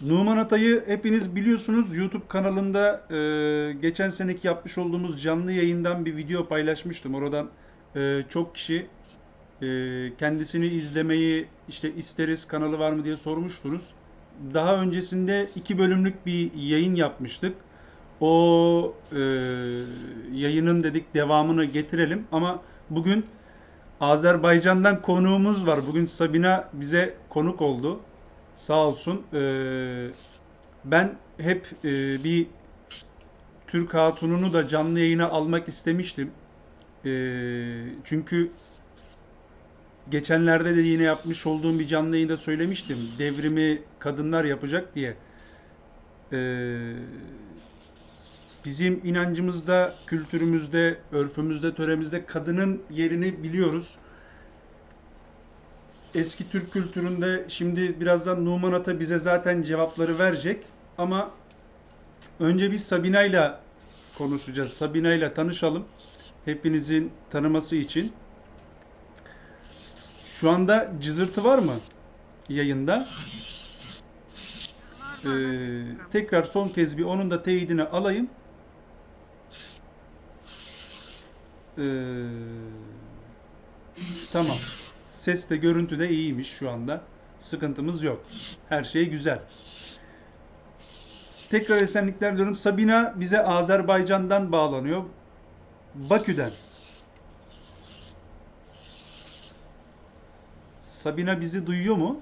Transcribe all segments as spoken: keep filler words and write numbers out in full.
Numan Atay'ı hepiniz biliyorsunuz. YouTube kanalında e, geçen seneki yapmış olduğumuz canlı yayından bir video paylaşmıştım. Oradan e, çok kişi e, kendisini izlemeyi işte isteriz kanalı var mı diye sormuştunuz. Daha öncesinde iki bölümlük bir yayın yapmıştık. O e, yayının dedik devamını getirelim ama bugün Azerbaycan'dan konuğumuz var. Bugün Sabina bize konuk oldu. Sağ olsun. Ee, ben hep e, bir Türk hatununu da canlı yayına almak istemiştim. Ee, çünkü geçenlerde de yine yapmış olduğum bir canlı yayında söylemiştim. Devrimi kadınlar yapacak diye. Ee, Bizim inancımızda, kültürümüzde, örfümüzde, töremizde kadının yerini biliyoruz. Eski Türk kültüründe şimdi birazdan Numan Ata bize zaten cevapları verecek. Ama önce biz Sabina ile konuşacağız. Sabina ile tanışalım. Hepinizin tanıması için. Şu anda cızırtı var mı yayında? Var var ben Ee, dinliyorum. tekrar son kez bir onun da teyidini alayım. Ee, tamam. Ses de görüntü de iyiymiş şu anda. Sıkıntımız yok. Her şey güzel. Tekrar esenlikler diliyorum. Sabina bize Azerbaycan'dan bağlanıyor. Bakü'den. Sabina bizi duyuyor mu?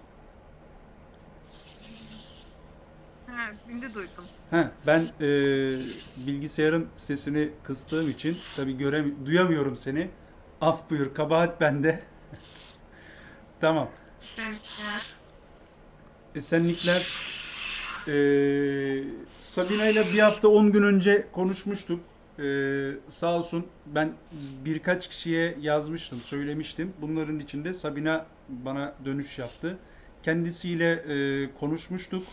He, şimdi duydum. He, ben e, bilgisayarın sesini kıstığım için tabii görem duyamıyorum seni. Af buyur, kabahat bende. Tamam. Teşekkürler. Esenlikler. E, Sabina ile bir hafta on gün önce konuşmuştuk. E, sağ olsun ben birkaç kişiye yazmıştım, söylemiştim. Bunların içinde Sabina bana dönüş yaptı. Kendisiyle e, konuşmuştuk.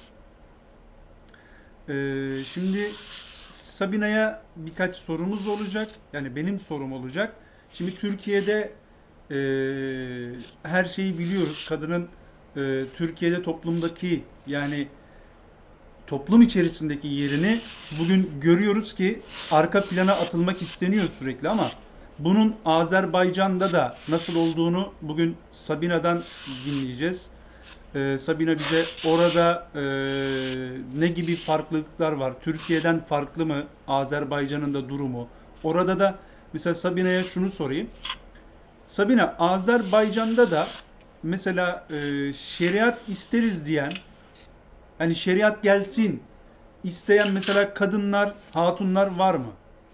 Ee, şimdi Sabina'ya birkaç sorumuz olacak. Yani benim sorum olacak. Şimdi Türkiye'de e, her şeyi biliyoruz. Kadının e, Türkiye'de toplumdaki yani toplum içerisindeki yerini bugün görüyoruz ki arka plana atılmak isteniyor sürekli ama bunun Azerbaycan'da da nasıl olduğunu bugün Sabina'dan dinleyeceğiz. Ee, Sabina bize orada e, ne gibi farklılıklar var? Türkiye'den farklı mı Azerbaycan'ın da durumu? Orada da mesela Sabina'ya şunu sorayım. Sabina, Azerbaycan'da da mesela e, şeriat isteriz diyen, hani şeriat gelsin isteyen mesela kadınlar, hatunlar var mı?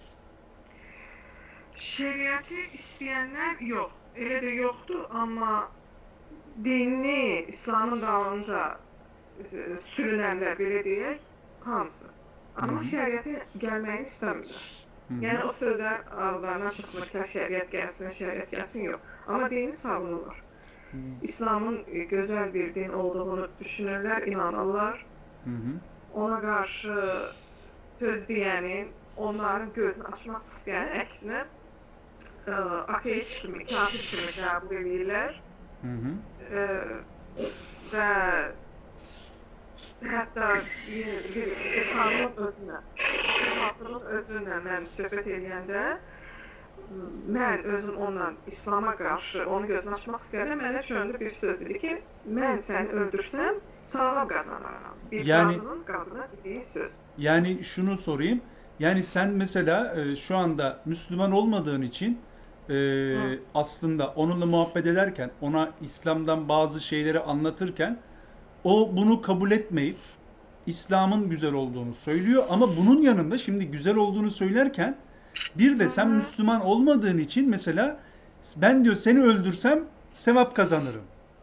Şeriatı isteyenler yok. Elə də yoxdur, amma dini İslamın dalınca e, sürünənlər belə deyək, hamısı. Hı Amma hı. şəriətə gəlməyini istəmirlər. Hı hı. Yəni o sözlər ağızlarından çıxmır ki, şəriət gəlsin, şəriət gəlsin, yox. Amma dini savunurlar. İslamın e, gözəl bir din olduğunu düşünürlər, inanırlar. Hı hı. Ona qarşı söz deyənin, onların gözünü açmaq istəyənin əksinə ə, ateist kimi, kafir kimi qəbul edirlər. Hı hı. Ə, və hətta bir, bir İslamın özünə, İslamın özünlə mən söhbət edəndə mən özüm onunla İslama qarşı onu gözünü açmaq istəyəndə mənə çöndü bir söz dedi ki, mən səni öldürsəm savab qazanaram. Bir Yani qadının qadına dediyi söz. Yani şunu sorayım. Yani sen mesela e, şu anda Müslüman olmadığın için e, Hı. aslında onunla muhabbet ederken, ona İslam'dan bazı şeyleri anlatırken o bunu kabul etmeyip İslam'ın güzel olduğunu söylüyor ama bunun yanında şimdi güzel olduğunu söylerken bir Hı de sen hı. Müslüman olmadığın için mesela ben diyor seni öldürsem sevap kazanırım.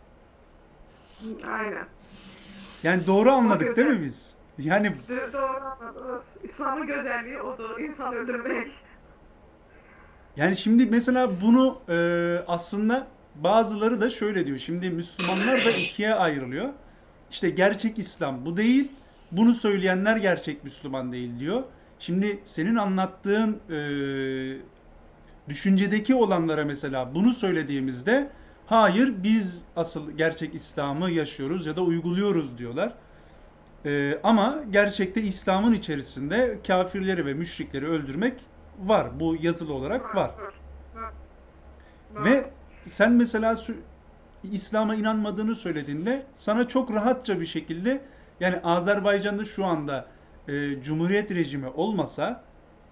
Aynen. Yani doğru O anladık değil gözəl. mi biz? Yani Dö- Doğru anladınız. İslamın gözəlliyi odur, insan öldürmək. Yani şimdi mesela bunu e, aslında bazıları da şöyle diyor. Şimdi Müslümanlar da ikiye ayrılıyor. İşte gerçek İslam bu değil. Bunu söyleyenler gerçek Müslüman değil diyor. Şimdi senin anlattığın e, düşüncedeki olanlara mesela bunu söylediğimizde hayır biz asıl gerçek İslam'ı yaşıyoruz ya da uyguluyoruz diyorlar. Ee, ama gerçekte İslam'ın içerisinde kafirleri ve müşrikleri öldürmek var. Bu yazılı olarak var. Vardır. Var. Var. Ve sen mesela İslam'a inanmadığını söylediğinde sana çok rahatça bir şekilde, yani Azerbaycan'da şu anda e, cumhuriyet rejimi olmasa,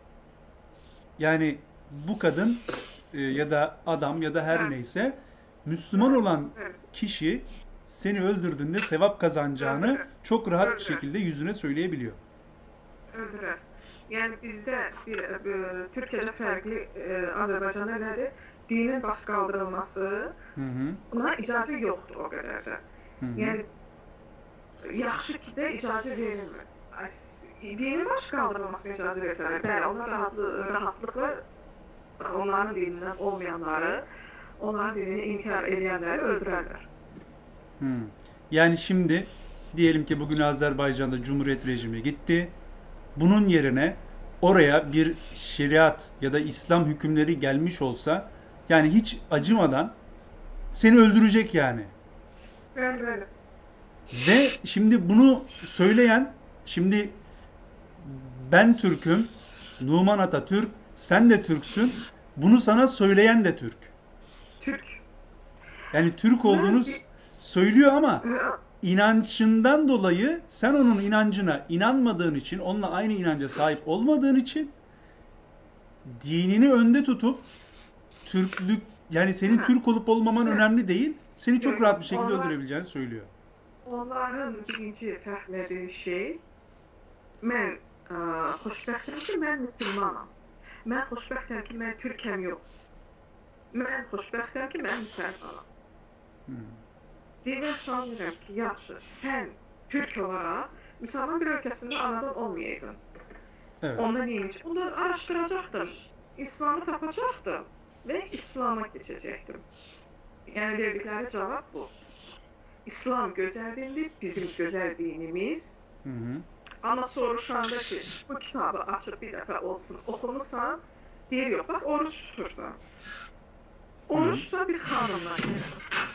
yani bu kadın e, ya da adam ya da her Evet. neyse Müslüman olan Evet. kişi seni öldürdüğünde sevap kazanacağını Öldürür. çok rahat bir Öldürür. şekilde yüzüne söyleyebiliyor. Öldürür. Yani bizde bir, e, Türkiye'de farklı, e, Azerbaycan'da nedir? Dinin baş kaldırılması, Hı hı. buna icazə yoxdur o qədər də. Hı hı. Yəni yaxşı ki də icazə verilmir. As- Dinin baş kaldırılmasına icazə versələr, bəli, onlar rahatlı, rahatlıqla onların dinindən olmayanları, onların dinini inkar edenleri öldürərlər. Hı. Yani şimdi diyelim ki bugün Azerbaycan'da cumhuriyet rejimi gitti. Bunun yerine oraya bir şeriat ya da İslam hükümleri gelmiş olsa, yani hiç acımadan seni öldürecek yani. Bəli, bəli. Ve şimdi bunu söyleyen, şimdi ben Türk'üm, Numan Atatürk, sen de Türksün, bunu sana söyleyen de Türk. Türk. Yani Türk olduğunu Ben s- bir, söylüyor ama e, inancından dolayı sen onun inancına inanmadığın için, onunla aynı inanca sahip olmadığın için dinini önde tutup Türklük, yani senin ha, Türk olup olmaman önemli değil, seni çok yok, rahat bir şekilde onlar, öldürebileceğini söylüyor. onların birinci fərqlədiyi şey, mən ə, xoşbəxtəm ki, mən müsəlmanam. Mən xoşbəxtəm ki, mən Türkəm yox. Mən xoşbəxtəm ki, mən müsəlmanam. Hmm. Deyirəm, sual verirəm ki, yaxşı, sən Türk olaraq müsəlman bir ölkəsində anadan olmayaydın. Evet. Onda neymiş? Bunları araştıracaqdım. İslamı tapacaqdım ve İslam'a geçecektim. Yani verdikleri cevap bu. İslam güzel dindir, bizim güzel dinimiz. Hı hı. Ama soruşanda ki bu kitabı açıp bir defa olsun okumuşsan, deyir yok, bak oruç tutursan. Oruç tutan bir kanunla gelir.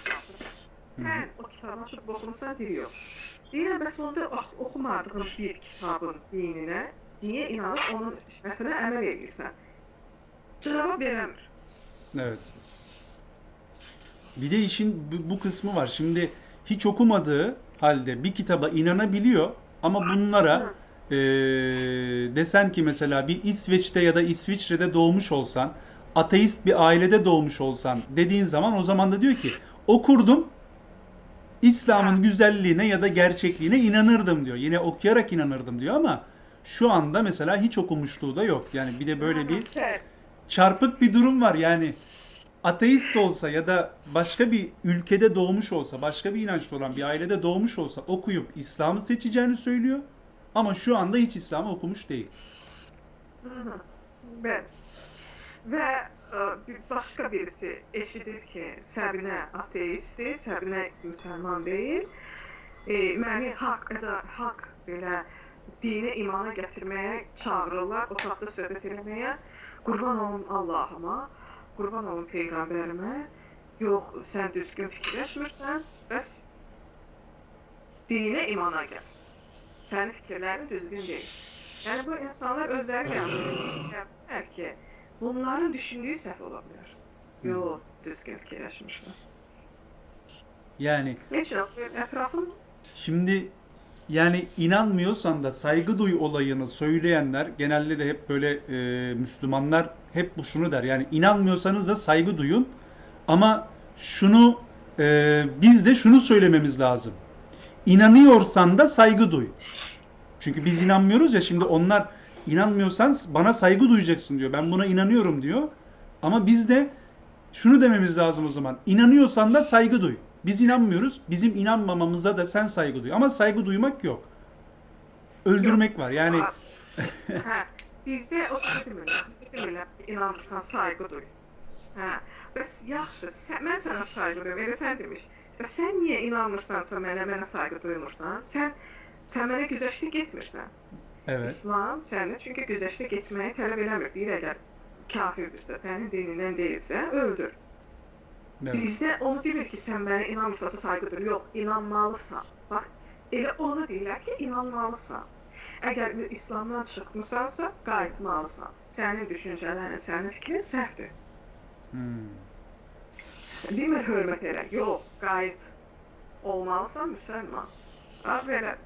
Sen o kitabı açıp okumuşsan, deyir yok. Deyirəm, bəs onda okumadığın bir kitabın dinine niye inanıp onun hikmətine əməl edirsən? Cevap veremir. Evet. Bir de işin bu, bu kısmı var. Şimdi hiç okumadığı halde bir kitaba inanabiliyor ama bunlara eee, desen ki mesela bir İsveç'te ya da İsviçre'de doğmuş olsan, ateist bir ailede doğmuş olsan dediğin zaman, o zaman da diyor ki okurdum, İslam'ın güzelliğine ya da gerçekliğine inanırdım diyor. Yine okuyarak inanırdım diyor ama şu anda mesela hiç okumuşluğu da yok. Yani bir de böyle bir Evet. çarpık bir durum var. Yani ateist olsa ya da başka bir ülkede doğmuş olsa, başka bir inançta olan bir ailede doğmuş olsa okuyup İslam'ı seçeceğini söylüyor. Ama şu anda hiç İslam'ı okumuş değil. Ben. Ve e, bir başka birisi eşidir ki Səbinə ateistdir, Səbinə müsəlman deyil. E, məni haqq edə, haqq belə dini imana gətirməyə çağırırlar, otaqda söhbət eləməyə. Qurban olum Allahıma, qurban olum Peyğəmbərimə. Yox, sən düzgün fikirləşmirsən, bəs dinə imana gəl. Sənin fikirlərin düzgün deyil. Yəni bu insanlar özləri yanılır ki, bunların düşündüğü səhv ola bilər. Yox, düzgün fikirləşmişlər. Yani Heç yox, ətrafım şimdi, yani inanmıyorsan da saygı duy olayını söyleyenler genelde de hep böyle e, Müslümanlar hep bu şunu der. Yani inanmıyorsanız da saygı duyun ama şunu e, biz de şunu söylememiz lazım. İnanıyorsan da saygı duy. Çünkü biz inanmıyoruz ya, şimdi onlar inanmıyorsan bana saygı duyacaksın diyor. Ben buna inanıyorum diyor. Ama biz de şunu dememiz lazım o zaman. İnanıyorsan da saygı duy. Biz inanmıyoruz. Bizim inanmamamıza da sen saygı duy. Ama saygı duymak yok. Öldürmek var. Yani hə, bizdə o şey demirlər. Bizdə demirlər, inanmırsan, saygı duy. Hə, bəs yaxşı, sən, mən sənə saygı duyuyorum. Elə sən demiş. Bəs sən niyə inanmırsansa mənə, mənə saygı duymursan? Sən, sən mənə güzəştlik etmirsən. evet. İslam səni çünki güzəştlik etməyi tələb eləmir. Deyir, əgər kafirdirsə, sənin dinindən deyilsə, öldür. Evet. Bizdə onu demir ki, sən mənə inanmırsansa saygı duy. Yox, inanmalısan. Bax, Elə onu deyirlər ki, inanmalısan. Əgər İslamdan çıxmısansa, qayıtmalısan. Sənin düşüncələrin, sənin fikrin səhvdir. Hmm. Demir hörmət elə. Yox, qayıt. Olmalısan müsəlman. Bax belə.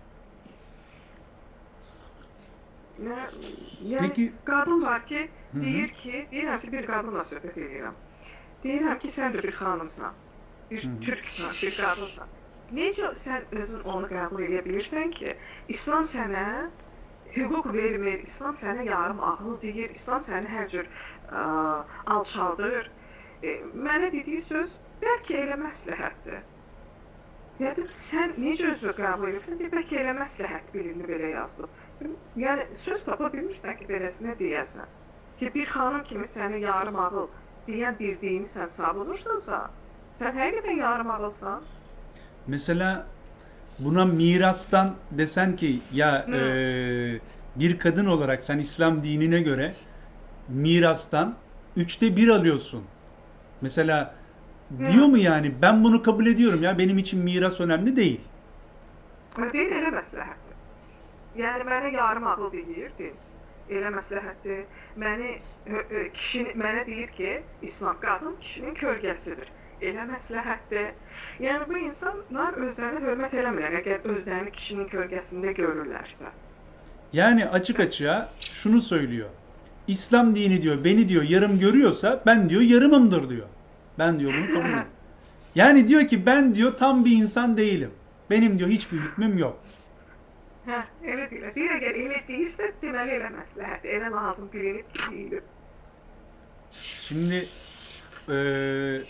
Yəni, Peki, qadın var ki, hı hı. deyir ki, deyirəm ki, bir qadınla söhbət edirəm. Deyirəm ki, sən də bir xanımsan, bir Hı hı. türksən, bir qadınsan. Necə sən özün onu qəbul edə bilirsən ki, İslam sənə hüquq vermir, İslam sənə yarım ağıl deyir, İslam səni hər cür ə, alçaldır. E, mənə dediyi söz bəlkə elə məsləhətdir. Yəni, sən necə özünü qəbul edirsən ki, bəlkə elə məsləhət birini belə yazılıb. Yəni, söz tapa bilmirsən ki, beləsinə deyəsən. Ki, bir xanım kimi səni yarım ağıl deyən bir deyini sən savunursansa, sən həqiqətən yarım ağılsan. Mesela buna mirastan desen ki ya Hı. e, bir kadın olarak sen İslam dinine göre mirastan üçte bir alıyorsun. Mesela diyor Hı. mu yani ben bunu kabul ediyorum ya benim için miras önemli değil. Deyil, elə məsləhətdir. Yəni, mənə yarım ağıl deyirdi. Elə məsləhətdir. Məni, kişini, mənə deyir ki, İslam qadın kişinin kölgəsidir. Elə məsləhətdir. Yəni, bu insanlar özlərini hörmət eləmirlər, əgər özlərini kişinin kölgəsində görürlərsə. Yani açık açığa şunu söylüyor. İslam dini diyor beni diyor yarım görüyorsa ben diyor yarımımdır diyor. Ben diyor bunu kabul ediyorum. Yani diyor ki ben diyor tam bir insan değilim. Benim diyor hiçbir hükmüm yok. Hə, elə deyirlər. Deyir, əgər elə deyirsə, deməli elə məsləhətdir. Elə lazım bilinib ki, deyilir. Şimdi eee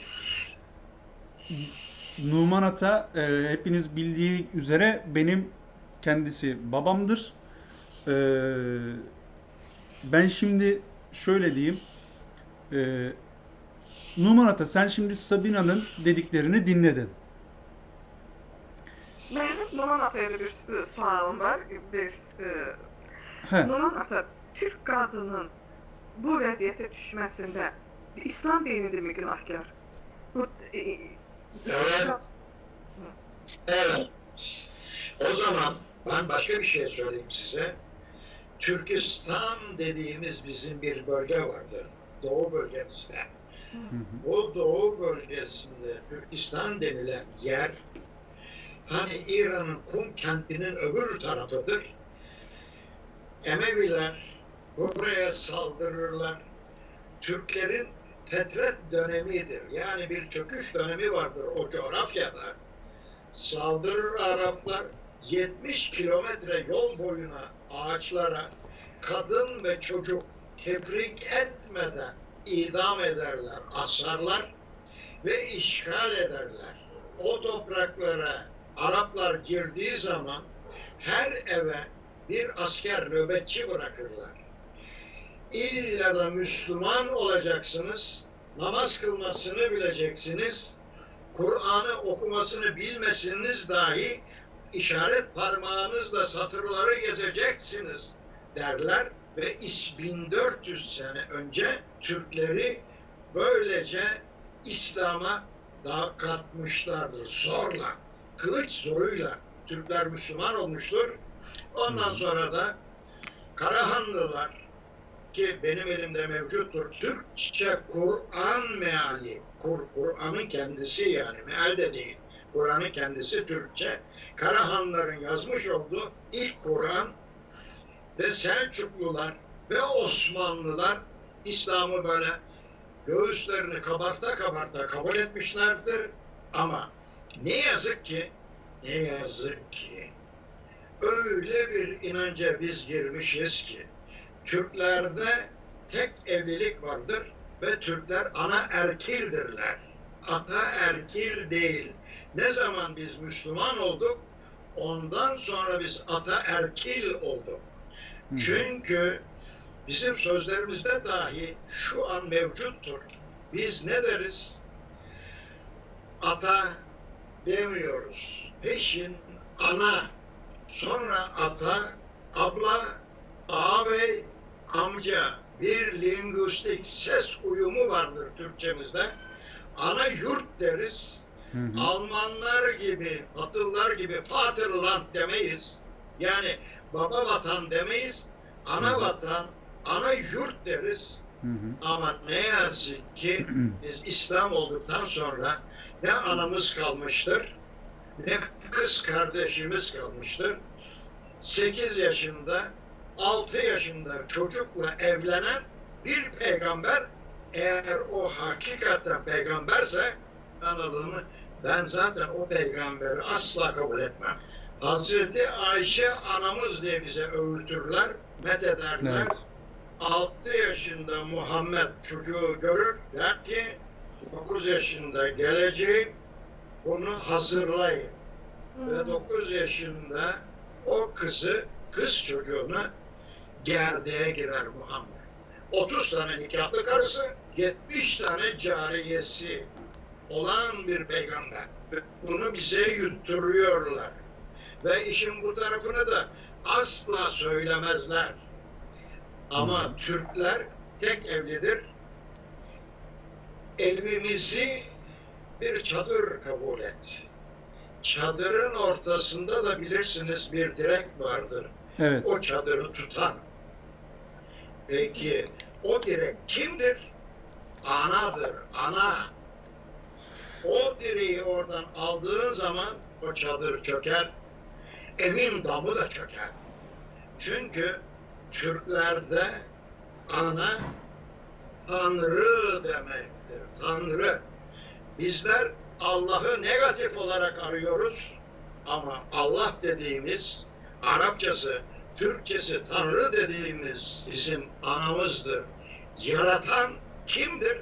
Numan Ata eee, hepiniz bildiği üzere benim kendisi babamdır. Eee, ben şimdi şöyle diyeyim. Eee Numan Ata sen şimdi Sabina'nın dediklerini dinledin. Mənim Numan Ataya da bir e, sualım var. Bir, e, He. Numan Ata, Türk qadının bu vəziyyətə düşməsində İslam dinidir mi günahkar? Bu, e, Evet. Evet. O zaman ben başka bir şey söyleyeyim size. Türkistan dediğimiz bizim bir bölge vardır. Doğu bölgemizde. Hı hı. Bu Doğu bölgesinde Türkistan denilen yer hani İran'ın Kum kentinin öbür tarafıdır. Emeviler buraya saldırırlar. Türklerin fetret dönemidir. Yani bir çöküş dönemi vardır o coğrafyada. Saldırır Araplar, yetmiş kilometre yol boyuna ağaçlara kadın ve çocuk tefrik etmeden idam ederler, asarlar ve işgal ederler. O topraklara Araplar girdiği zaman her eve bir asker nöbetçi bırakırlar. İlla da Müslüman olacaksınız, namaz kılmasını bileceksiniz, Kur'an'ı okumasını bilmesiniz dahi işaret parmağınızla satırları gezeceksiniz derler ve bin dört yüz sene önce Türkleri böylece İslam'a da katmışlardır. Zorla, kılıç zoruyla Türkler Müslüman olmuştur. Ondan sonra da Karahanlılar ki benim elimde mevcuttur. Türkçe Kur'an meali, Kur, Kur'an'ın kendisi yani meal de değil. Kur'an'ın kendisi Türkçe. Karahanlıların yazmış olduğu ilk Kur'an ve Selçuklular ve Osmanlılar İslam'ı böyle göğüslerini kabarta kabarta kabul etmişlerdir. Ama ne yazık ki, ne yazık ki öyle bir inanca biz girmişiz ki Türklerde tek evlilik vardır ve Türkler ana erkildirler. Ata erkil değil. Ne zaman biz Müslüman olduk, ondan sonra biz ata erkil olduk. Hı. Çünkü bizim sözlerimizde dahi şu an mevcuttur. Biz ne deriz? Ata demiyoruz. Peşin ana, sonra ata, abla, ağabey, amca, bir lingüistik ses uyumu vardır Türkçemizde. Ana yurt deriz. Hı hı. Almanlar gibi, Batılılar gibi Vaterland demeyiz. Yani baba vatan demeyiz. Ana Hı hı. vatan, ana yurt deriz. Hı hı. Ama ne yazık ki biz İslam olduktan sonra ne anamız kalmıştır, ne kız kardeşimiz kalmıştır. sekiz yaşında, altı yaşında çocukla evlenen bir peygamber, eğer o hakikaten peygamberse, anladığımı, ben zaten o peygamberi asla kabul etmem. Hazreti Ayşe anamız diye bize öğütürler, methederler. Evet. altı yaşında Muhammed çocuğu görür, der ki dokuz yaşında geleceğim, bunu hazırlayın. Ve dokuz yaşında o kızı, kız çocuğunu gerdeğe girer Muhammed. otuz tane nikahlı karısı, yetmiş tane cariyesi olan bir peygamber. Bunu bize yutturuyorlar. Ve işin bu tarafını da asla söylemezler. Ama Hı. Türkler tek evlidir. Evimizi bir çadır kabul et. Çadırın ortasında da bilirsiniz bir direk vardır. Evet. O çadırı tutan. Peki o direk kimdir? Anadır, ana. O direği oradan aldığın zaman o çadır çöker, evin damı da çöker. Çünkü Türklerde ana Tanrı demektir. Tanrı. Bizler Allah'ı negatif olarak arıyoruz ama Allah dediğimiz, Arapçası, Türkçesi Tanrı dediğimiz bizim anamızdır. Yaratan kimdir?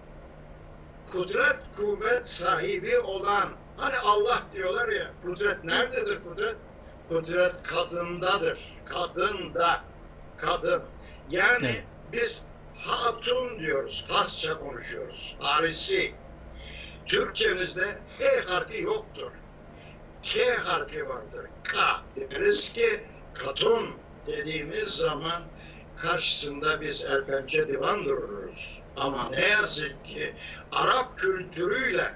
Kudret, kuvvet sahibi olan. Hani Allah diyorlar ya, kudret nerededir kudret? Kudret kadındadır. Kadında. Kadın. Yani Evet. biz hatun diyoruz. Farsça konuşuyoruz. Farisi. Türkçemizde H harfi yoktur. K harfi vardır. K. Deriz ki katun dediğimiz zaman karşısında biz el pençe divan dururuz. Ama ne yazık ki Arap kültürüyle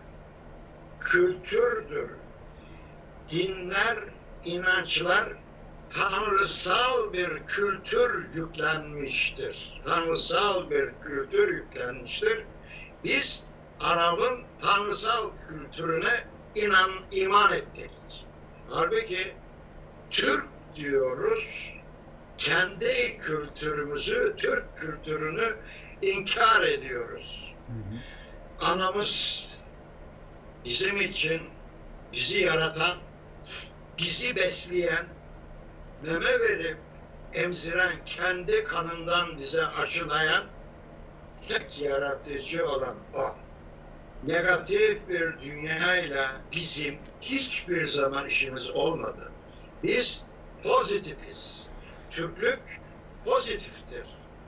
kültürdür. Dinler, inançlar tanrısal bir kültür yüklenmiştir. Tanrısal bir kültür yüklenmiştir. Biz Arap'ın tanrısal kültürüne inan, iman ettik. Halbuki Türk diyoruz, kendi kültürümüzü, Türk kültürünü inkar ediyoruz. Hı hı. Anamız bizim için bizi yaratan, bizi besleyen, meme verip emziren, kendi kanından bize aşılayan tek yaratıcı olan o. Negatif bir dünyayla bizim hiçbir zaman işimiz olmadı. Biz pozitifiz. Türklük pozitiftir.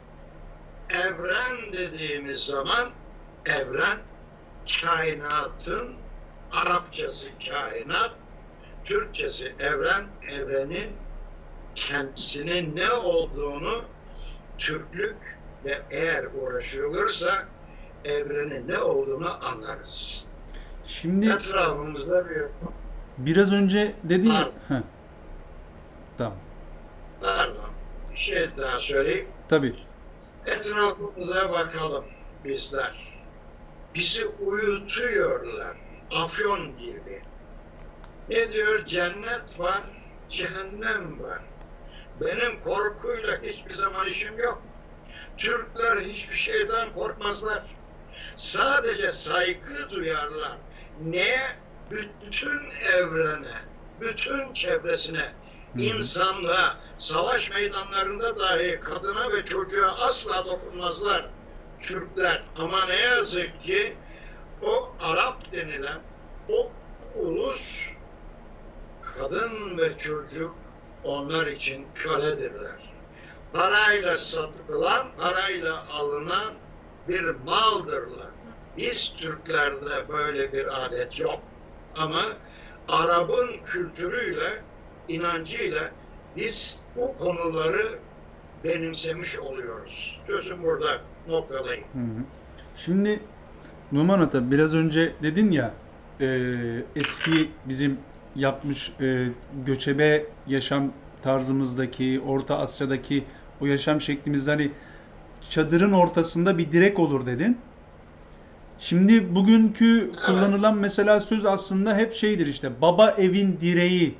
Evren dediğimiz zaman evren kainatın Arapçası kainat, Türkçesi evren, evrenin kendisinin ne olduğunu Türklük ve eğer uğraşılırsa evrenin ne olduğunu anlarız. Şimdi Etrafımızda bir biraz önce dedin ya. Pardon. Heh. Tamam. pardon, bir şey daha söyleyeyim. Tabii. Etrafımıza bakalım bizler. Bizi uyutuyorlar. Afyon gibi. Ne diyor? Cennet var, cehennem var. Benim korkuyla hiçbir zaman işim yok. Türkler hiçbir şeyden korkmazlar. Sadece saygı duyarlar. Neye? Bütün evrene, bütün çevresine, Hı hı. insanlığa, savaş meydanlarında dahi kadına ve çocuğa asla dokunmazlar Türkler. Ama ne yazık ki o Arap denilen o ulus, kadın ve çocuk onlar için köledirler. Parayla satılan, parayla alınan bir maldırlar. Biz Türklerde böyle bir adet yok. Ama Arap'ın kültürüyle, inancıyla biz bu konuları benimsemiş oluyoruz. Sözüm burada noktalayayım. Hı hı. Şimdi Numan Ata biraz önce dedin ya, e, eski bizim yapmış e, göçebe yaşam tarzımızdaki, Orta Asya'daki o yaşam şeklimizde hani çadırın ortasında bir direk olur dedin. Şimdi bugünkü Evet. kullanılan mesela söz aslında hep şeydir işte baba evin direği.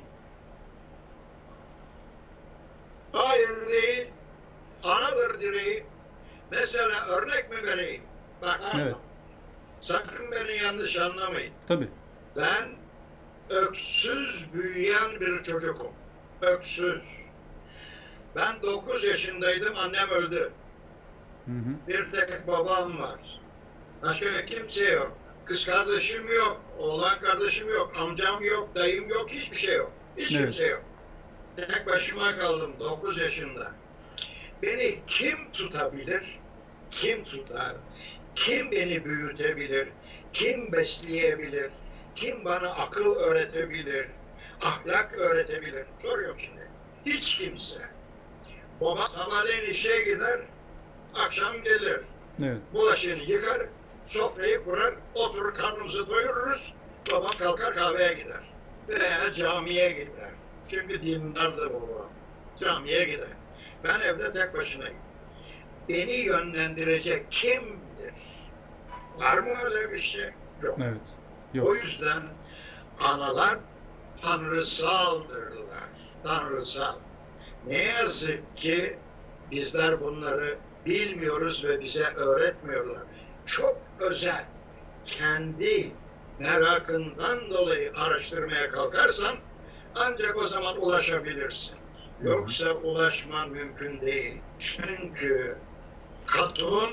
Hayır değil. Anadır direği. Mesela örnek mi vereyim? Bak Evet. sakın beni yanlış anlamayın. Tabii. Ben öksüz büyüyen bir çocukum. Öksüz. Ben dokuz yaşındaydım, annem öldü. Hı hı. Bir tek babam var. Başka kimse yok. Kız kardeşim yok, oğlan kardeşim yok, amcam yok, dayım yok, hiçbir şey yok. Hiç Evet. kimse yok. Tek başıma kaldım dokuz yaşında. Beni kim tutabilir? Kim tutar? Kim beni büyütebilir? Kim besleyebilir? Kim bana akıl öğretebilir? Ahlak öğretebilir? Soruyorum şimdi. Hiç kimse. Baba sabahleyin işe gider, akşam gelir. Evet. Bulaşığını yıkar, sofrayı kurar, oturur karnımızı doyururuz. Babam kalkar kahveye gider. Veya camiye gider. Çünkü dindardı baba. Camiye gider. Ben evde tek başınayım. Beni yönlendirecek kimdir? Var mı öyle bir şey? Yok. Evet. O Yok. yüzden analar tanrısaldırlar. Tanrısal. Ne yazık ki bizler bunları bilmiyoruz ve bize öğretmiyorlar. Çok özel, kendi merakından dolayı araştırmaya kalkarsan ancak o zaman ulaşabilirsin. Yoksa ulaşman mümkün değil. Çünkü kadın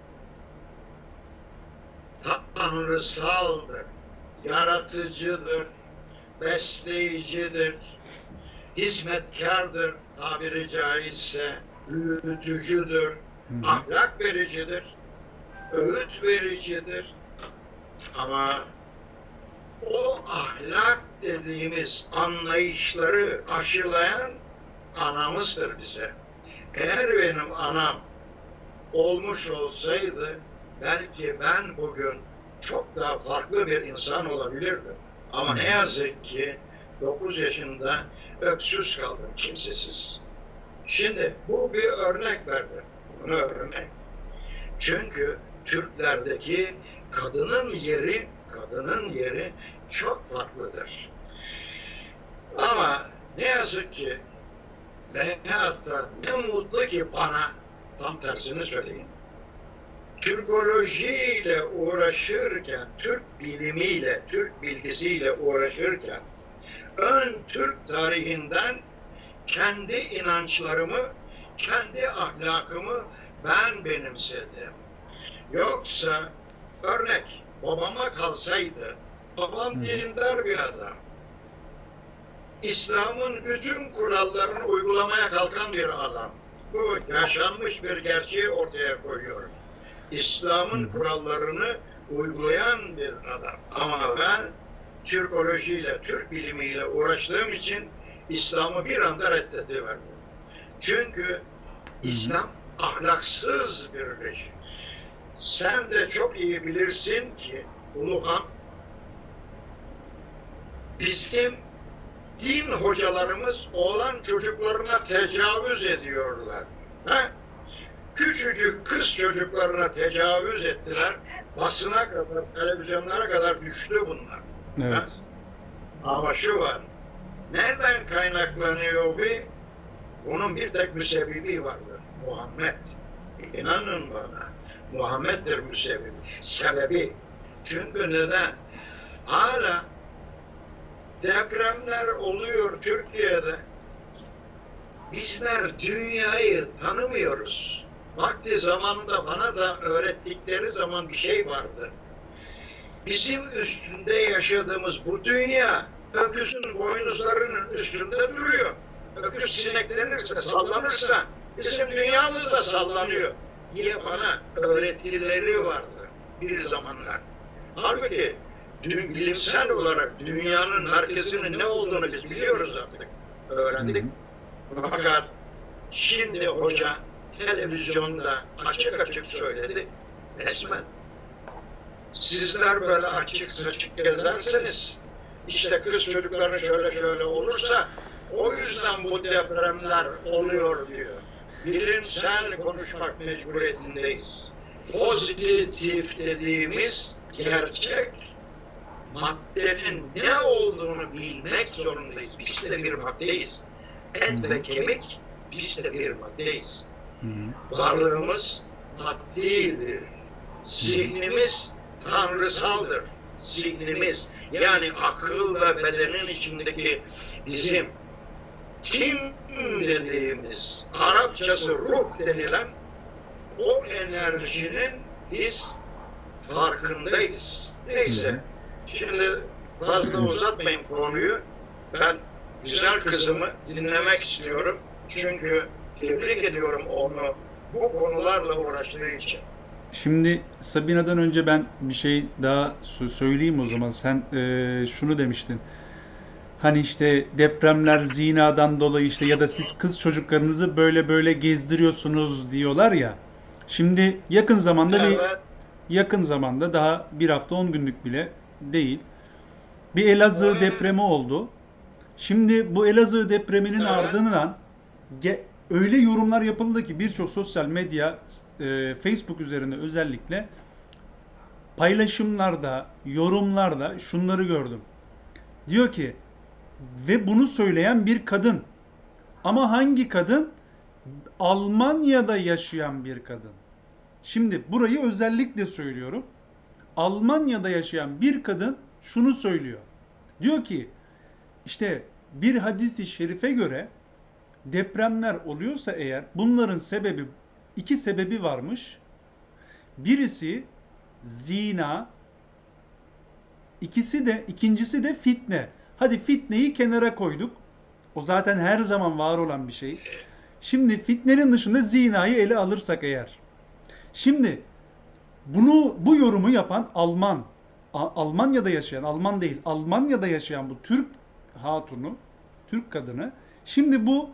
tanrısaldır, yaratıcıdır, besleyicidir, hizmetkardır, tabiri caizse büyütücüdür, Hı hı. ahlak vericidir, öğüt vericidir. Ama o ahlak dediğimiz anlayışları aşılayan anamızdır bize. Eğer benim anam olmuş olsaydı belki ben bugün çok daha farklı bir insan olabilirdim. Ama ne yazık ki dokuz yaşında öksüz kaldım, kimsesiz. Şimdi bu bir örnek verdim. Bunu örnek. Çünkü Türklerdeki kadının yeri, kadının yeri çok farklıdır. Ama ne yazık ki ve hatta ne mutlu ki bana tam tersini söyleyeyim. Türkolojiyle uğraşırken, Türk bilimiyle, Türk bilgisiyle uğraşırken ön Türk tarihinden kendi inançlarımı, kendi ahlakımı ben benimsedim. Yoksa örnek babama kalsaydı, babam dindar bir adam. İslam'ın bütün kurallarını uygulamaya kalkan bir adam. Bu yaşanmış bir gerçeği ortaya koyuyorum. İslam'ın kurallarını uygulayan bir adam. Ama ben Türkolojiyle, Türk bilimiyle uğraştığım için İslam'ı bir anda reddediverdim. Çünkü İslam ahlaksız bir rejim. Sen de çok iyi bilirsin ki Uluhan, bizim din hocalarımız oğlan çocuklarına tecavüz ediyorlar. Ha? Küçücük kız çocuklarına tecavüz ettiler. Basına kadar, televizyonlara kadar düştü bunlar. Evet. Ha? Ama şu var, nereden kaynaklanıyor bu? Bunun bir tek müsebbibi vardır. Muhammed. İnanın bana. Muhammed'dir müsebbibi. Sebebi. Çünkü neden? Hala depremler oluyor Türkiye'de. Bizler dünyayı tanımıyoruz. Vakti zamanında bana da öğrettikleri zaman bir şey vardı. Bizim üstünde yaşadığımız bu dünya öküzün boynuzlarının üstünde duruyor. Öküz sineklenirse, sallanırsa bizim dünyamız da sallanıyor diye bana öğretileri vardı bir zamanlar. Halbuki dün, bilimsel olarak dünyanın merkezinin ne olduğunu biz biliyoruz artık. Öğrendik. Fakat şimdi hoca televizyonda açık açık söyledi. Resmen Sizler böyle açık saçık gezerseniz, işte kız çocukları şöyle şöyle olursa, o yüzden bu depremler oluyor diyor. Bilimsel konuşmak mecburiyetindeyiz. Pozitif dediğimiz gerçek, maddenin ne olduğunu bilmek zorundayız. Biz de bir maddeyiz. Et ve kemik, biz de bir maddeyiz. Varlığımız maddidir. Zihnimiz tanrısaldır. Zihnimiz, yani akıl ve bedenin içindeki bizim tim dediğimiz, Arapçası ruh denilen o enerjinin biz farkındayız. Neyse, şimdi fazla uzatmayın konuyu. Ben güzel kızımı dinlemek istiyorum. Çünkü tebrik ediyorum onu bu konularla uğraştığı için. Şimdi Sabina'dan önce ben bir şey daha söyleyeyim o zaman. Sen e, şunu demiştin. Hani işte depremler zinadan dolayı işte ya da siz kız çocuklarınızı böyle böyle gezdiriyorsunuz diyorlar ya. Şimdi yakın zamanda bir Evet. yakın zamanda daha bir hafta on günlük bile değil. Bir Elazığ depremi oldu. Şimdi bu Elazığ depreminin Evet. ardından ge- öyle yorumlar yapıldı ki birçok sosyal medya, e, Facebook üzerinde özellikle paylaşımlarda, yorumlarda şunları gördüm. Diyor ki ve bunu söyleyen bir kadın. Ama hangi kadın? Almanya'da yaşayan bir kadın. Şimdi burayı özellikle söylüyorum. Almanya'da yaşayan bir kadın şunu söylüyor. Diyor ki işte bir hadis-i şerife göre depremler oluyorsa eğer bunların sebebi iki sebebi varmış. Birisi zina, ikisi de ikincisi de fitne. Hadi fitneyi kenara koyduk. O zaten her zaman var olan bir şey. Şimdi fitnenin dışında zinayı ele alırsak eğer. Şimdi bunu bu yorumu yapan Alman, A- Almanya'da yaşayan, Alman değil, Almanya'da yaşayan bu Türk hatunu, Türk kadını. Şimdi bu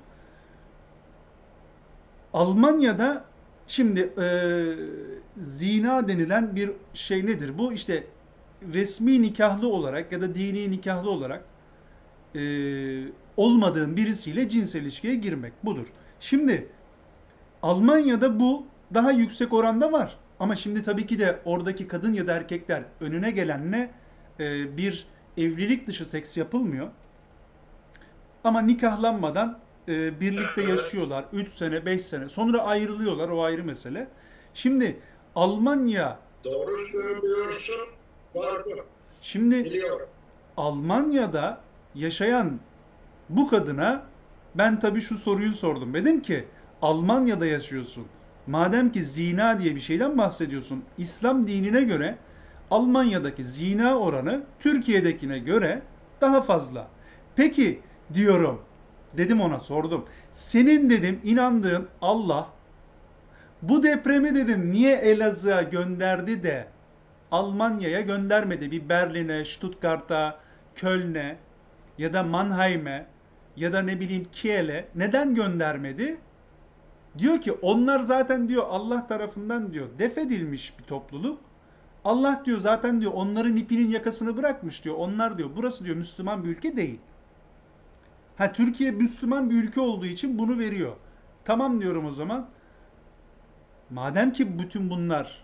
Almanya'da şimdi e, zina denilen bir şey nedir? Bu işte resmi nikahlı olarak ya da dini nikahlı olarak e, olmadığın birisiyle cinsel ilişkiye girmek budur. Şimdi Almanya'da bu daha yüksek oranda var. Ama şimdi tabii ki de oradaki kadın ya da erkekler önüne gelenle e, bir evlilik dışı seks yapılmıyor. Ama nikahlanmadan e, birlikte yaşıyorlar. üç sene, beş sene. Sonra ayrılıyorlar. O ayrı mesele. Şimdi Almanya Doğru söylüyorsun. Doğru. şimdi Biliyorum. Almanya'da yaşayan bu kadına ben tabii şu soruyu sordum. Dedim ki Almanya'da yaşıyorsun. Madem ki zina diye bir şeyden bahsediyorsun. İslam dinine göre Almanya'daki zina oranı Türkiye'dekine göre daha fazla. Peki diyorum. Dedim ona sordum. Senin dedim inandığın Allah bu depremi dedim niye Elazığ'a gönderdi de Almanya'ya göndermedi? Bir Berlin'e, Stuttgart'a, Köln'e ya da Mannheim'e ya da ne bileyim Kiel'e neden göndermedi? Diyor ki onlar zaten diyor Allah tarafından diyor defedilmiş bir topluluk. Allah diyor zaten diyor onların ipinin yakasını bırakmış diyor. Onlar diyor burası diyor Müslüman bir ülke değil. Ha Türkiye Müslüman bir ülke olduğu için bunu veriyor. Tamam diyorum o zaman. Madem ki bütün bunlar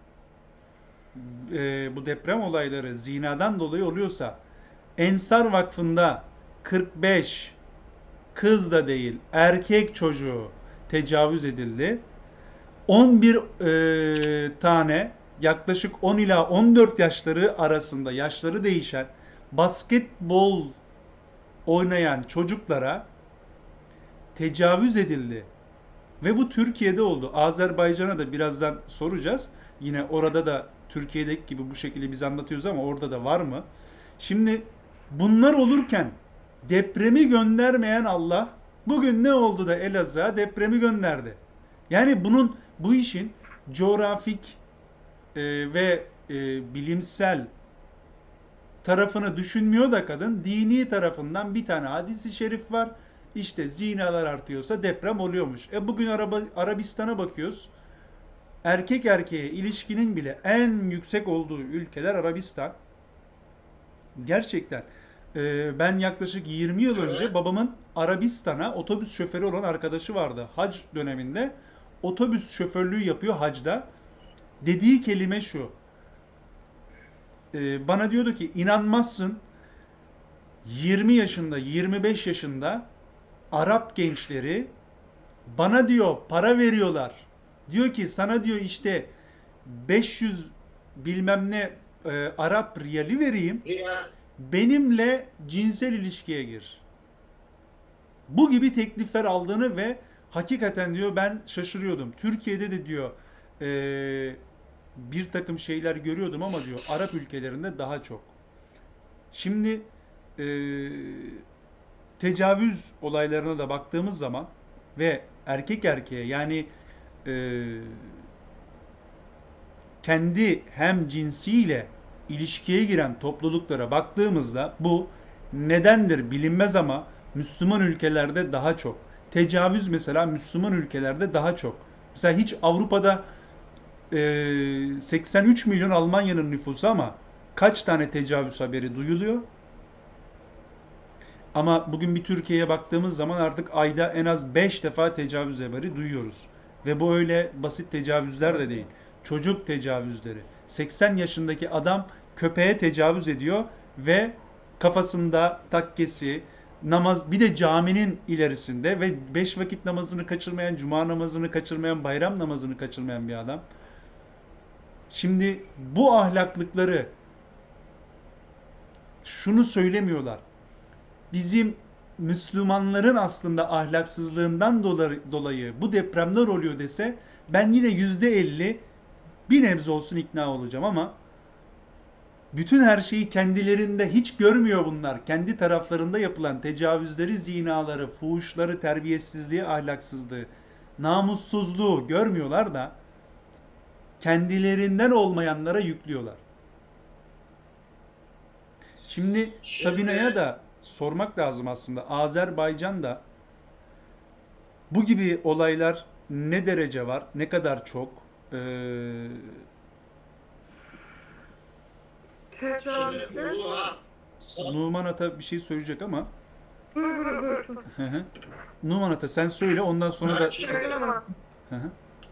e, bu deprem olayları zinadan dolayı oluyorsa Ensar Vakfı'nda kırk beş kız da değil erkek çocuğu tecavüz edildi. on bir e, tane yaklaşık on ila on dört yaşları arasında yaşları değişen basketbol oynayan çocuklara tecavüz edildi. Ve bu Türkiye'de oldu. Azerbaycan'a da birazdan soracağız. Yine orada da Türkiye'deki gibi bu şekilde biz anlatıyoruz ama orada da var mı? Şimdi bunlar olurken depremi göndermeyen Allah bugün ne oldu da Elazığ'a depremi gönderdi? Yani bunun bu işin coğrafik e, ve e, bilimsel tarafını düşünmüyor da kadın dini tarafından bir tane hadis-i şerif var. İşte zinalar artıyorsa deprem oluyormuş. E bugün Araba, Arabistan'a bakıyoruz. erkek erkeğe ilişkinin bile en yüksek olduğu ülkeler Arabistan. Gerçekten. Ee, ben yaklaşık yirmi yıl önce babamın Arabistan'a otobüs şoförü olan arkadaşı vardı. Hac döneminde otobüs şoförlüğü yapıyor hacda. Dediği kelime şu. Ee, bana diyordu ki inanmazsın, yirmi yaşında, yirmi beş yaşında Arap gençleri bana diyor para veriyorlar. Diyor ki sana diyor işte beş yüz bilmem ne e, Arap riyali vereyim. Ya, Benimle cinsel ilişkiye gir. Bu gibi teklifler aldığını ve hakikaten diyor ben şaşırıyordum. Türkiye'de de diyor e, bir takım şeyler görüyordum ama diyor Arap ülkelerinde daha çok. Şimdi e, tecavüz olaylarına da baktığımız zaman ve erkek erkeğe yani e, kendi hem cinsiyle ilişkiye giren topluluklara baktığımızda bu nedendir bilinmez ama Müslüman ülkelerde daha çok. Tecavüz mesela Müslüman ülkelerde daha çok. Mesela hiç Avrupa'da e, seksen üç milyon Almanya'nın nüfusu ama kaç tane tecavüz haberi duyuluyor? Ama bugün bir Türkiye'ye baktığımız zaman artık ayda en az beş defa tecavüz haberi duyuyoruz. Ve bu öyle basit tecavüzler de değil. Çocuk tecavüzleri. seksen yaşındaki adam köpeğe tecavüz ediyor ve kafasında takkesi, namaz bir de caminin ilerisinde ve beş vakit namazını kaçırmayan, cuma namazını kaçırmayan, bayram namazını kaçırmayan bir adam. Şimdi bu ahlaklıkları şunu söylemiyorlar. Bizim Müslümanların aslında ahlaksızlığından dolayı bu depremler oluyor dese ben yine yüzde elli bir nebze olsun ikna olacağım ama bütün her şeyi kendilerinde hiç görmüyor bunlar. Kendi taraflarında yapılan tecavüzleri, zinaları, fuhuşları, terbiyesizliği, ahlaksızlığı, namussuzluğu görmüyorlar da kendilerinden olmayanlara yüklüyorlar. Şimdi Sabina'ya da sormak lazım aslında. Azerbaycan'da bu gibi olaylar ne derece var? Ne kadar çok? Ee, Şimdi Tecavüzler. Uluğa Numan Ata bir şey söyleyecek ama. Buyur buyur buyur. Hı hı. Numan Ata sen söyle ondan sonra da. Söyleme. Hı hı.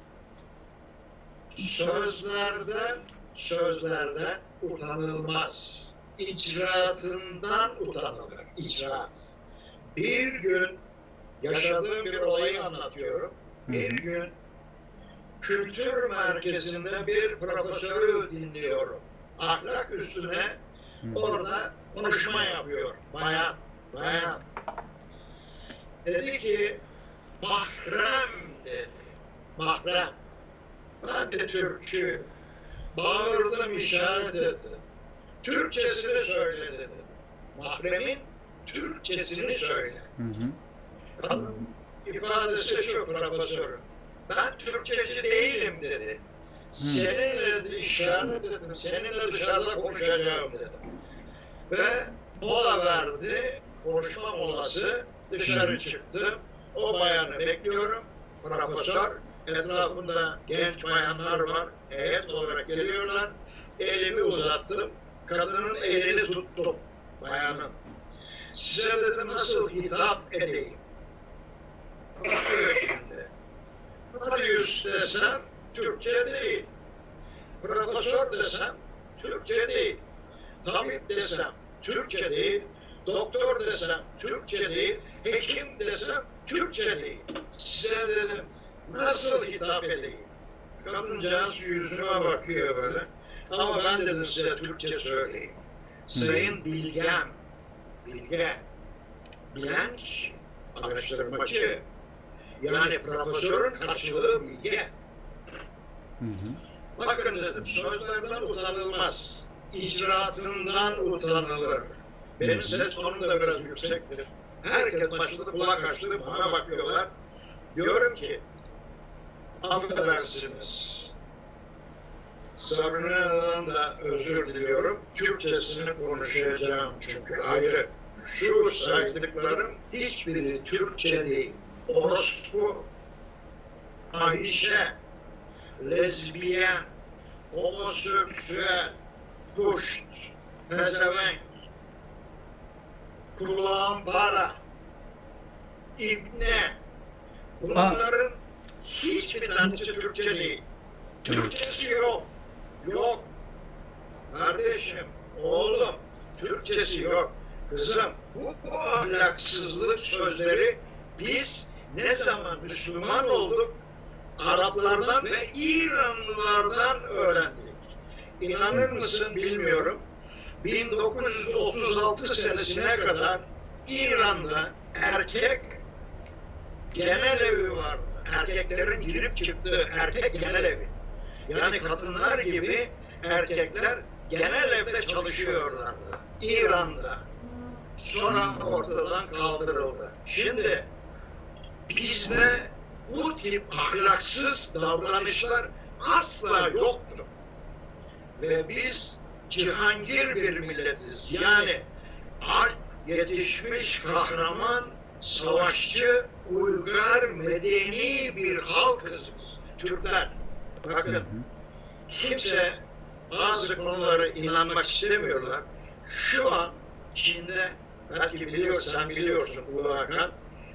sözlerde sözlerde utanılmaz. İcraatından utanılır. İcraat. Bir gün yaşadığım bir olayı anlatıyorum. Bir Hı hı. gün kültür merkezinde bir profesörü dinliyorum. Ahlak üstüne Hı hı. orada konuşma yapıyor. Bayan, bayan. Dedi ki mahrem dedi. Mahrem. Ben de Türkçü. Bağırdım, işaret ettim. Türkçesini söyle dedi. Mahremin Türkçesini söyle. Hı hı. Kadın ifadesi şu profesörün. Ben Türkçeci değilim dedi. Seninle dedi, işaret ettim. Seninle dışarıda konuşacağım dedi. Ve mola verdi. Konuşma molası. Dışarı çıktım. O bayanı bekliyorum. Profesör. Etrafında genç bayanlar var. Heyet olarak geliyorlar. Elimi uzattım. Kadının elini tuttum. Bayanın. Size dedim nasıl hitap edeyim? Bakıyor şimdi. Marius desem Türkçe değil. Profesör desem Türkçe değil. Tabip desem Türkçe değil. Doktor desem Türkçe değil. Hekim desem Türkçe değil. Size dedim nasıl hitap edeyim? Kadıncağız yüzüme bakıyor böyle. Ama ben dedim size Türkçe söyleyeyim. Sayın Bilgem, Bilge, bilen kişi, araştırmacı, yani profesörün karşılığı bilge. Hı hı. Bakın dedim, sözlerden utanılmaz, icraatından utanılır. Benim ses tonum da biraz yüksektir. Herkes başladı kulak açtı, bana bakıyorlar. Diyorum ki, affedersiniz, Sabrina'dan da özür diliyorum. Türkçesini konuşacağım çünkü ayrı. Şu saydıklarım hiçbiri Türkçe değil. Orospu, Ayşe, lezbiyen, homoseksüel, puşt, pezevenk, kulağın para, ibne, bunların hiçbir tanesi Türkçe değil. Türkçesi yok. Yok. Kardeşim, oğlum, Türkçesi yok. Kızım, bu, bu ahlaksızlık sözleri biz ne zaman Müslüman olduk? Araplardan ve İranlılardan öğrendik. İnanır mısın bilmiyorum. bin dokuz yüz otuz altı senesine kadar İran'da erkek genel evi vardı. Erkeklerin girip çıktığı erkek genel evi. Yani kadınlar gibi erkekler genel evde çalışıyorlardı. İran'da. Sonra ortadan kaldırıldı. Şimdi bizde bu tip ahlaksız davranışlar asla yoktu. Ve biz cihangir bir milletiz. Yani alp yetişmiş kahraman, savaşçı, uygar, medeni bir halkız biz. Türkler. Bakın, kimse bazı konuları inanmak istemiyorlar. Şu an Çin'de, belki biliyorsan biliyorsun Ulu Hakan,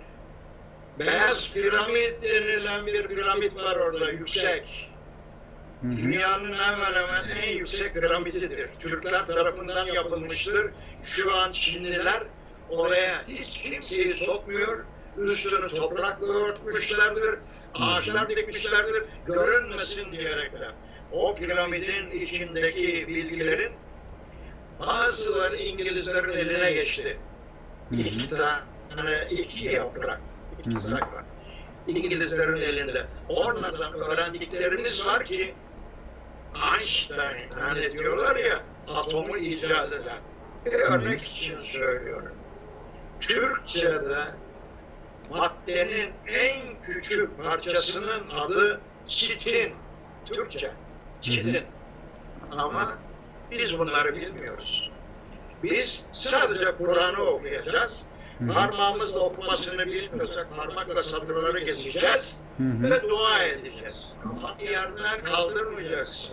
Beyaz Piramit denilen bir piramit var orada, yüksek. Dünyanın hemen hemen en yüksek piramitidir. Türkler tarafından yapılmıştır. Şu an Çinliler oraya hiç kimseyi sokmuyor. Üstünü toprakla örtmüşlerdir. Ağaçlar dikmişlerdir. Görünmesin diyerekler. O piramidin içindeki bilgilerin bazıları İngilizlerin eline geçti. İki tane, iki yaprak. İki sayfa. İngilizlerin elinde. Onlardan öğrendiklerimiz var ki Einstein, hani diyorlar ya, atomu icat eden. Bir örnek için söylüyorum. Türkçe'de maddenin en küçük parçasının adı çitin. Türkçe. Çitin. Ama biz bunları bilmiyoruz. Biz sadece Kur'an'ı okuyacağız. Parmağımızla okumasını bilmiyorsak parmakla satırları gezeceğiz ve dua edeceğiz. Ama yerden kaldırmayacaksın.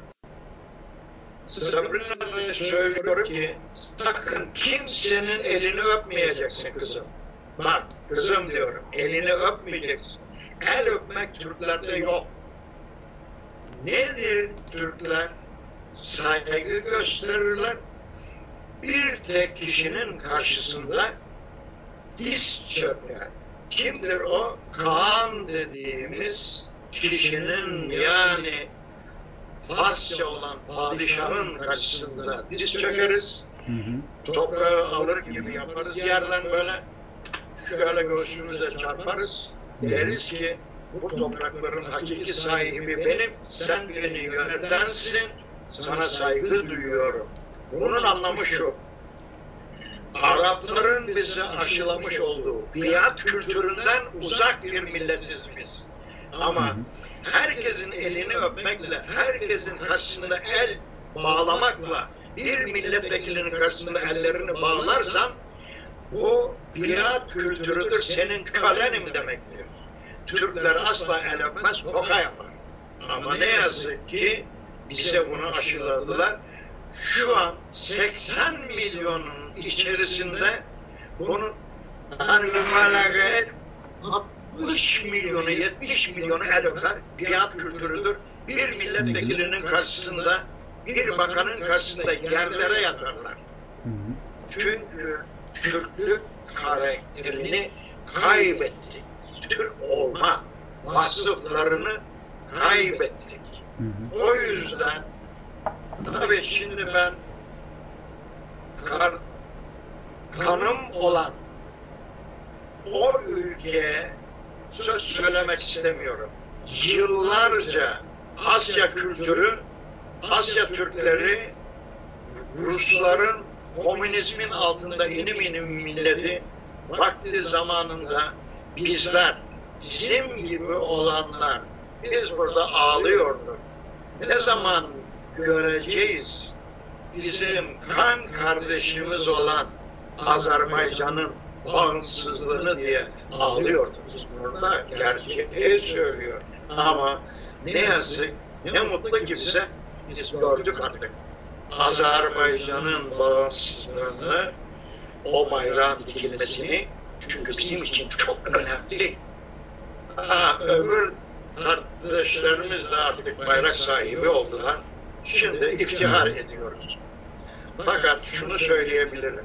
Sabrina söylüyorum ki sakın kimsenin elini öpmeyeceksin kızım. Bak kızım diyorum, elini öpmeyeceksin. El öpmek Türklerde yok. Nedir Türkler? Saygı gösterirler. Bir tek kişinin karşısında diz çöker. Kimdir o? Kaan dediğimiz kişinin, yani Farsça olan padişahın karşısında diz çökeriz. Hı hı. Toprağı alır gibi yaparız. Yerden böyle şöyle göğsümüze çarparız. Deriz ki bu toprakların hakiki sahibi benim. Sen beni yönetensin. Sana saygı duyuyorum. Bunun anlamı şu. Arapların bize aşılamış olduğu biat kültüründen uzak bir milletiz biz. Ama herkesin elini öpmekle, herkesin karşısında el bağlamakla bir milletvekilinin karşısında ellerini bağlarsan bu biat kültürüdür, senin kölenim demektir. Türkler asla el öpmez, toka yapar. Ama ne yazık ki bize bunu aşıladılar. Şu an seksen milyonun içerisinde bunun mübalağaya altmış milyonu, yetmiş milyonu el öper, biat kültürüdür. Bir milletvekilinin karşısında, bir bakanın karşısında yerlere yatarlar. Çünkü Türklük karakterini kaybettik. Türk olma vasıflarını kaybettik. O yüzden tabii şimdi ben kar, kanım olan o ülkeye söz söylemek istemiyorum. Yıllarca Asya kültürü, Asya Türkleri, Rusların komünizmin altında inim inim milleti vakti zamanında bizler, bizim gibi olanlar, biz burada ağlıyorduk. Ne zaman göreceğiz bizim kan kardeşimiz olan Azerbaycan'ın bağımsızlığını diye ağlıyorduk. Burada gerçeği söylüyor. Ama Ne yazık, ne mutlu ki bize biz gördük artık. Azerbaycan'ın bağımsızlığını, o bayrağın dikilmesini, çünkü bizim için çok önemli. Ha, öbür kardeşlerimiz de artık bayrak sahibi oldular. Şimdi iftihar ediyoruz. Fakat şunu söyleyebilirim.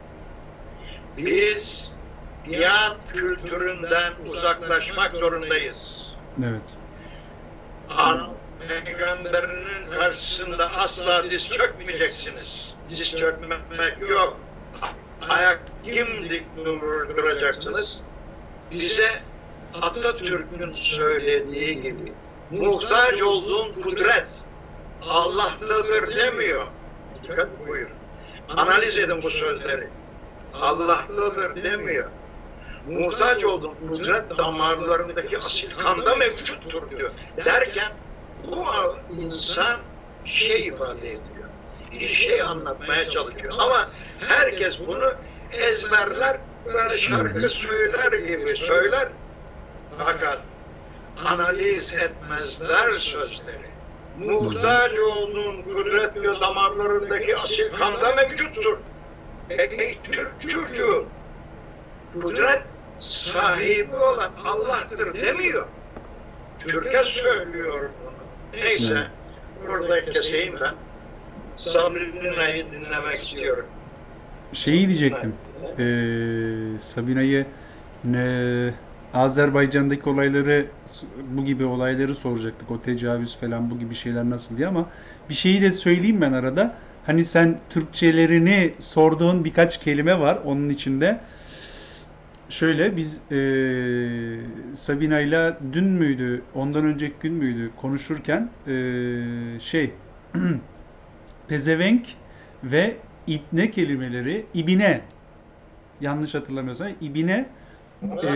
Biz biat kültüründen uzaklaşmak zorundayız. Evet. An Peygamberinin karşısında asla diz çökmeyeceksiniz. Diz çökmek yok. Ayak dimdik duracaksınız. Bize Atatürk'ün söylediği gibi muhtaç olduğun kudret Allah'tadır demiyor. Dikkat buyur. Analiz edin bu sözleri. Allah'tadır demiyor. Muhtaç olduğun kudret damarlarındaki asil kanda mevcuttur diyor. Derken bu insan bir şey ifade ediyor. Bir şey anlatmaya çalışıyor. Ama herkes bunu ezberler, böyle şarkı söyler gibi söyler. Fakat analiz etmezler sözleri. Muhtaç olduğun kudret diyor damarlarındaki asil kanda mevcuttur. Peki Türk çocuğu kudret sahibi olan Allah'tır demiyor. Türk'e söylüyor bunu. Neyse, burada keseyim ben. Sabri Günay'ı dinlemek istiyorum. Şeyi diyecektim. Ee, Sabina'yı ne, Azerbaycan'daki olayları, bu gibi olayları soracaktık. O tecavüz falan, bu gibi şeyler nasıl diye, ama bir şeyi de söyleyeyim ben arada. Hani sen Türkçelerini sorduğun birkaç kelime var onun içinde. Şöyle biz e, Sabina'yla dün müydü, ondan önceki gün müydü konuşurken e, şey pezevenk ve ibne kelimeleri, ibine, yanlış hatırlamıyorsam ibine e,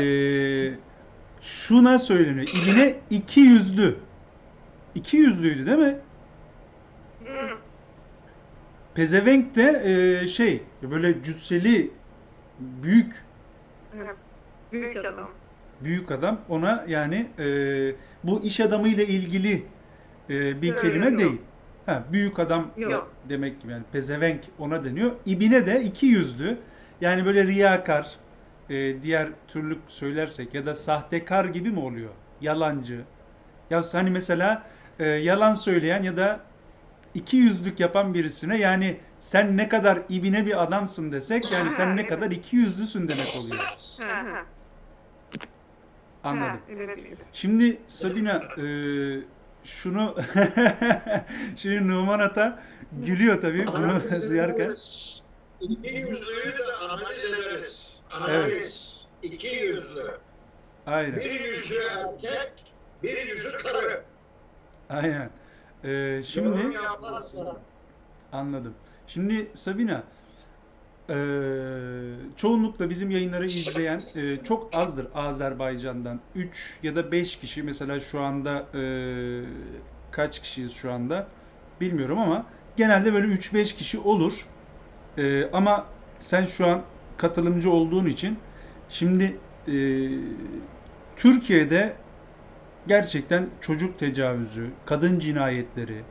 şuna söyleniyor. İbine iki yüzlü. İki yüzlüydü değil mi? Pezevenk de e, şey böyle cüsseli, büyük Evet. Büyük adam. büyük adam. Ona yani e, bu iş adamı ile ilgili e, bir Yok, kelime yok. değil. Ha, büyük adam Yok. demek gibi, yani pezevenk ona deniyor. İbine de iki yüzlü. Yani böyle riyakar, e, diğer türlü söylersek, ya da sahtekar gibi mi oluyor? Yalancı. Ya hani mesela e, yalan söyleyen ya da iki yüzlük yapan birisine, yani sen ne kadar ibine bir adamsın desek, yani sen ne kadar iki yüzlüsün demek oluyor. Hı hı. Anladım. Ha, öyle değil. Şimdi Sabina, e, şunu şimdi Numan Ata gülüyor tabii bunu Analiz duyarken. ederiz. İki yüzlüyü de analiz ederiz. Analiz. İki yüzlü. Aynen. Bir yüzü erkek, bir yüzü karı. Aynen. E, Yorum şimdi yaparsa anladım. Şimdi Sabina, e, çoğunlukla bizim yayınları izleyen e, çok azdır Azerbaycan'dan. Üç ya da beş kişi mesela şu anda, e, kaç kişiyiz şu anda bilmiyorum, ama genelde böyle üç beş kişi olur. E, ama sen şu an katılımcı olduğun için şimdi e, Türkiye'de gerçekten çocuk tecavüzü, kadın cinayetleri,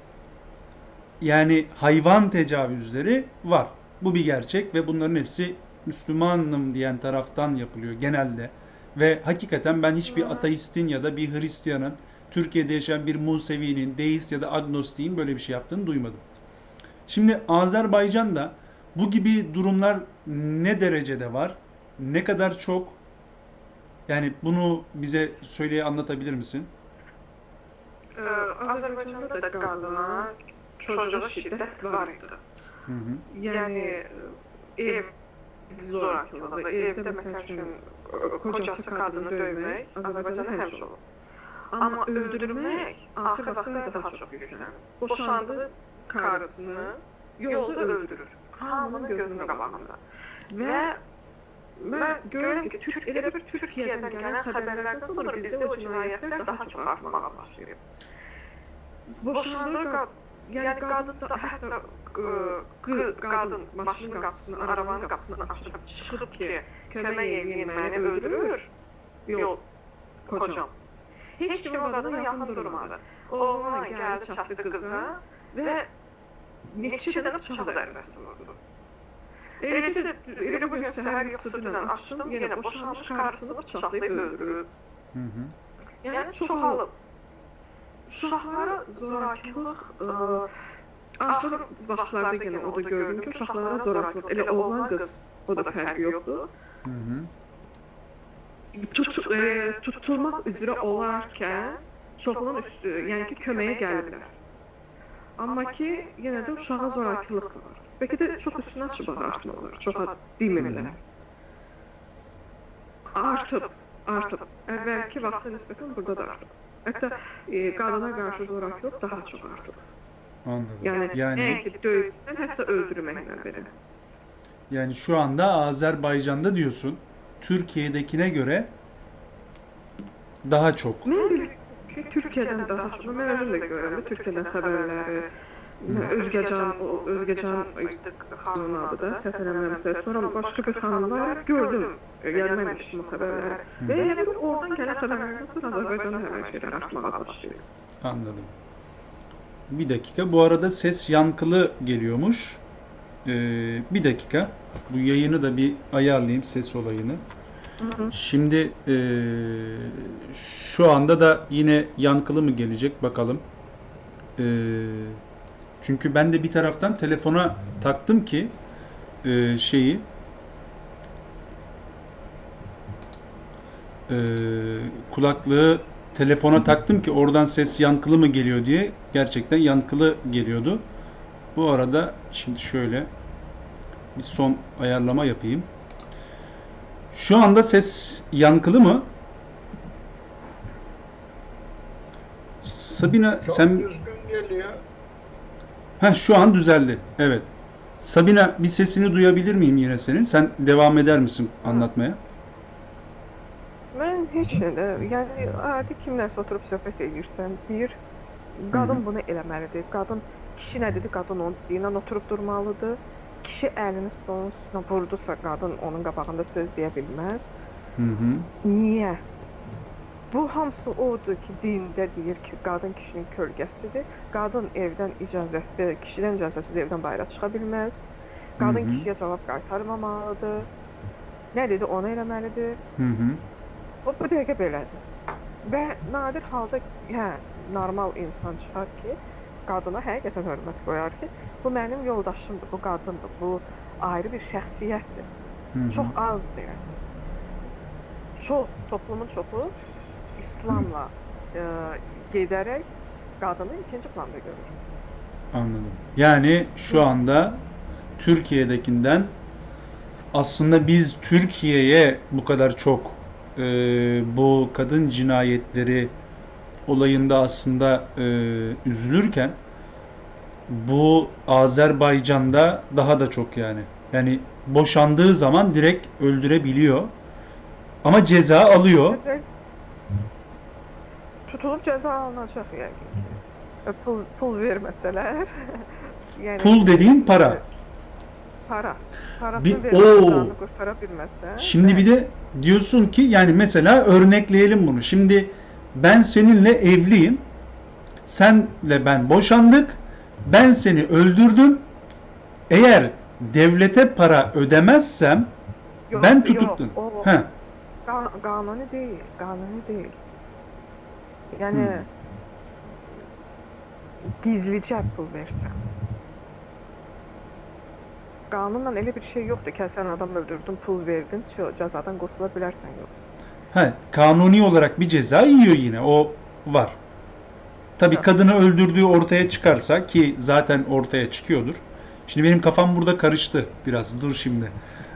yani hayvan tecavüzleri var. Bu bir gerçek ve bunların hepsi Müslümanım diyen taraftan yapılıyor genelde. Ve hakikaten ben hiçbir ateistin ya da bir Hristiyanın, Türkiye'de yaşayan bir Musevi'nin, deist ya da agnostiğin böyle bir şey yaptığını duymadım. Şimdi Azerbaycan'da bu gibi durumlar ne derecede var? Ne kadar çok? Yani bunu bize söyleye anlatabilir misin? Ee, Azerbaycan'da da kadına çocuğa şiddet var idi. Hı hı. Yani ev zorakılığı, evde mesela üçün kocası kadını dövmək Azərbaycanda həmişə olur. Amma öldürmək axır vaxtlarda daha çox yüklənir. Boşandığı karısını yolda öldürür. Hamının gözünün qabağında. Və mən görürəm ki, Türk, elə bir Türkiyədən gələn xəbərlərdən sonra bizdə o cinayətlər daha çox artmağa başlayır. Boşandığı qadın, yəni qadın da hətta qı- qadın maşının qapısını, arabanın qapısını açıb çıxıb ki, kömək eləyin məni öldürür. Yox, kocam. Heç kim o qadına yaxın durmadı. Oğlan gəldi çatdı qıza və neçə dənə bıçaq zərbəsi vurdu. Elə ki də, elə bugün səhər yuxusu dünən açdım, yenə boşanmış qarısını bıçaqlayıb öldürüb. Hı hı. Yəni çoxalıb. Uşaqlara zorakılıq, axır vaxtlarda yenə o da gördüm ki, uşaqlara zorakılıq, elə oğlan qız, o da fərqi yoxdur. Hı hı. Tut, e, tutulmaq üzrə olarkən çoxunun üstü, yəni ki, köməyə gəliblər. Amma ki, yenə də uşağa zorakılıq da var. Bəlkə də çox üstünə açıb artmalar, çoxa demirlər. Artıb, artıb. Əvvəlki vaxta nisbətən burada da artıb. Hətta e, qadına qarşı zorakılıq daha çox artıb. Anladım. Yəni, Yani nəinki döyüşdən, hətta öldürməklə belə. yani şu anda Azerbaycan'da diyorsun Türkiye'dekine göre daha çok. Mən bilirəm ki, Türkiyədən daha çox. Mən özüm də görürəm, Türkiyədən xəbərləri, Özgəcan, o Özgəcan xanımın adı da, səhv eləmirəmsə, sonra başqa bir xanımlar gördüm, yəni mən eşitdim o xəbərləri. Və elə bir oradan gələn xəbərlərdən sonra Azərbaycanda həmən şeylər artmağa başlayır. Anladım. Bir dakika. Bu arada ses yankılı geliyormuş. Ee, bir dakika. Bu yayını da bir ayarlayayım, ses olayını. Hı hı. Şimdi ee, şu anda da yine yankılı mı gelecek bakalım. Ee, çünkü ben de bir taraftan telefona taktım ki ee, şeyi ee, kulaklığı telefona taktım ki oradan ses yankılı mı geliyor diye. Gerçekten yankılı geliyordu. Bu arada şimdi şöyle bir son ayarlama yapayım. Şu anda ses yankılı mı? Sabine Çok sen düzgün geliyor. ha şu an düzeldi. Evet. Sabine bir sesini duyabilir miyim yine senin? Sen devam eder misin anlatmaya? Mən heç nə, yəni adi kimlərsə oturub söhbət edirsən, deyir, qadın bunu eləməlidir, qadın, kişi nə dedi, qadın onun dediyindən oturub durmalıdır, kişi əlini stolun üstünə vurdusa, qadın onun qabağında söz deyə bilməz. Hı hı. Niyə? Bu hamısı odur ki, dində deyir ki, qadın kişinin kölgəsidir, qadın evdən icazəsi, kişidən icazəsiz evdən bayıra çıxa bilməz, qadın Hı hı. kişiyə cavab qaytarmamalıdır, nə dedi, onu eləməlidir. Hı hı. O bu dəqiqə belədir. Və nadir halda, hə, normal insan çıxar ki, qadına həqiqətən hörmət qoyar ki, bu mənim yoldaşımdır, bu qadındır, bu ayrı bir şəxsiyyətdir. Hı hı. Çox az deyərsən. Çox, toplumun çoxu İslamla e, gedərək qadını ikinci planda görür. Anladım. Yani şu anda Türkiye'dekinden aslında biz Türkiye'ye bu kadar çok e, bu kadın cinayetleri olayında aslında e, üzülürken bu Azerbaycan'da daha da çok yani. Yani boşandığı zaman direkt öldürebiliyor. Ama ceza alıyor. Cəza tutulub cəza alınacaq yəqin ki. E, Pul, pul verməsələr. yəni, Pul dediğin para. Para. Parasını Bir- verib Oo. canını qurtara bilməsə. Şimdi bir de diyorsun ki yani mesela örnekleyelim bunu. Şimdi ben seninle evliyim. Senle ben boşandık. Ben seni öldürdüm. Eğer devlete para ödemezsem Yox, ben yox, tutukluyum. o Heh. qan- qanuni deyil, qanuni deyil. Yəni Hmm. gizlicə pul versən. Qanunla elə bir şey yoxdur ki, sən adam öldürdün, pul verdin, şu cəzadan qurtula bilərsən yox. Ha, kanuni olarak bir ceza yiyor yine. O var. Tabii Ha. kadını öldürdüğü ortaya çıkarsa ki zaten ortaya çıkıyordur. Şimdi benim kafam burada karıştı biraz. Dur şimdi.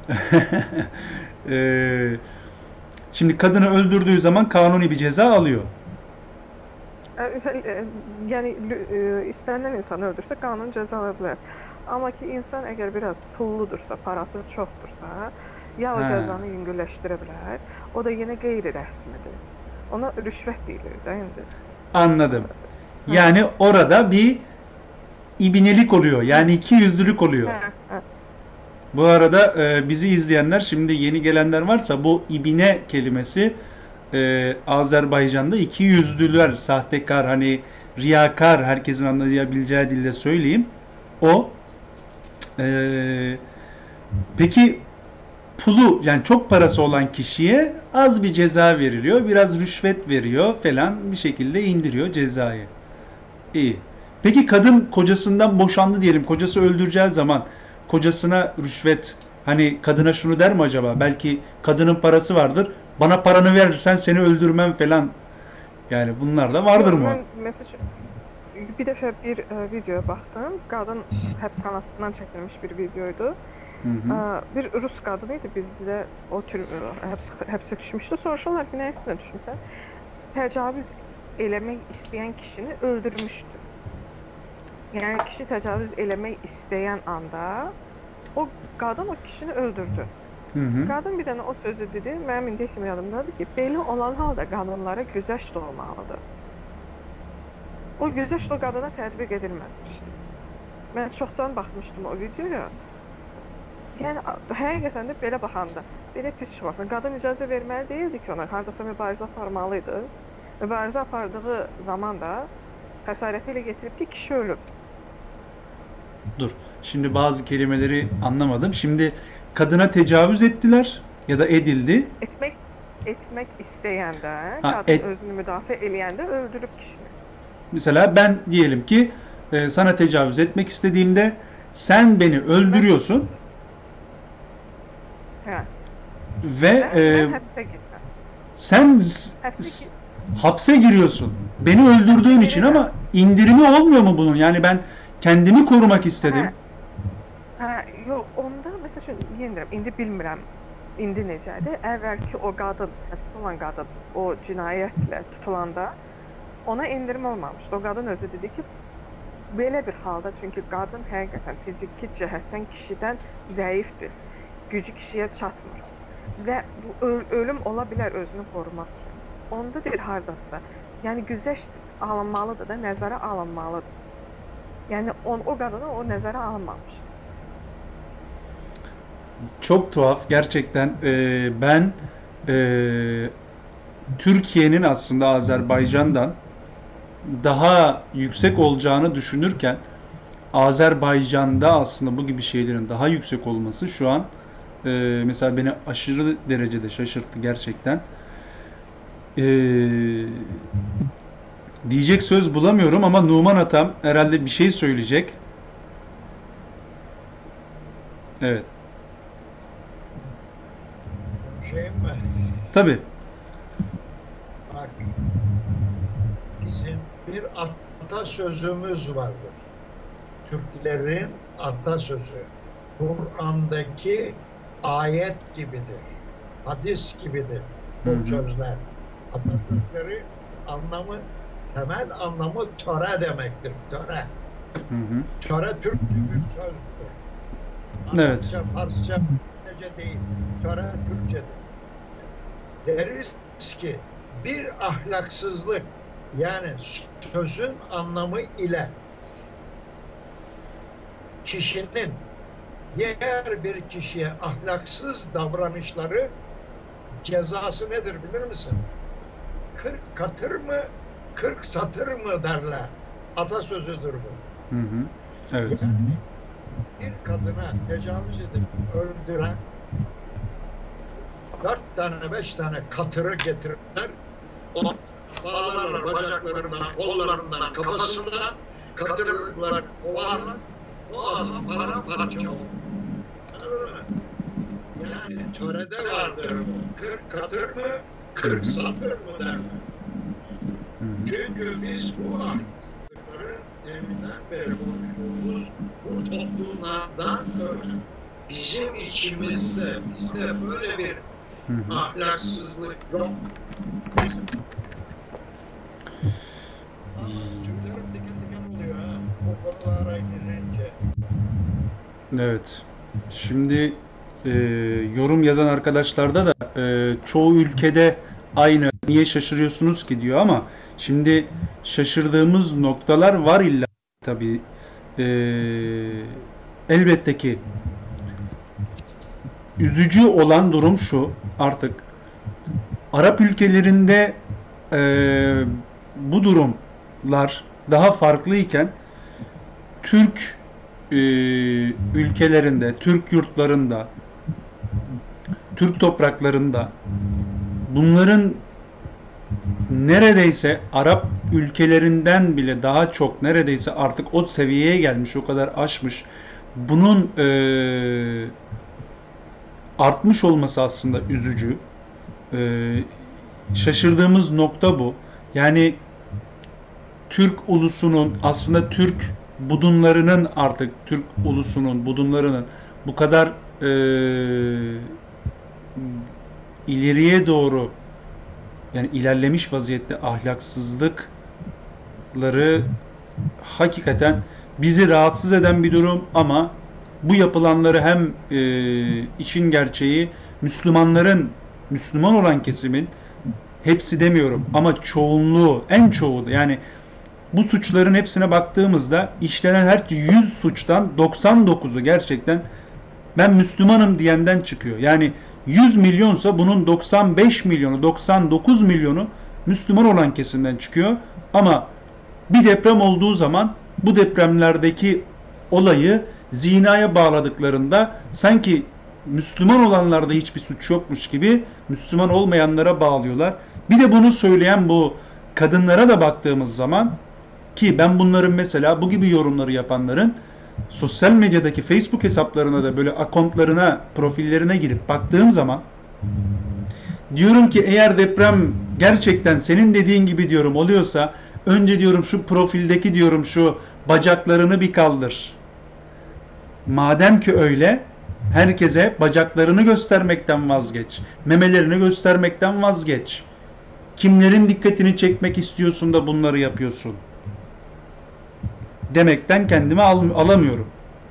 Ee, şimdi kadını öldürdüğü zaman kanuni bir ceza alıyor. Ə, ə, Yəni lü- ə, istənilən insanı öldürsə qanun cəza ala bilər. Amma ki insan əgər biraz pulludursa, parası çoxdursa, ya o Hə. cəzanı yüngülləşdirə bilər, o da yenə qeyri-rəsmidir. Ona rüşvət deyilir də indi. Anladım. Yani orada bir ibinelik oluyor. Yani iki yüzlülük oluyor. Hə, hə. Bu arada e, bizi izleyenler, şimdi yeni gelenler varsa bu ibine kelimesi e, Azerbaycan'da iki yüzlüler, sahtekar, hani riyakar, herkesin anlayabileceği dille söyleyeyim. O. E, peki pulu, yani çok parası olan kişiye az bir ceza veriliyor, biraz rüşvet veriyor falan, bir şekilde indiriyor cezayı. İyi. Peki kadın kocasından boşandı diyelim. Kocası öldüreceği zaman kocasına rüşvet, hani kadına şunu der mi acaba? Belki kadının parası vardır. Bana paranı verirsen seni öldürmem falan. Yani bunlar da vardır Yox, mı? mən məsəl bir dəfə bir ə, videoya baxdım. Qadın həbsxanasından çəkilmiş bir videoydu. Hı hı. Ə, bir Rus qadını idi, bizdə də o tür ə, həbs həbsə düşmüşdü. Soruşurlar ki, nə üstünə düşmüsən? Təcavüz eləmək istəyən kişini öldürmüşdü. Yəni kişi təcavüz eləmək istəyən anda o qadın o kişini öldürdü. Hı hı. Qadın bir dənə o sözü dedi, mənim indiyə kimi yadımdadır ki, belə olan halda qadınlara güzəşt olmalıdır. O güzəşt o qadına tətbiq edilməmişdi. Mən çoxdan baxmışdım o videoya. Yəni həqiqətən də belə baxanda, belə pis çıxmasın. Qadın icazə verməli deyildi ki, ona hardasa mübarizə aparmalıydı. Mübarizə apardığı zaman da xəsarəti ilə getirib ki, kişi ölüb. Dur. Şimdi bazı kelimeleri anlamadım. Şimdi kadına tecavüz ettiler ya da edildi. Etmək etmək istəyəndə, Ha, qadın et- özünü müdafiə eləyəndə öldürüb kişini. Mesela ben diyelim ki e, sana tecavüz etmek istediğimde sen beni öldürüyorsun Hə. ve Mən, e, mən həbsə getməm. sen s- Həbsə s- ki, hapse giriyorsun. Beni öldürdüğün için, ama indirimi olmuyor mu bunun? Yani ben kendimi korumak istedim. hə, hə, yox, onda məsəl üçün yenə deyirəm, indi bilmirəm. İndi necədir? Əvvəlki o qadın, həbsdə olan qadın o cinayətlə tutulanda ona endirim olmamışdı. O qadın özü dedi ki, belə bir halda, çünki qadın həqiqətən fiziki cəhətdən kişidən zəifdir. Gücü kişiyə çatmır. Və bu öl ölüm ola bilər özünü qorumaq üçün. Onda deyir hardasa. Yəni güzəşt alınmalıdır da, nəzərə alınmalıdır. Yəni on, o qadına o nəzərə alınmamışdı. Çok tuhaf gerçekten. Ee, ben ee, Türkiye'nin aslında Azerbaycan'dan daha yüksek olacağını düşünürken Azerbaycan'da aslında bu gibi şeylerin daha yüksek olması şu an ee, mesela beni aşırı derecede şaşırttı gerçekten. Ee, diyecek söz bulamıyorum ama Numan Atam herhalde bir şey söyleyecek. Evet. Şey mi? Tabii. Bak, bizim bir atasözümüz vardır. Türklerin atasözü. Kur'an'daki ayet gibidir. Hadis gibidir Hı hı. bu sözler. Atasözleri anlamı, temel anlamı töre demektir. Töre. Hı hı. Töre Türkçe bir sözdür. Evet. Arapça, Farsça, nece değil. Töre Türkçedir. Deriz ki bir ahlaksızlık, yani sözün anlamı ile kişinin diğer bir kişiye ahlaksız davranışları cezası nedir bilir misin? Kırk katır mı, kırk satır mı derler. Atasözüdür bu. Hı hı. Evet. Yani bir kadına tecavüz edip öldüren dört tane, beş tane katırı getirirler. Onu bağlarlar bacaklarından, kollarından, kafasından, katırlar kovarlar. O adam paramparça olur. Anladın mı? Yani törede vardır bu. Kırk katır mı, kırk satır mı derler. Hı hı. Çünkü biz bu ahlakları deminden beri konuştuğumuz bu toplumlardan öyle. Bizim içimizde, bizde böyle bir Hı hı. ahlaksızlık yok. Bizim... Aa, tüylerim diken diken oluyor ha. Bu konulara girince. Evet. Şimdi e, yorum yazan arkadaşlarda da e, çoğu ülkede aynı, niye şaşırıyorsunuz ki diyor, ama şimdi şaşırdığımız noktalar var illa tabii. E, elbette ki üzücü olan durum şu: artık Arap ülkelerinde e, bu durumlar daha farklıyken Türk e, ülkelerinde, Türk yurtlarında, Türk topraklarında bunların neredeyse Arap ülkelerinden bile daha çok, neredeyse artık o seviyeye gelmiş, o kadar aşmış. Bunun e, artmış olması aslında üzücü. E, şaşırdığımız nokta bu. Yani Türk ulusunun, aslında Türk budunlarının, artık Türk ulusunun, budunlarının bu kadar e, ileriye doğru, yani ilerlemiş vaziyette ahlaksızlıkları hakikaten bizi rahatsız eden bir durum. Ama bu yapılanları hem e, işin gerçeği Müslümanların, Müslüman olan kesimin, hepsi demiyorum ama çoğunluğu, en çoğu da, yani bu suçların hepsine baktığımızda işlenen her yüz suçtan doksan dokuzu gerçekten ben Müslümanım diyenden çıkıyor. Yani yüz milyonsa bunun doksan beş milyonu, doksan dokuz milyonu Müslüman olan kesimden çıkıyor. Ama bir deprem olduğu zaman bu depremlerdeki olayı zinaya bağladıklarında sanki Müslüman olanlarda hiçbir suç yokmuş gibi Müslüman olmayanlara bağlıyorlar. Bir de bunu söyleyen bu kadınlara da baktığımız zaman, ki ben bunların, mesela bu gibi yorumları yapanların sosyal medyadaki Facebook hesaplarına da, böyle akontlarına, profillerine girip baktığım zaman diyorum ki eğer deprem gerçekten senin dediğin gibi diyorum oluyorsa, önce diyorum şu profildeki diyorum şu bacaklarını bir kaldır. Madem ki öyle, herkese bacaklarını göstermekten vazgeç. Memelerini göstermekten vazgeç. Kimlerin dikkatini çekmek istiyorsun da bunları yapıyorsun demekten kendimi al alamıyorum.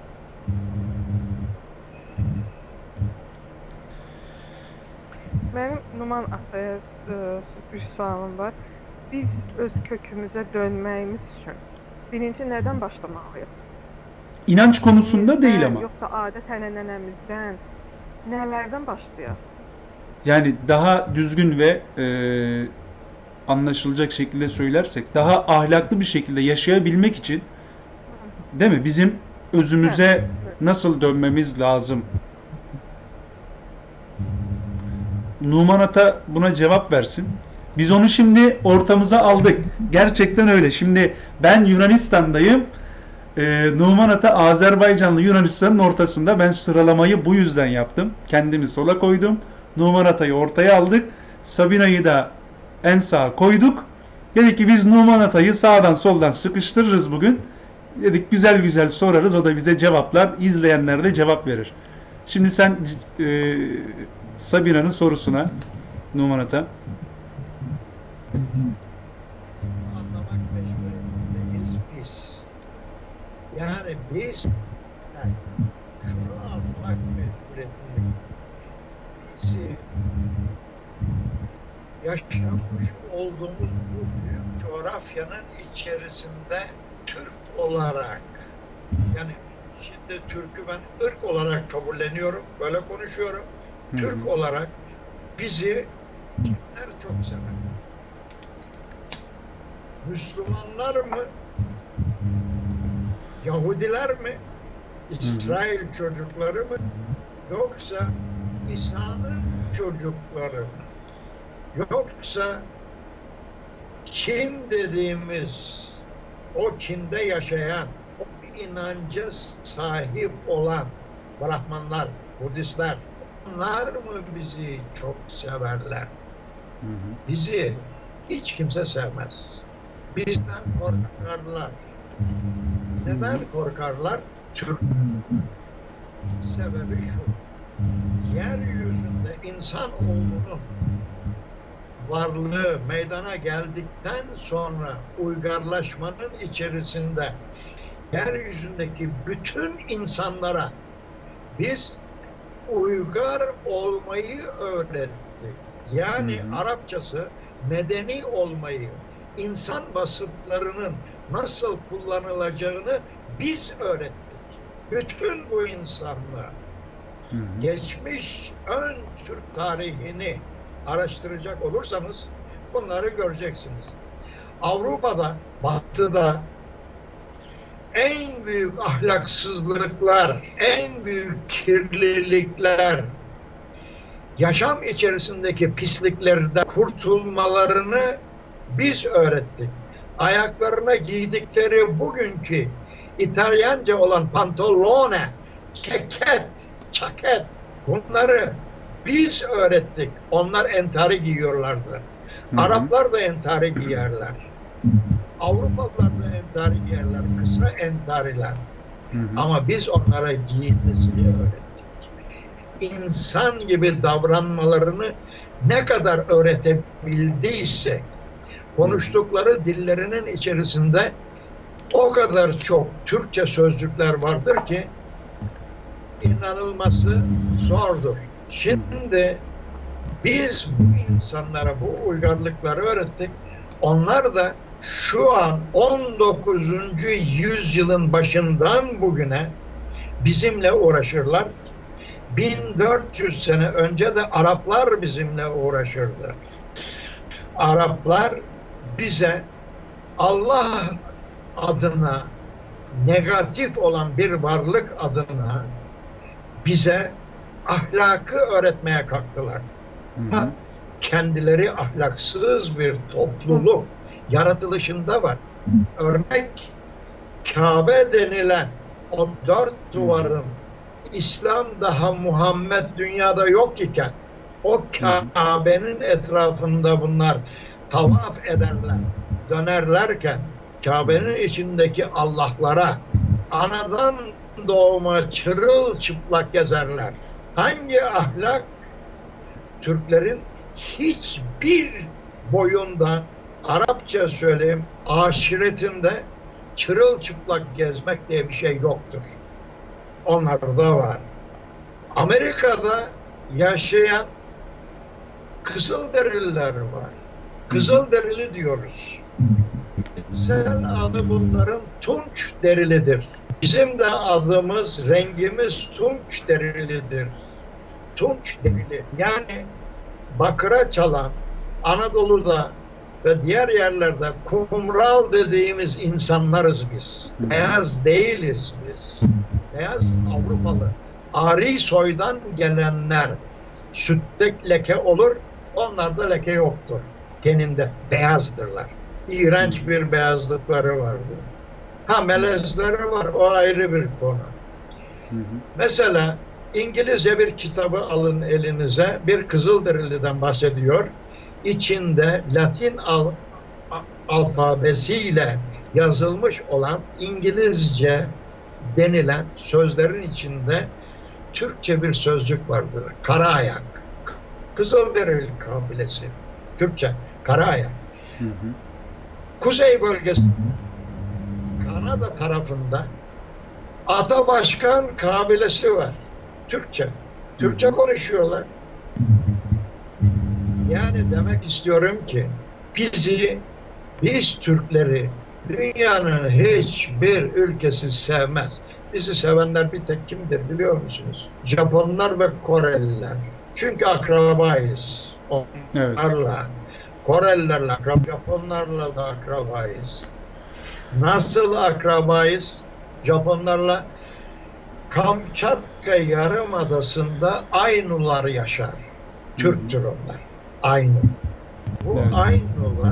Benim Numan Ataya e, bir sualım var. Biz öz kökümüze dönməyimiz üçün birinci nədən başlamalıyıq? İnanç konusunda değil ama. Yoksa adət-ənənəmizdən nələrdən başlayaq? Yani daha düzgün ve e, anlaşılacak şekilde söylersek, daha ahlaklı bir şekilde yaşayabilmek için, değil mi? Bizim özümüze Evet, evet. nasıl dönmemiz lazım? Numan Ata buna cevap versin. Biz onu şimdi ortamıza aldık. Gerçekten öyle. Şimdi ben Yunanistan'dayım. Ee, Numan Ata Azerbaycanlı, Yunanistan'ın ortasında. Ben sıralamayı bu yüzden yaptım. Kendimi sola koydum. Numan Ata'yı ortaya aldık. Sabina'yı da en sağa koyduk. Dedik ki biz Numan Ata'yı sağdan soldan sıkıştırırız bugün. Dedik güzel güzel sorarız. O da bize cevaplar. İzleyenler de cevap verir. Şimdi sen e, Sabina'nın sorusuna, Numan Ata. Anlamak mecburiyetindeyiz biz. Yani biz yani şunu anlamak mecburiyetindeyiz. Bizi yaşamış olduğumuz bu büyük coğrafyanın içerisinde Türk olarak, yani şimdi Türk'ü ben ırk olarak kabulleniyorum, böyle konuşuyorum. Hı hı. Türk olarak bizi kimler çok sever? Müslümanlar mı? Yahudiler mi? İsrail çocukları mı? Yoksa İsa'nın çocukları mı? Yoksa Çin dediğimiz, o Çin'de yaşayan, o inanca sahip olan Brahmanlar, Budistler, onlar mı bizi çok severler? Hı hı. Bizi hiç kimse sevmez. Bizden korkarlar. Neden korkarlar? Türk. Sebebi şu. Yeryüzünde insanoğlunun varlığı meydana geldikten sonra uygarlaşmanın içerisinde yeryüzündeki bütün insanlara biz uygar olmayı öğrettik. Yani Hı hı. Arapçası medeni olmayı, insan vasıflarının nasıl kullanılacağını biz öğrettik. Bütün bu insanlığa Hı hı. geçmiş ön Türk tarihini araştıracak olursanız bunları göreceksiniz. Avrupa'da, Batı'da en büyük ahlaksızlıklar, en büyük kirlilikler, yaşam içerisindeki pisliklerden kurtulmalarını biz öğrettik. Ayaklarına giydikleri bugünkü İtalyanca olan pantolone, ceket, çaket, bunları biz öğrettik. Onlar entari giyiyorlardı. Hı hı. Araplar da entari giyerler. Avrupalılar da entari giyerler. Kısa entariler. Hı hı. Ama biz onlara giyinmesini öğrettik. İnsan gibi davranmalarını ne kadar öğretebildiyse, konuştukları dillerinin içerisinde o kadar çok Türkçe sözcükler vardır ki inanılması zordur. Şimdi biz bu insanlara bu uygarlıkları öğrettik. Onlar da şu an on dokuzuncu yüzyılın başından bugüne bizimle uğraşırlar. bin dört yüz sene önce de Araplar bizimle uğraşırdı. Araplar bize Allah adına negatif olan bir varlık adına bize ahlakı öğretmeye kalktılar. Hı hı. Kendileri ahlaksız bir topluluk yaratılışında var. Örnek Kabe denilen o dört duvarın İslam daha Muhammed dünyada yok iken o Kabe'nin etrafında bunlar tavaf ederler, dönerlerken Kabe'nin içindeki Allah'lara anadan doğma çırılçıplak gezerler. Hangi ahlak? Türklerin hiçbir boyunda, Arapça söyleyeyim, aşiretinde çırılçıplak gezmek diye bir şey yoktur. Onlarda var. Amerika'da yaşayan Kızılderililer var. Kızılderili diyoruz. Sen adı bunların Tunç derilidir. Bizim de adımız, rengimiz Tunç derilidir. Tunç derili. Yani bakıra çalan Anadolu'da ve diğer yerlerde kumral dediğimiz insanlarız biz. Beyaz değiliz biz. Beyaz Avrupalı. Ari soydan gelenler sütte leke olur, onlarda leke yoktur. Teninde beyazdırlar. İğrenç bir beyazlıkları vardır. Ha melezleri var, o ayrı bir konu. Hı hı. Mesela İngilizce bir kitabı alın elinize, bir Kızılderili'den bahsediyor. İçinde Latin al, alfabesiyle yazılmış olan İngilizce denilen sözlerin içinde Türkçe bir sözcük vardır. Karaayak. Kızılderili kabilesi. Türkçe. Karaayak. Hı hı. Kuzey bölgesi Kanada tarafında Atabaşkan kabilesi var. Türkçe. Türkçe konuşuyorlar. Yani demek istiyorum ki bizi, biz Türkleri dünyanın hiçbir ülkesi sevmez. Bizi sevenler bir tek kimdir biliyor musunuz? Japonlar ve Koreliler. Çünkü akrabayız. Onlarla. Evet. Korelilerle akrab, Japonlarla da akrabayız. Nasıl akrabayız? Japonlarla Kamçatka Yarımadası'nda Aynular yaşar. Türktür onlar. Aynu. Bu evet. Aynular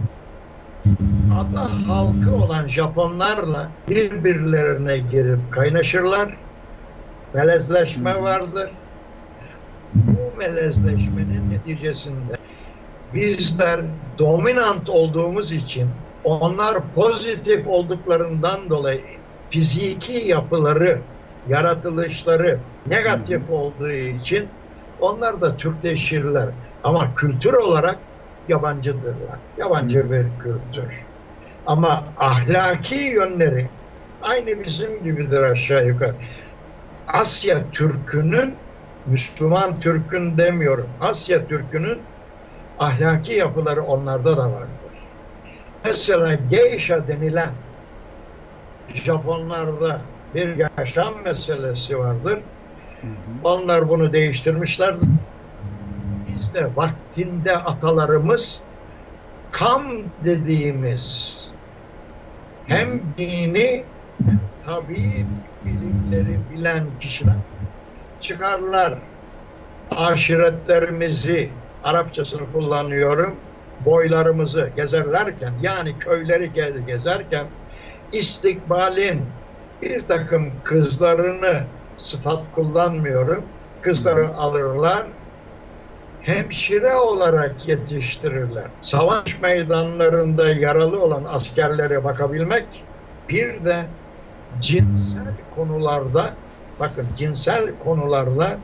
ada halkı olan Japonlarla birbirlerine girip kaynaşırlar. Melezleşme vardır. Bu melezleşmenin neticesinde bizler dominant olduğumuz için onlar pozitif olduklarından dolayı fiziki yapıları, yaratılışları negatif olduğu için onlar da Türkleşirler. Ama kültür olarak yabancıdırlar. Yabancı bir kültür. Ama ahlaki yönleri aynı bizim gibidir aşağı yukarı. Asya Türk'ünün, Müslüman Türk'ün demiyorum, Asya Türk'ünün ahlaki yapıları onlarda da vardır. Mesela geisha denilen Japonlarda bir yaşam meselesi vardır. Hı hı. Onlar bunu değiştirmişler. Biz de vaktinde atalarımız kam dediğimiz hem dini hem tabii bilimleri bilen kişiler çıkarlar. Aşiretlerimizi, Arapçasını kullanıyorum, boylarımızı gezerlerken, yani köyleri gez- gezerken istikbalin bir takım kızlarını, sıfat kullanmıyorum, kızları alırlar, hemşire olarak yetiştirirler. Savaş meydanlarında yaralı olan askerlere bakabilmek, bir de cinsel konularda, bakın cinsel konularda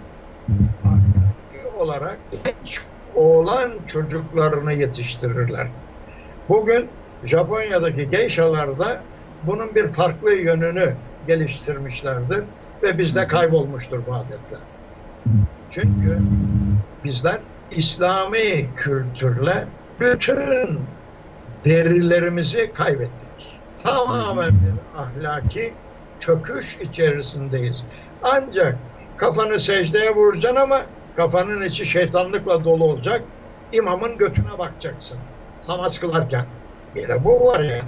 olarak genç oğlan çocuklarını yetiştirirler. Bugün Japonya'daki geishalarda bunun bir farklı yönünü geliştirmişlerdir ve bizde kaybolmuştur bu adetler. Çünkü bizler İslami kültürle bütün değerlerimizi kaybettik. Tamamen bir ahlaki çöküş içerisindeyiz. Ancak kafanı secdeye vuracaksın ama kafanın içi şeytanlıkla dolu olacak. İmamın götüne bakacaksın namaz kılarken. Bir de bu var yani.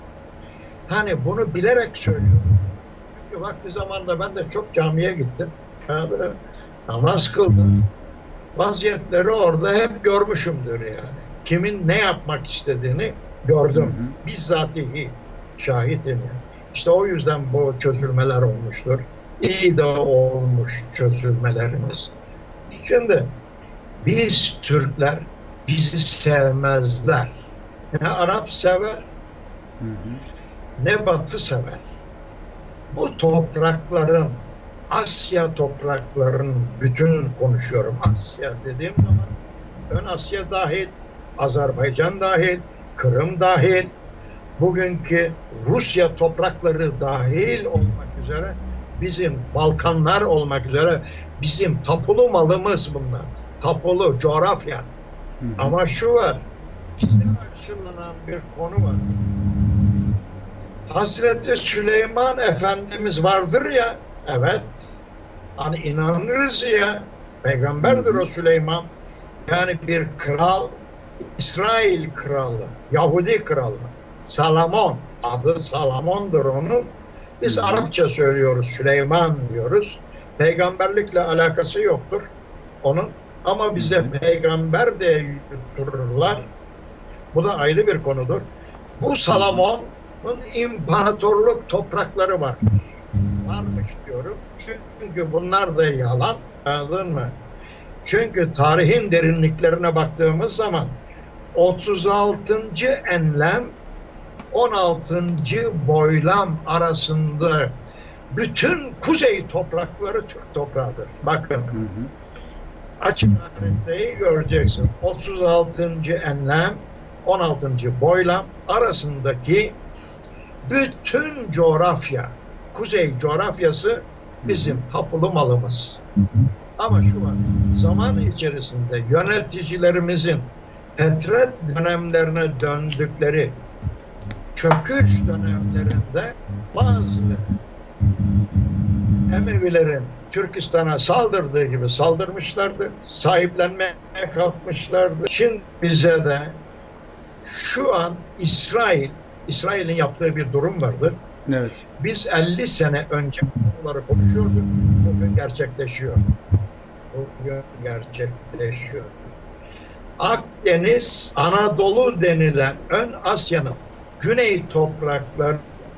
Hani bunu bilerek söylüyorum. Çünkü vakti zamanında ben de çok camiye gittim. Yani namaz kıldım. Vaziyetleri orada hep görmüşümdür yani. Kimin ne yapmak istediğini gördüm. Hı hı. Bizzatihi şahidim yani. İşte o yüzden bu çözülmeler olmuştur. İyi de olmuş çözülmelerimiz. Şimdi biz Türkler bizi sevmezler. Ne Arap sever, hı hı, ne Batı sever. Bu toprakların, Asya topraklarının, bütün konuşuyorum Asya dediğim zaman, Ön Asya dahil, Azerbaycan dahil, Kırım dahil, bugünkü Rusya toprakları dahil olmak üzere, bizim Balkanlar olmak üzere bizim tapulu malımız bunlar. Tapulu coğrafya. Hı hı. Ama şu var, bize aşılanan bir konu var. Hazreti Süleyman Efendimiz vardır ya, evet, hani inanırız ya, peygamberdir o Süleyman. Yani bir kral, İsrail kralı, Yahudi kralı, Salomon, adı Salomon'dur onun. Biz hmm. Arapça söylüyoruz, Süleyman diyoruz. Peygamberlikle alakası yoktur onun. Ama bize hmm. peygamber diye yuttururlar. Bu da ayrı bir konudur. Bu Salomon'un imparatorluk toprakları var. Varmış diyorum. Çünkü bunlar da yalan. Anladın mı? Çünkü tarihin derinliklerine baktığımız zaman otuz altıncı enlem on altıncı boylam arasında bütün kuzey toprakları Türk toprağıdır. Bakın. Hı hı. Açık haritayı göreceksin. otuz altıncı enlem on altıncı boylam arasındaki bütün coğrafya, kuzey coğrafyası bizim tapulu malımız. Hı hı. Ama şu var, zaman içerisinde yöneticilerimizin fetret dönemlerine döndükleri çöküş dönemlerinde bazı Emevilerin Türkistan'a saldırdığı gibi saldırmışlardı, sahiplenmeye kalkmışlardı. Şimdi bize de şu an İsrail, İsrail'in yaptığı bir durum vardı. Evet. Biz elli sene önce bunları konuşuyorduk, bugün gerçekleşiyor. Bugün gerçekleşiyor. Akdeniz, Anadolu denilen ön Asya'nın güney toprakları,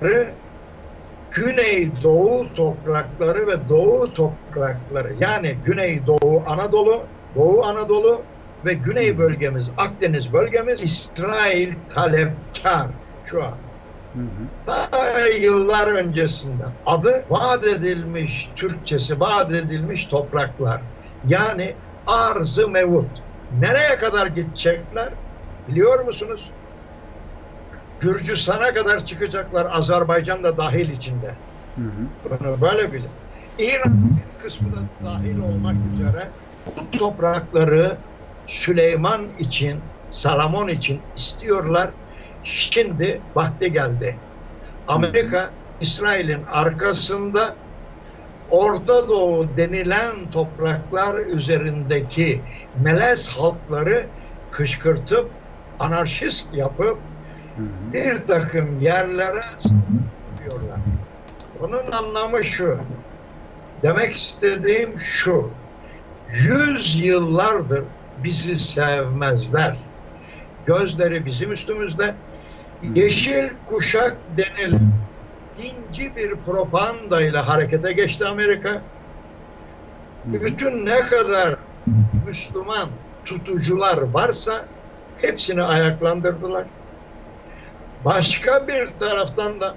güneydoğu toprakları ve doğu toprakları, yani güneydoğu Anadolu, Doğu Anadolu ve güney bölgemiz, Akdeniz bölgemiz İsrail talepkar şu an. Hı hı. Daha yıllar öncesinden adı vaat edilmiş, Türkçesi vaat edilmiş topraklar. Yani arz-ı mevut. Nereye kadar gidecekler biliyor musunuz? Gürcistan'a kadar çıkacaklar, Azerbaycan da dahil içinde. Hı hı. Bunu böyle bilin. İran bir kısmı da dahil olmak üzere bu toprakları Süleyman için, Salomon için istiyorlar. Şimdi vakti geldi. Amerika, İsrail'in arkasında Orta Doğu denilen topraklar üzerindeki melez halkları kışkırtıp, anarşist yapıp bir takım yerlere sokuyorlar. Bunun anlamı şu. Demek istediğim şu. Yüz yıllardır bizi sevmezler. Gözleri bizim üstümüzde. Yeşil kuşak denilen dinci bir propagandayla harekete geçti Amerika. Bütün ne kadar Müslüman tutucular varsa hepsini ayaklandırdılar. Başka bir taraftan da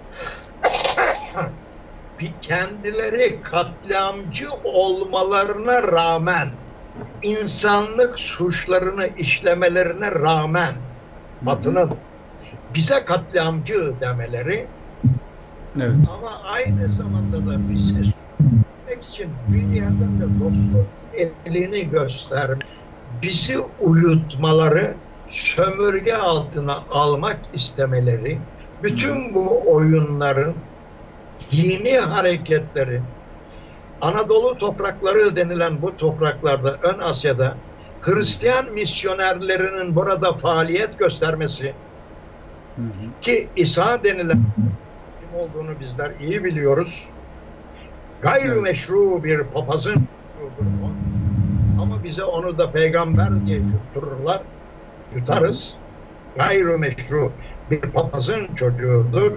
bir kendileri katliamcı olmalarına rağmen, insanlık suçlarını işlemelerine rağmen Batı'nın bize katliamcı demeleri, evet, ama aynı zamanda da bizi söylemek için bir yerden de dostluk elini göstermek, bizi uyutmaları, sömürge altına almak istemeleri, bütün bu oyunların, dini hareketlerin, Anadolu toprakları denilen bu topraklarda, Ön Asya'da Hristiyan misyonerlerinin burada faaliyet göstermesi, hı hı, ki İsa denilen kim olduğunu bizler iyi biliyoruz. Gayrimeşru bir papazın o. Ama bize onu da peygamber diye yuttururlar. Yutarız. Gayrimeşru bir papazın çocuğudur.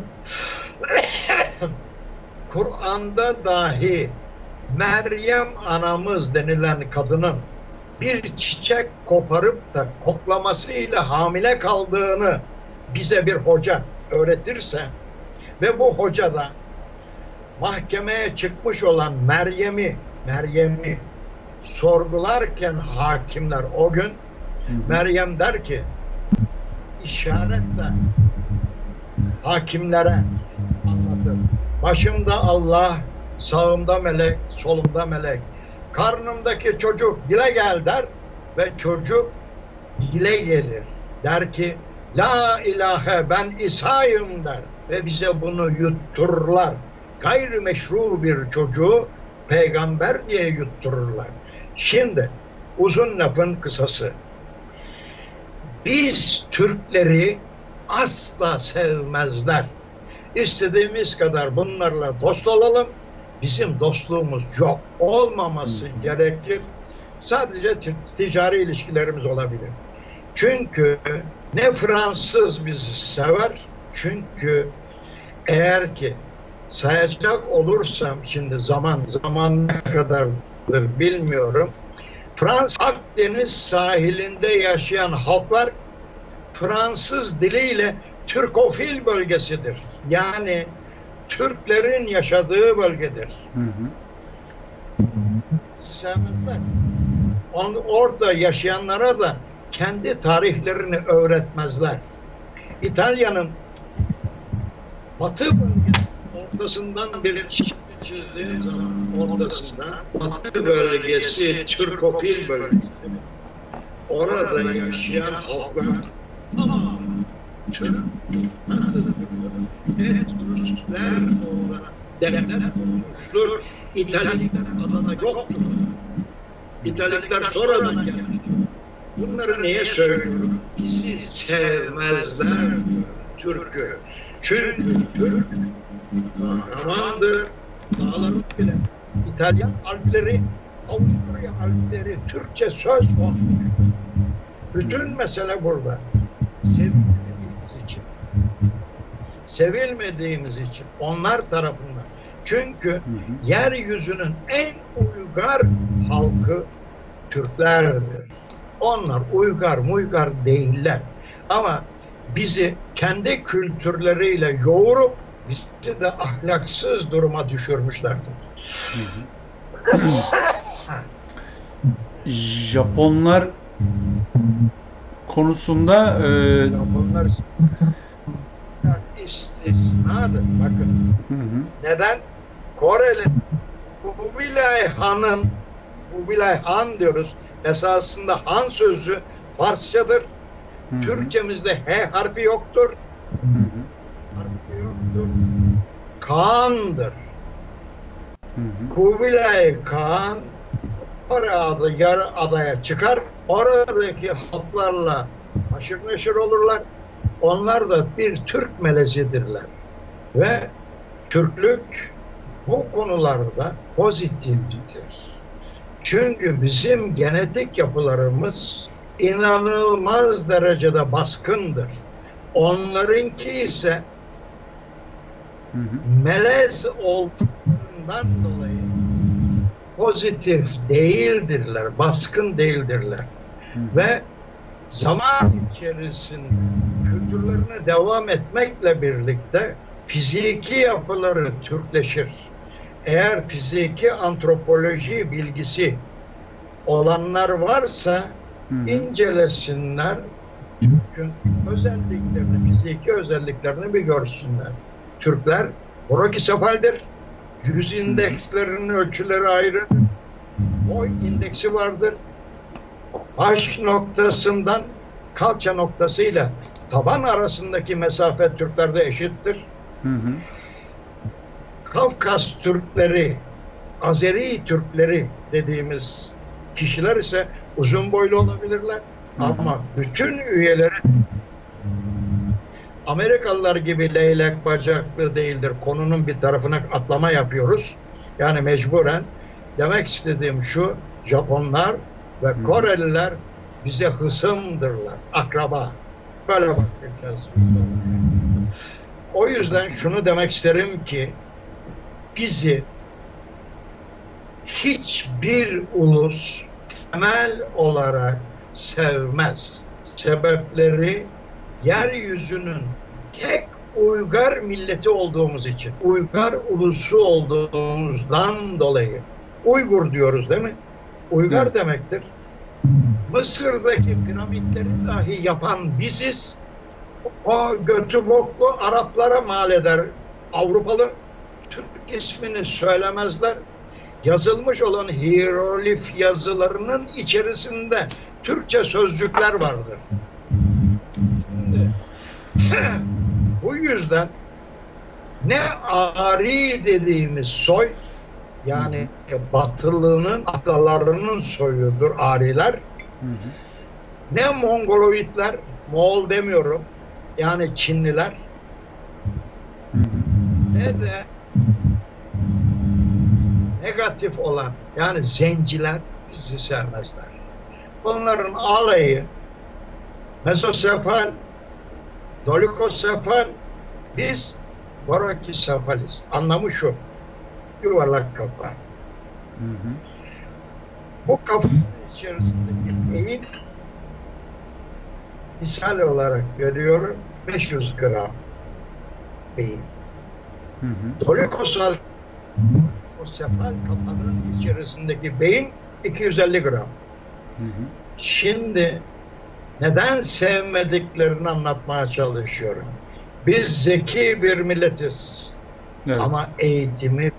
Kur'an'da dahi Meryem anamız denilen kadının bir çiçek koparıp da koklamasıyla hamile kaldığını bize bir hoca öğretirse ve bu hoca da mahkemeye çıkmış olan Meryem'i Meryem'i sorgularken hakimler o gün, Meryem der ki, işaretle hakimlere anlatır. Başımda Allah, sağımda melek, solumda melek. Karnımdaki çocuk dile gel der ve çocuk dile gelir. Der ki, la ilahe ben İsa'yım der ve bize bunu yuttururlar. Gayrimeşru bir çocuğu peygamber diye yuttururlar. Şimdi uzun lafın kısası. Biz Türkleri asla sevmezler. İstediğimiz kadar bunlarla dost olalım. Bizim dostluğumuz yok. Olmaması gerekir. Sadece ticari ilişkilerimiz olabilir. Çünkü ne Fransız bizi sever, çünkü eğer ki sayacak olursam şimdi zaman zaman ne kadardır bilmiyorum. Fransız Akdeniz sahilinde yaşayan halklar Fransız diliyle Türkofil bölgesidir. Yani Türklerin yaşadığı bölgedir. hı hı. Sevmezler. On, orada yaşayanlara da kendi tarihlerini öğretmezler. İtalya'nın batı bölgesi ortasından bir çizdiği zaman ortasında batı bölgesi Türkofil bölgesi. Orada yaşayan halklar ama Türk nasıl hep Ruslar orada devlet olmuştur. İtalikler adada yoktur. İtalikler sonradan gelmiştir. Bunları niye söylüyorum? Bizi sevmezler Türk'ü. Çünkü Türk kahramandır. Dağları bile. İtalyan Alpleri, Avusturya Alpleri Türkçe söz konmuş. Bütün mesele burada. Sevilmediğimiz için. Sevilmediğimiz için onlar tarafından. Çünkü hı hı. yeryüzünün en uygar halkı Türklerdir. Onlar uygar muygar değiller. Ama bizi kendi kültürleriyle yoğurup bizi de ahlaksız duruma düşürmüşlerdir. Hı hı. Japonlar konusunda e... Japonlar istisnadır. Bakın. Hı hı. Neden? Koreli Kubilay Han'ın Kubilay Han diyoruz. Esasında Han sözü Farsçadır. Hı hı. Türkçemizde H harfi yoktur. Hı hı. Harfi yoktur. Kaan'dır. hı. Kubilay Kağan orada yarı adaya çıkar. Oradaki halklarla haşır neşir olurlar. Onlar da bir Türk melezidirler. Ve Türklük bu konularda pozitiftir. Çünkü bizim genetik yapılarımız inanılmaz derecede baskındır. Onlarınki ise Hı hı. melez olduğundan dolayı pozitif değildirler, baskın değildirler. Hı hı. Ve zaman içerisinde kültürlerine devam etmekle birlikte fiziki yapıları Türkleşir. Eğer fiziki antropoloji bilgisi olanlar varsa Hı hı. incelesinler, Türk'ün özelliklerini, fiziki özelliklerini bir görsünler. Türkler brokisefaldir. Yüz indekslerinin ölçüleri ayrı. Boy indeksi vardır. Baş noktasından kalça noktasıyla taban arasındaki mesafe Türklerde eşittir. Hı hı. Kafkas Türkleri, Azeri Türkleri dediğimiz kişiler ise uzun boylu olabilirler. Hı hı. Ama bütün üyeleri Amerikalılar gibi leylek bacaklı değildir. Konunun bir tarafına atlama yapıyoruz. Yani mecburen demek istediğim şu: Japonlar ve Koreliler bize hısımdırlar, akraba. Böyle bakacağız. O yüzden şunu demek isterim ki bizi hiçbir ulus temel olarak sevmez. Sebepleri yeryüzünün tek uygar milleti olduğumuz için, uygar ulusu olduğumuzdan dolayı. Uygur diyoruz değil mi? Uygar Evet. demektir. Mısır'daki piramitleri dahi yapan biziz. O götü boklu Araplara mal eder Avrupalı. Türk ismini söylemezler. Yazılmış olan hieroglif yazılarının içerisinde Türkçe sözcükler vardır. Şimdi, bu yüzden ne Ari dediğimiz soy, yani Batılı'nın atalarının soyudur Ariler, Hı hı. ne Mongoloidler, Moğol demiyorum, yani Çinliler, Hı hı. ne de negatif olan, yani zenciler bizi sevmezler. Bunların alayı mezosefal, dolikosefal, biz borakisefaliz. Anlamı şu: yuvarlak kafa. Hı hı. Bu kafanın içerisindeki beyin, misal olarak görüyorum, beş yüz gram beyin. Hı hı. Dolikosal, dolikosefal kafanın içerisindeki beyin iki yüz elli gram. Hı hı. Şimdi neden sevmediklerini anlatmaya çalışıyorum. Biz zeki bir milletiz. Evet. Ama eğitimi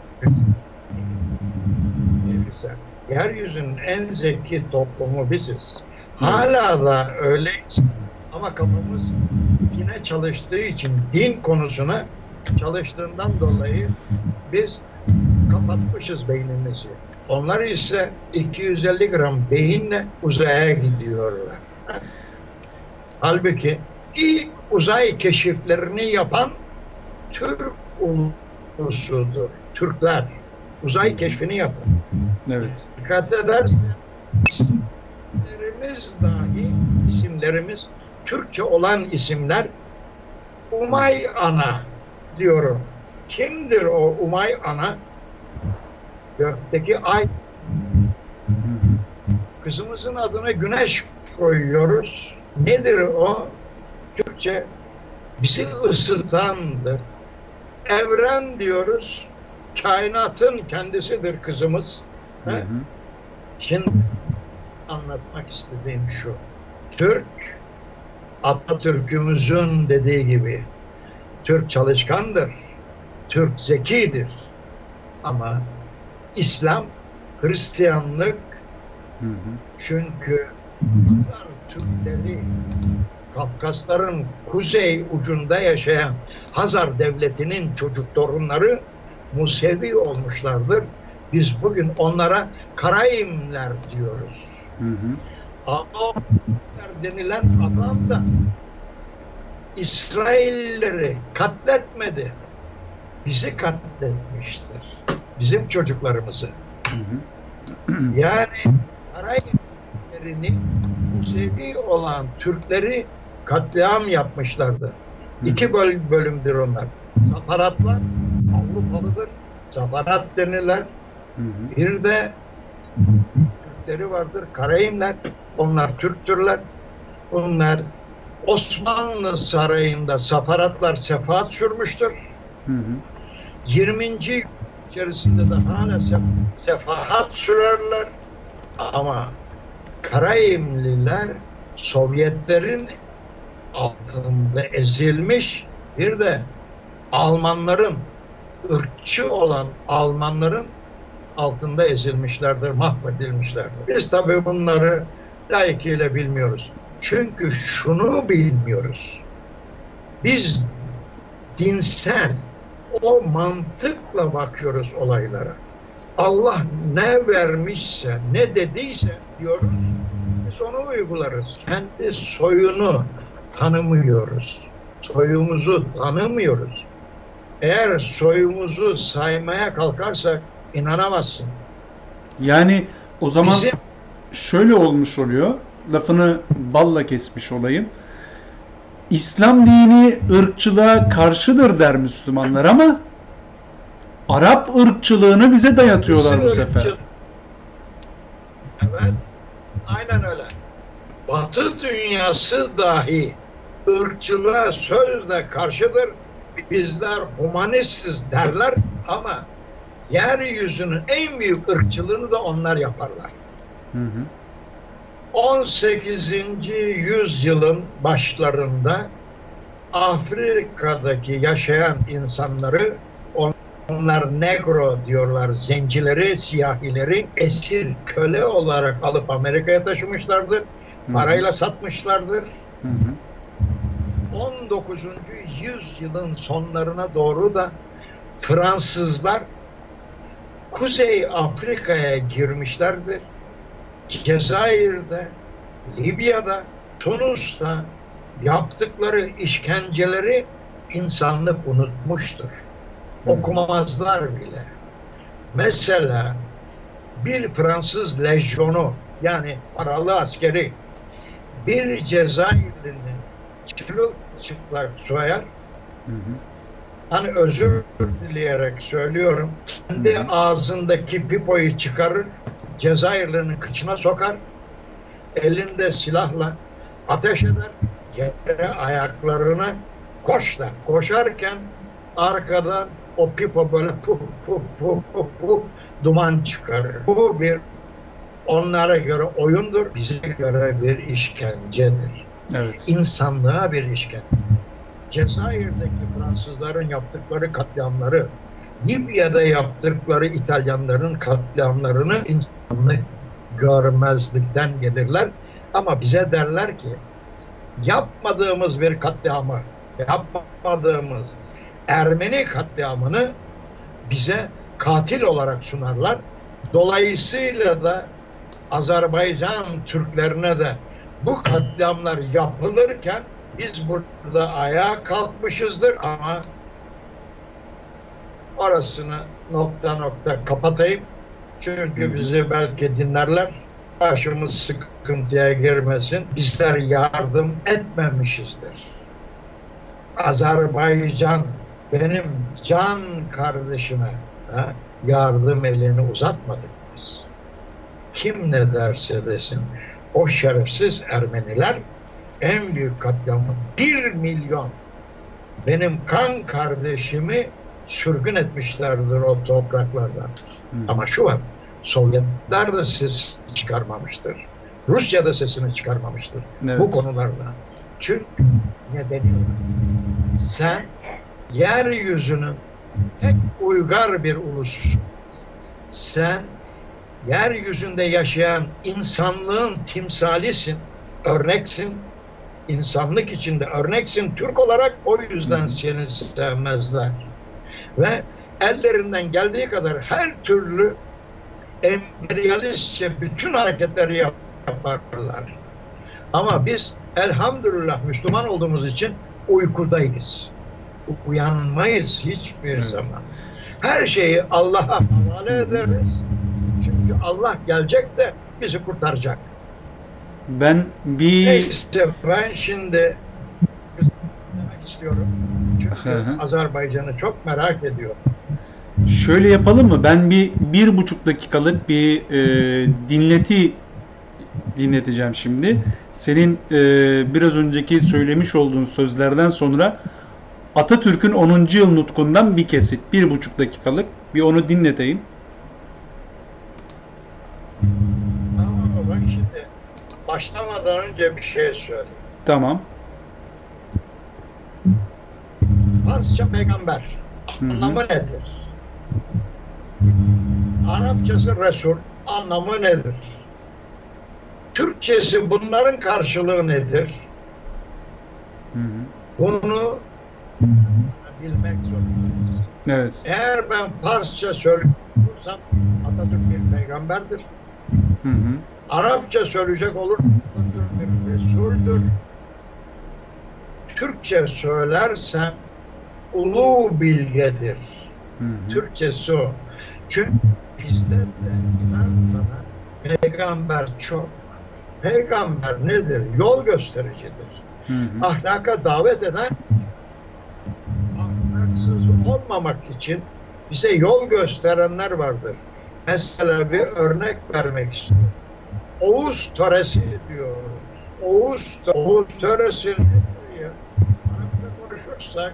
güzel. Yeryüzünün en zeki toplumu biziz. Hala da öyleyiz. Ama kafamız dine çalıştığı için, din konusuna çalıştığından dolayı biz kapatmışız beynimizi. Onlar ise iki yüz elli gram beyinle uzaya gidiyorlar. Halbuki ilk uzay keşiflerini yapan Türk ulusudur. Türkler uzay keşfini yapar. Evet. Dikkat edersen isimlerimiz dahi, isimlerimiz Türkçe olan isimler Umay Ana diyorum. Kimdir o Umay Ana? Gökteki ay. Hı hı. Kızımızın adına Güneş koyuyoruz. Nedir o? Türkçe bizi ısıtandır. Evren diyoruz. Kainatın kendisidir kızımız. Hı hı. Şimdi anlatmak istediğim şu: Türk, Atatürk'ümüzün dediği gibi, Türk çalışkandır, Türk zekidir. Ama İslam, Hristiyanlık, Hı hı. çünkü Hazar Türkleri, Kafkasların kuzey ucunda yaşayan Hazar devletinin çocuk torunları Musevi olmuşlardır Biz bugün onlara Karayimler diyoruz. Hı hı. Ama denilen adam da İsraillileri katletmedi. Bizi katletmiştir. Bizim çocuklarımızı. Hı hı. Yani Karayimlerini Musevi olan Türkleri katliam yapmışlardı. İki bölüm, bölümdür onlar. Zafaratlar Avrupalıdır. Zafarat denilen. Hı hı. Bir de Türkleri vardır. Karayimler. Onlar Türktürler. Bunlar Osmanlı Sarayı'nda safaratlar sefahat sürmüştür. Hı hı. yirminci yüzyıl içerisinde de hala sef- sefahat sürerler. Ama Karayimliler Sovyetlerin altında ezilmiş, bir de Almanların, ırkçı olan Almanların altında ezilmişlerdir, mahvedilmişlerdir. Biz tabii bunları layıkıyla bilmiyoruz. Çünkü şunu bilmiyoruz. Biz dinsel, o mantıkla bakıyoruz olaylara. Allah ne vermişse, ne dediyse diyoruz, biz onu uygularız. Kendi soyunu tanımıyoruz. Soyumuzu tanımıyoruz. Eğer soyumuzu saymaya kalkarsak inanamazsın. Yani o zaman Bizim şöyle olmuş oluyor. Lafını balla kesmiş olayım. İslam dini ırkçılığa karşıdır der Müslümanlar ama Arap ırkçılığını bize dayatıyorlar bu sefer. ırkçı- Evet, aynen öyle. Batı dünyası dahi ırkçılığa sözle karşıdır. Bizler humanistiz derler ama yeryüzünün en büyük ırkçılığını da onlar yaparlar. Hı hı. on sekizinci yüzyılın başlarında Afrika'daki yaşayan insanları, onlar negro diyorlar, zencileri, siyahileri esir, köle olarak alıp Amerika'ya taşımışlardır. Parayla satmışlardır. Hı hı. on dokuzuncu yüzyılın sonlarına doğru da Fransızlar Kuzey Afrika'ya girmişlerdir. Cezayir'de, Libya'da, Tunus'ta yaptıkları işkenceleri insanlık unutmuştur. Okumazlar bile. Mesela bir Fransız lejyonu, yani paralı askeri bir Cezayirli'ni çırılçıplak soyar. Hı hı. Hani özür dileyerek söylüyorum. Kendi Hı hı. ağzındaki pipoyu çıkarır, Cezayirli'nin kıçına sokar, elinde silahla ateş eder, yere ayaklarına koş der. Koşarken arkadan o pipo böyle puf puf puf puf puf duman çıkarır. Bu bir onlara göre oyundur, bize göre bir işkencedir. Evet. İnsanlığa bir işkence. Cezayir'deki Fransızların yaptıkları katliamları, Libya'da yaptıkları İtalyanların katliamlarını insanlık görmezlikten gelirler. Ama bize derler ki yapmadığımız bir katliamı, yapmadığımız Ermeni katliamını bize katil olarak sunarlar. Dolayısıyla da Azerbaycan Türklerine de bu katliamlar yapılırken biz burada ayağa kalkmışızdır ama orasını nokta nokta kapatayım. Çünkü bizi belki dinlerler. Başımız sıkıntıya girmesin. Bizler yardım etmemişizdir. Azerbaycan benim can kardeşime ha, yardım elini uzatmadık biz. Kim ne derse desin o şerefsiz Ermeniler en büyük katliamı bir milyon benim kan kardeşimi sürgün etmişlerdir o topraklardan. Hı. Ama şu var, Sovyetler de ses çıkarmamıştır. Rusya da sesini çıkarmamıştır Evet. bu konularda. Çünkü ne deniyor? Sen yeryüzünün tek uygar bir ulususun. Sen yeryüzünde yaşayan insanlığın timsalisin, örneksin. İnsanlık içinde örneksin. Türk olarak o yüzden seni sevmezler. Ve ellerinden geldiği kadar her türlü emperyalistçe bütün hareketleri yaparlar. Ama biz elhamdülillah Müslüman olduğumuz için uykudayız. Uyanmayız hiçbir Evet. zaman. Her şeyi Allah'a havale ederiz. Çünkü Allah gelecek de bizi kurtaracak. Ben bir Neyse ben şimdi demek istiyorum. Çünkü Hı hı. Azerbaycan'ı çok merak ediyorum. şöyle yapalım mı? Ben bir bir buçuk dakikalık bir e, dinleti dinleteceğim şimdi. Senin e, biraz önceki söylemiş olduğun sözlerden sonra Atatürk'ün onuncu yıl nutkundan bir kesit. Bir buçuk dakikalık. Bir onu dinleteyim. Ama bak şimdi başlamadan önce bir şey söyleyeyim. Tamam. Farsça peygamber Hı hı. anlamı nedir? Arapçası Resul anlamı nedir? Türkçesi bunların karşılığı nedir? Hı hı. Bunu bilmek zorundayız. Evet. Eğer ben Farsça söylüyorsam Atatürk bir peygamberdir. Hı hı. Arapça söyleyecek olur Atatürk bir Resul'dür. Türkçe söylersem ulu bilgedir. Hı hı. Türkçesi o. Çünkü bizde de inan bana peygamber çok. Peygamber nedir? Yol göstericidir. Hı hı. Ahlaka davet eden, ahlaksız olmamak için bize yol gösterenler vardır. Mesela bir örnek vermek istiyorum. Oğuz töresi diyoruz. Oğuz, Oğuz töresi nedir ya? Arapça konuşursak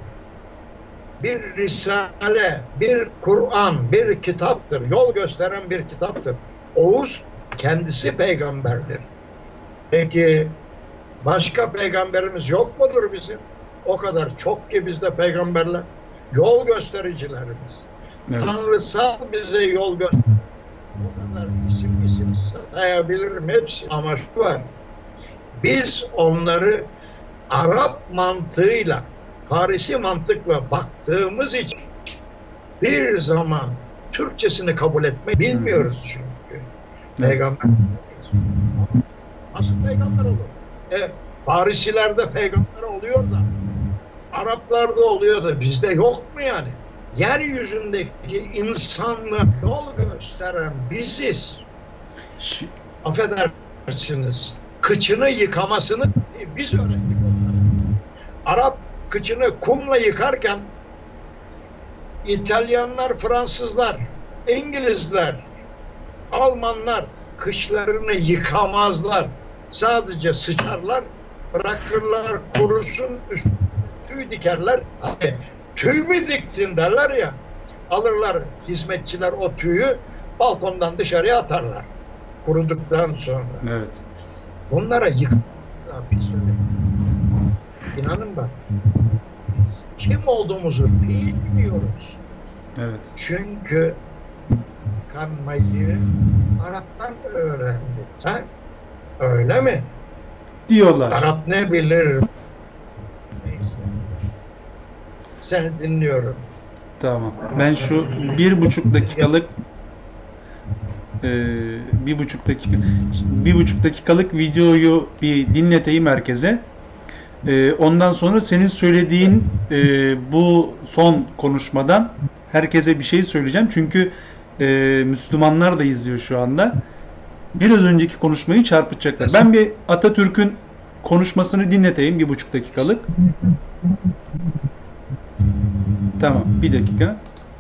bir risale, bir Kur'an, bir kitaptır. Yol gösteren bir kitaptır. Oğuz kendisi peygamberdir. Peki başka peygamberimiz yok mudur bizim? O kadar çok ki bizde peygamberler. Yol göstericilerimiz. Evet. Tanrısal bize yol göster. O kadar isim isim sayabilirim hepsi. Ama şu var. Biz onları Arap mantığıyla, Farisi mantıkla baktığımız için bir zaman Türkçesini kabul etmeyi bilmiyoruz çünkü. Evet. Peygamber. Nasıl peygamber olur? E, Farisilerde peygamber oluyor da, Araplarda oluyor da bizde yok mu yani? Yeryüzündeki insanlığa yol gösteren biziz. Ş- Affedersiniz. Kıçını yıkamasını biz öğrettik onlara. Arap kıçını kumla yıkarken İtalyanlar, Fransızlar, İngilizler, Almanlar kışlarını yıkamazlar. Sadece sıçarlar, bırakırlar kurusun, üstüne tüy dikerler. Hani, tüy mü diktin derler ya. Alırlar hizmetçiler o tüyü balkondan dışarıya atarlar. Kuruduktan sonra. Evet. Bunlara yıkmak bir söyle. İnanın bak. Biz kim olduğumuzu bilmiyoruz. Evet. Çünkü kanmayı Arap'tan öğrendik. Ha? Öyle mi? Diyorlar. Arap ne bilir? Neyse. Seni dinliyorum. Tamam. Ben şu bir buçuk dakikalık e, bir buçuk dakika bir buçuk dakikalık videoyu bir dinleteyim herkese. E, ondan sonra senin söylediğin e, bu son konuşmadan herkese bir şey söyleyeceğim. Çünkü e, Müslümanlar da izliyor şu anda. Biraz önceki konuşmayı çarpıtacaklar. Ben bir Atatürk'ün konuşmasını dinleteyim bir buçuk dakikalık. Tamam, bir dakika.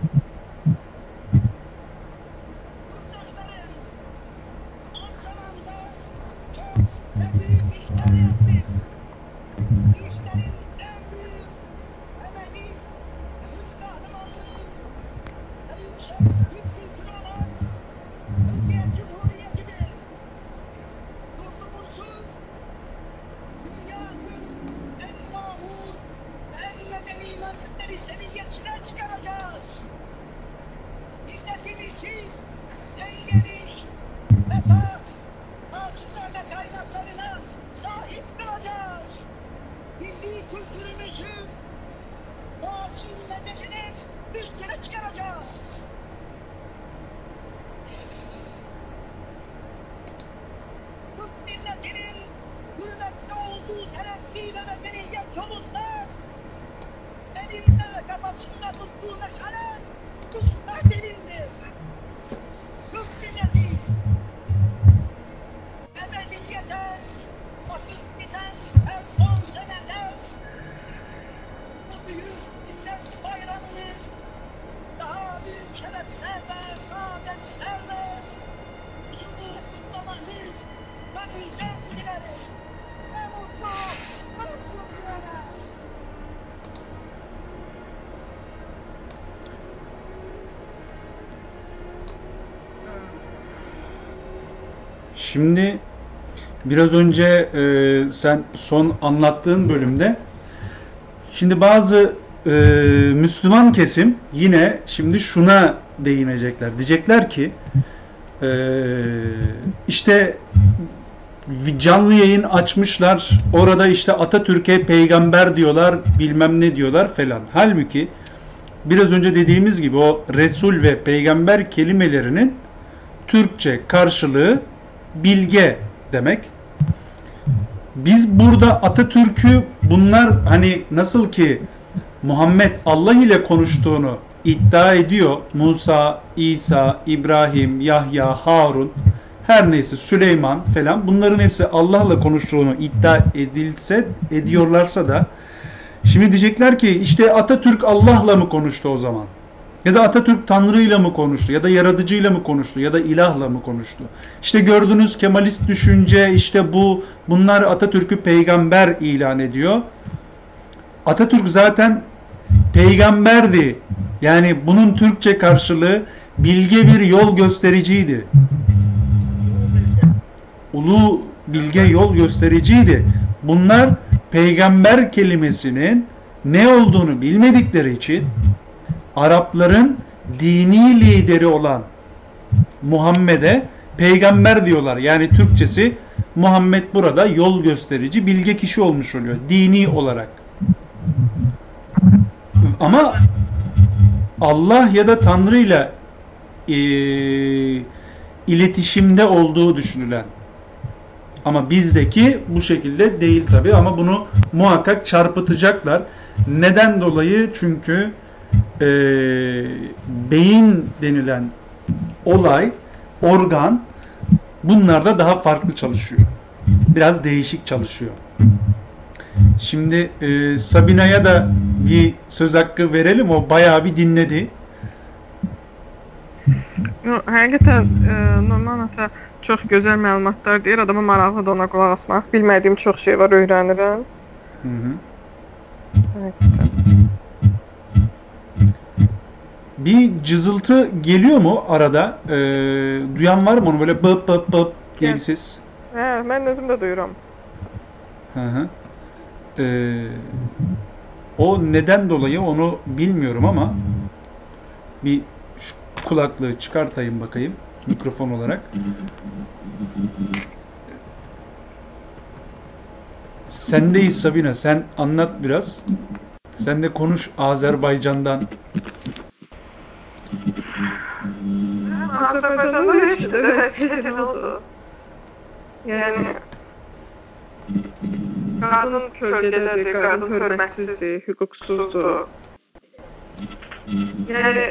seviyesine çıkaracağız. Milletimizi en geniş ve pak ağaçlar ve kaynaklarına sahip kılacağız. Milli kültürümüzü, doğasını ve nesini üstüne çıkaracağız. kafasında tuttuğu meşale kısmet edildi. Türk milleti ebediyete vakit giden her on senede bu büyük millet bayramını daha büyük şereflerle, saadetlerle huzurlu kutlamayı gönülden dileriz. Ne mutlu, ne mutlu diyene. Şimdi biraz önce e, sen son anlattığın bölümde şimdi bazı e, Müslüman kesim yine şimdi şuna değinecekler. Diyecekler ki e, işte canlı yayın açmışlar. Orada işte Atatürk'e peygamber diyorlar, bilmem ne diyorlar falan. Halbuki biraz önce dediğimiz gibi o Resul ve peygamber kelimelerinin Türkçe karşılığı bilge demek. Biz burada Atatürk'ü bunlar hani nasıl ki Muhammed Allah ile konuştuğunu iddia ediyor. Musa, İsa, İbrahim, Yahya, Harun, her neyse Süleyman falan bunların hepsi Allah'la konuştuğunu iddia edilse ediyorlarsa da şimdi diyecekler ki işte Atatürk Allah'la mı konuştu o zaman? Ya da Atatürk Tanrı'yla mı konuştu? Ya da yaratıcıyla mı konuştu? Ya da ilahla mı konuştu? İşte gördüğünüz Kemalist düşünce işte bu bunlar Atatürk'ü peygamber ilan ediyor. Atatürk zaten peygamberdi. Yani bunun Türkçe karşılığı bilge bir yol göstericiydi. Ulu bilge yol göstericiydi. Bunlar peygamber kelimesinin ne olduğunu bilmedikleri için Arapların dini lideri olan Muhammed'e peygamber diyorlar. Yani Türkçesi Muhammed burada yol gösterici, bilge kişi olmuş oluyor dini olarak. Ama Allah ya da Tanrı ile e, iletişimde olduğu düşünülen. Ama bizdeki bu şekilde değil tabi ama bunu muhakkak çarpıtacaklar. Neden dolayı? Çünkü e, beyin denilen olay, organ bunlarda daha farklı çalışıyor. Biraz değişik çalışıyor. Şimdi e, Sabina'ya da bir söz hakkı verelim. O bayağı bir dinledi. Yo, həqiqətən e, Norman ata çox gözəl məlumatlar deyir. Adama maraqlıdır ona qulaq asmaq. Bilmədiyim çox şey var, öyrənirəm. Hı hı. Həqiqətən. Bir cızıltı geliyor mu arada? E, duyan var mı onu böyle bıp bıp bıp diye bir ses? Hə, mən özüm də duyuram. Hı hı. E, o neden dolayı onu bilmiyorum ama bir şu kulaklığı çıkartayım bakayım mikrofon olarak. Sendeyiz Sabina. Sen anlat biraz. Sen de konuş Azerbaycan'dan. Azərbaycanda yaşadı və şeydən oldu. Yəni qadın kölgədədir, qadın hörmətsizdir, hüquqsuzdur. Yəni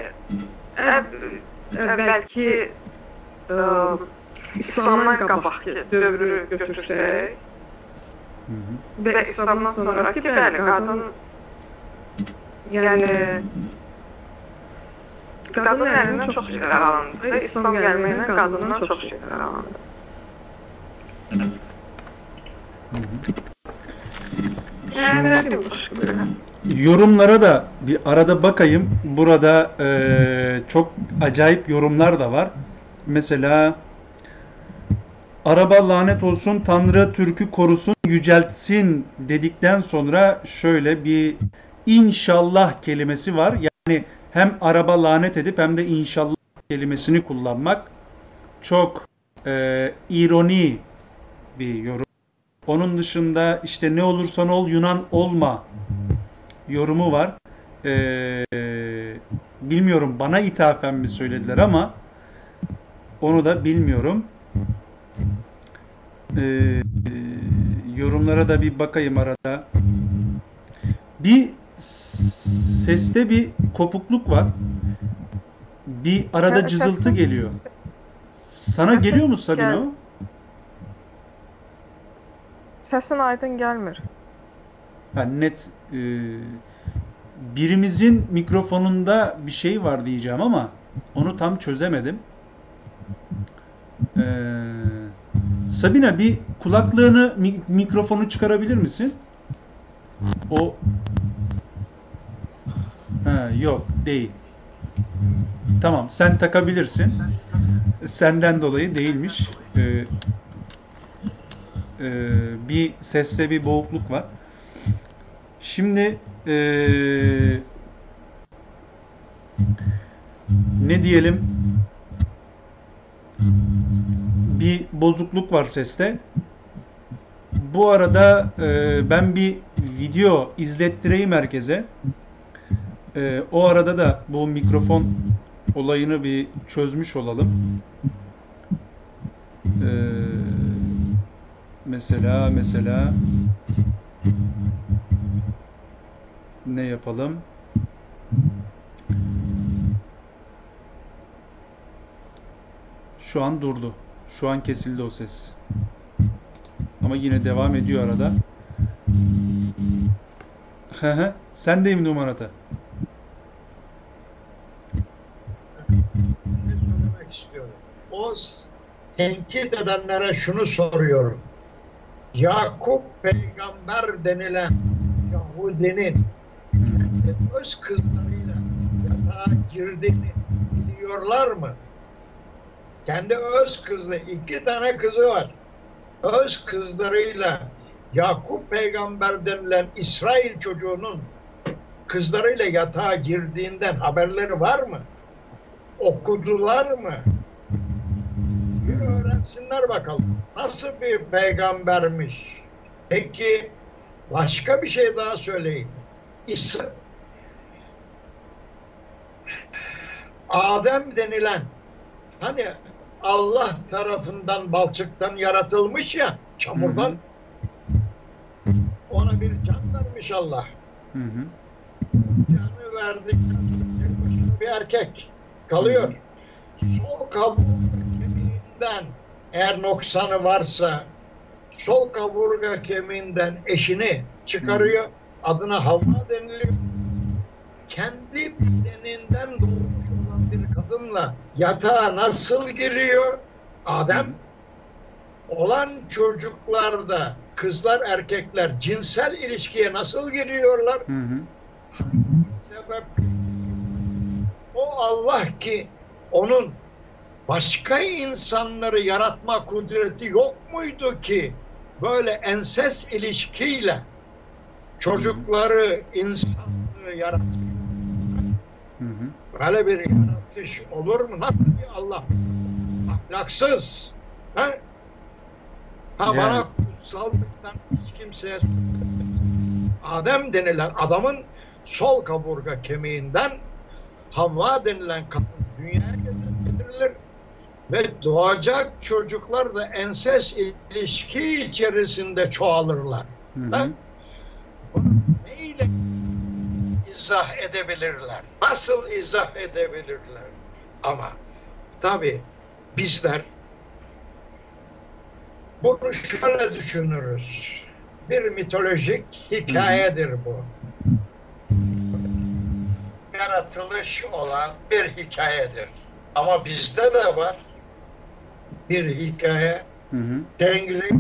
əvvəlki İslamdan qabaqki dövrü götürsək və İslamdan sonraki bəli, qadın yəni qadın əlindən çox şeylər alındı və İslam gəlməklə qadından çox şeylər alındı. Yorumlara da bir arada bakayım. Burada e, çok acayip yorumlar da var. Mesela araba lanet olsun, Tanrı Türk'ü korusun, yüceltsin dedikten sonra şöyle bir inşallah kelimesi var. Yani hem araba lanet edip hem de inşallah kelimesini kullanmak çok e, ironi bir yorum. Onun dışında işte ne olursan ol Yunan olma yorumu var. Ee, bilmiyorum bana ithafen mi söylediler ama onu da bilmiyorum. Ee, yorumlara da bir bakayım arada. Bir Seste bir kopukluk var. Bir arada Ha, cızıltı sesim- geliyor. Sana sesim geliyor mu Sabine gel- o? Səsin aydın gəlmir. Ha, net e, birimizin mikrofonunda bir şey var diyeceğim ama onu tam çözemedim. Ee, Sabine bir kulaklığını mi- mikrofonu çıkarabilir misin? O ha, yok değil. Tamam, sen takabilirsin. Senden dolayı değilmiş. Ee, e, bir seste bir boğukluk var. Şimdi e, ne diyelim? Bir bozukluk var seste. Bu arada e, ben bir video izlettireyim herkese. E, o arada da bu mikrofon olayını bir çözmüş olalım. E, mesela mesela ne yapalım? Şu an durdu. Şu an kesildi o ses. Ama yine devam ediyor arada. Hı hı. Sen deyim numarata. Ne söylemek istiyorum? O s- tenkit edenlere şunu soruyorum. Yakup peygamber denilen Yahudinin kendi öz kızlarıyla yatağa girdiğini biliyorlar mı? Kendi öz kızı, iki tane kızı var. Öz kızlarıyla Yakup peygamber denilen İsrail çocuğunun kızlarıyla yatağa girdiğinden haberleri var mı? Okudular mı? Bir öğrensinler bakalım. Nasıl bir peygambermiş? Peki başka bir şey daha söyleyeyim. İsa, Adem denilen, hani Allah tarafından balçıktan yaratılmış ya, çamurdan, ona bir can vermiş Allah. Hı hı. Canı verdikten sonra tek başına bir erkek kalıyor. Sol kaburga kemiğinden eğer noksanı varsa sol kaburga kemiğinden eşini çıkarıyor. Adına Havva deniliyor. Kendi bedeninden doğmuş olan bir kadınla yatağa nasıl giriyor? Adem olan çocuklarda kızlar erkekler cinsel ilişkiye nasıl giriyorlar? Hı hı. Sebep o Allah ki onun başka insanları yaratma kudreti yok muydu ki böyle enses ilişkiyle çocukları, insanlığı yaratıyor? Hı hı. Böyle bir yaratış olur mu? Nasıl bir Allah? Ahlaksız. Ha? Ha Yani. bana kutsallıktan hiç kimseye Adem denilen adamın sol kaburga kemiğinden Havva denilen kadın dünyaya getirilir ve doğacak çocuklar da enses ilişki içerisinde çoğalırlar. Hı hı. Ha? Bunu neyle izah edebilirler? Nasıl izah edebilirler? Ama tabii bizler bunu şöyle düşünürüz. Bir mitolojik hikayedir bu. Yaratılış olan bir hikayedir. Ama bizde de var bir hikaye. Hı hı. Tengri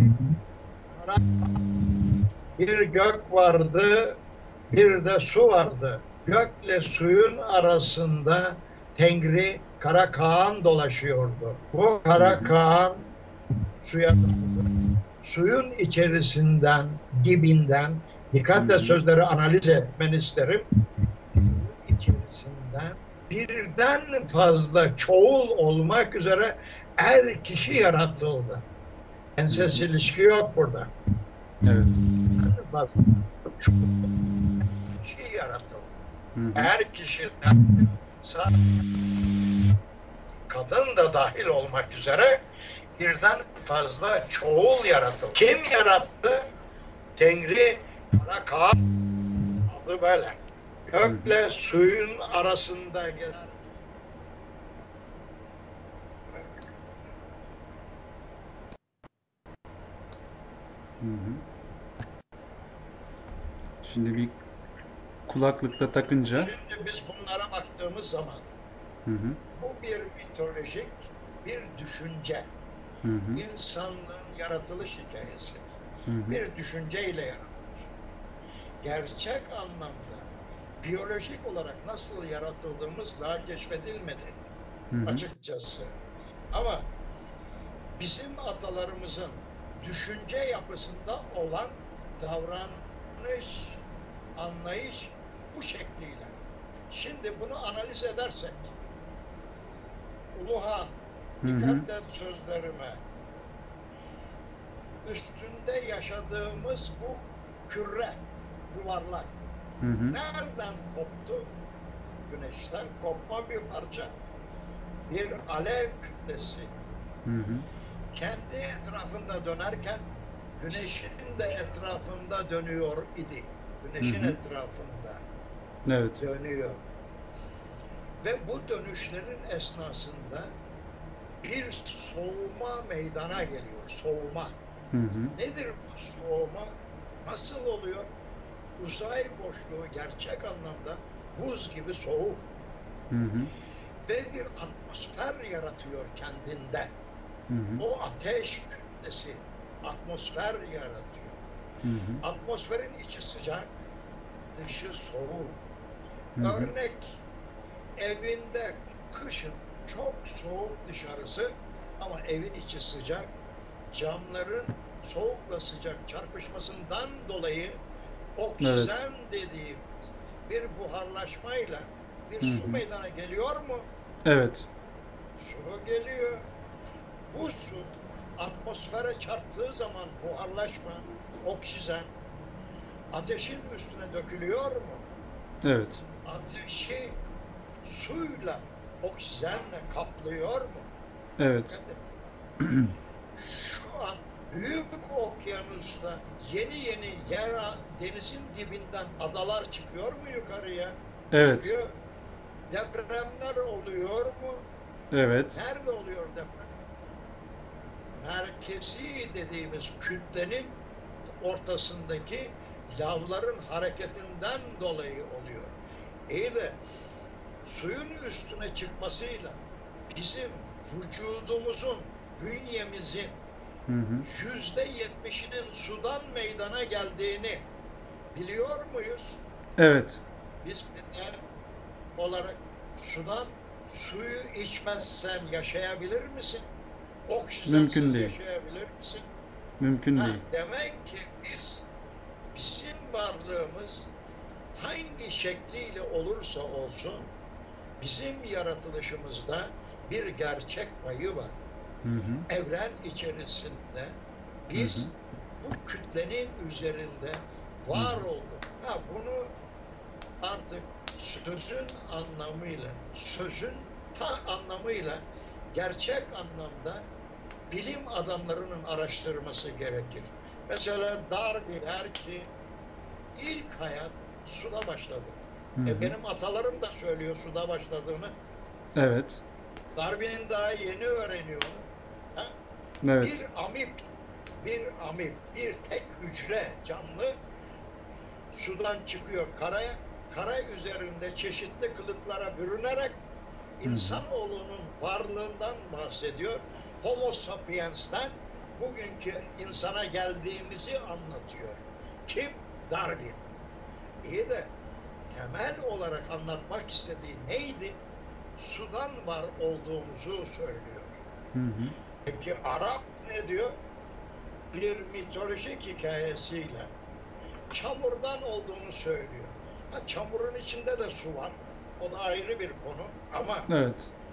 bir gök vardı, bir de su vardı. Gökle suyun arasında Tengri Kara Kaan dolaşıyordu. Bu Kara Kaan suya daldı. Suyun içerisinden, dibinden, dikkatle sözleri analiz etmeni isterim. Suyun içerisinden birden fazla çoğul olmak üzere er kişi yaratıldı. Enses ilişki yok burada. Evet. Birden fazla çoğul kişi yaratıldı. Hı hı. Er kişiden sadece kadın da dahil olmak üzere birden fazla çoğul yaratıldı. Kim yarattı? Tengri Kara Kaan adı böyle. Gökle suyun arasında gezer. Hı hı. Şimdi bir kulaklıkta takınca. Şimdi biz bunlara baktığımız zaman Hı hı. bu bir mitolojik bir düşünce. Hı hı. İnsanlığın yaratılış hikayesi. Hı hı. Bir düşünceyle yaratılır. Gerçek anlamda biyolojik olarak nasıl yaratıldığımız daha keşfedilmedi Hı hı. açıkçası. Ama bizim atalarımızın düşünce yapısında olan davranış, anlayış bu şekliyle. Şimdi bunu analiz edersek, Uluhan, Hı hı. dikkat et sözlerime, üstünde yaşadığımız bu küre, yuvarlak, Hı hı. nereden koptu? Güneşten kopma bir parça. Bir alev kütlesi. Hı hı. Kendi etrafında dönerken güneşin de etrafında dönüyor idi. Güneşin Hı hı. etrafında Evet. dönüyor. Ve bu dönüşlerin esnasında bir soğuma meydana geliyor. Soğuma. Hı hı. Nedir bu soğuma? Nasıl oluyor? Uzay boşluğu gerçek anlamda buz gibi soğuk. Hı hı. Ve bir atmosfer yaratıyor kendinde. Hı hı. O ateş kütlesi atmosfer yaratıyor. Hı hı. Atmosferin içi sıcak, dışı soğuk. Hı hı. Örnek, evinde kışın çok soğuk dışarısı ama evin içi sıcak. Camların soğukla sıcak çarpışmasından dolayı oksijen dediğimiz bir buharlaşmayla bir Hı su hı. meydana geliyor mu? Evet. Su geliyor. Bu su atmosfere çarptığı zaman buharlaşma, oksijen ateşin üstüne dökülüyor mu? Evet. Ateşi suyla, oksijenle kaplıyor mu? Evet. Dikkat et. Şu an büyük okyanusta yeni yeni yer, denizin dibinden adalar çıkıyor mu yukarıya? Evet. Çıkıyor. Depremler oluyor mu? Evet. Nerede oluyor deprem? Merkezi dediğimiz kütlenin ortasındaki lavların hareketinden dolayı oluyor. İyi de suyun üstüne çıkmasıyla bizim vücudumuzun, bünyemizin Hı hı. yüzde yetmişinin sudan meydana geldiğini biliyor muyuz? Evet. Biz bizler olarak sudan suyu içmezsen yaşayabilir misin? Oksijensiz Mümkün değil. yaşayabilir misin? Mümkün Ha, değil. demek ki biz, bizim varlığımız hangi şekliyle olursa olsun bizim yaratılışımızda bir gerçek payı var. Hı hı. Evren içerisinde biz Hı hı. bu kütlenin üzerinde var olduk. Ha, bunu artık sözün anlamıyla, sözün ta anlamıyla gerçek anlamda bilim adamlarının araştırması gerekir. Mesela Darwin der ki ilk hayat suda başladı. Hı hı. E benim atalarım da söylüyor suda başladığını. Evet. Darwin'in daha yeni öğreniyor. Ha? Evet. Bir amip, bir amip, bir tek hücre canlı sudan çıkıyor karaya. Kara üzerinde çeşitli kılıklara bürünerek insanoğlunun varlığından bahsediyor. Homo sapiens'ten bugünkü insana geldiğimizi anlatıyor. Kim? Darwin. İyi de temel olarak anlatmak istediği neydi? Sudan var olduğumuzu söylüyor. Hı hı. Peki Arap ne diyor? Bir mitolojik hikayesiyle çamurdan olduğunu söylüyor. Ha, çamurun içinde de su var. O da ayrı bir konu. Ama Evet.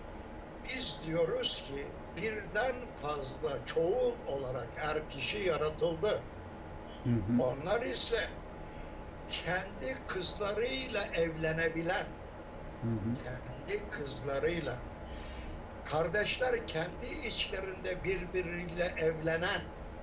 biz diyoruz ki birden fazla çoğul olarak er kişi yaratıldı. Hı hı. Onlar ise kendi kızlarıyla evlenebilen, Hı hı. kendi kızlarıyla, kardeşler kendi içlerinde birbiriyle evlenen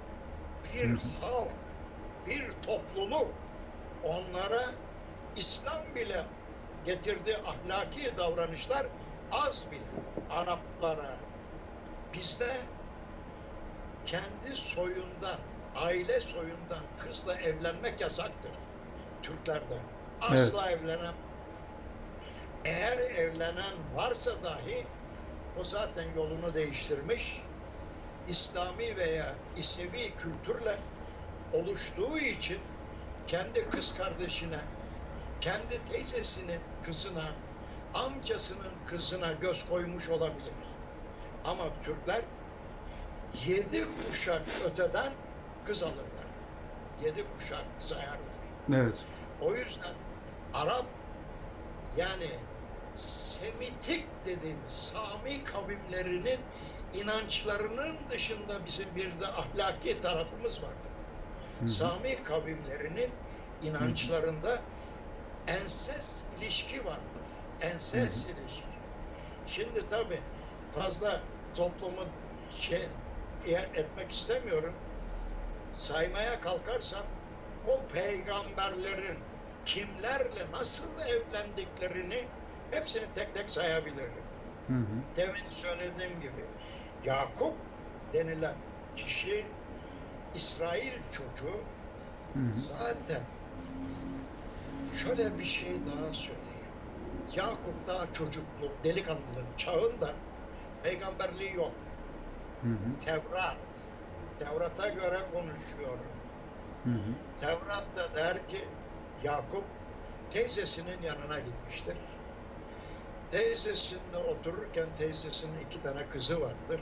bir Hı hı. halk, bir topluluk. Onlara İslam bile getirdiği ahlaki davranışlar az bile Araplara. Bizde kendi soyundan, aile soyundan kızla evlenmek yasaktır. Türklerde. Asla evet. evlenen. Eğer evlenen varsa dahi o zaten yolunu değiştirmiş. İslami veya İsevi kültürle oluştuğu için kendi kız kardeşine, kendi teyzesinin kızına, amcasının kızına göz koymuş olabilir. Ama Türkler yedi kuşak öteden kız alırlar. Yedi kuşak sayarlar. Evet. O yüzden Arap, yani Semitik dediğimiz Sami kavimlerinin inançlarının dışında bizim bir de ahlaki tarafımız vardır. Hı hı. Sami kavimlerinin inançlarında enses ilişki vardır. Enses hı hı. ilişki. Şimdi tabii fazla toplumu şey etmek istemiyorum. Saymaya kalkarsam o peygamberlerin kimlerle nasıl evlendiklerini hepsini tek tek sayabilirim. Hı hı. Demin söylediğim gibi Yakup denilen kişi İsrail çocuğu. Hı hı. Zaten şöyle bir şey daha söyleyeyim. Yakup daha çocukluk, delikanlılık çağında peygamberliği yok. Hı hı. Tevrat. Tevrat'a göre konuşuyorum. Hı hı. Tevrat'ta der ki Yakup teyzesinin yanına gitmiştir. Teyzesinde otururken teyzesinin iki tane kızı vardır.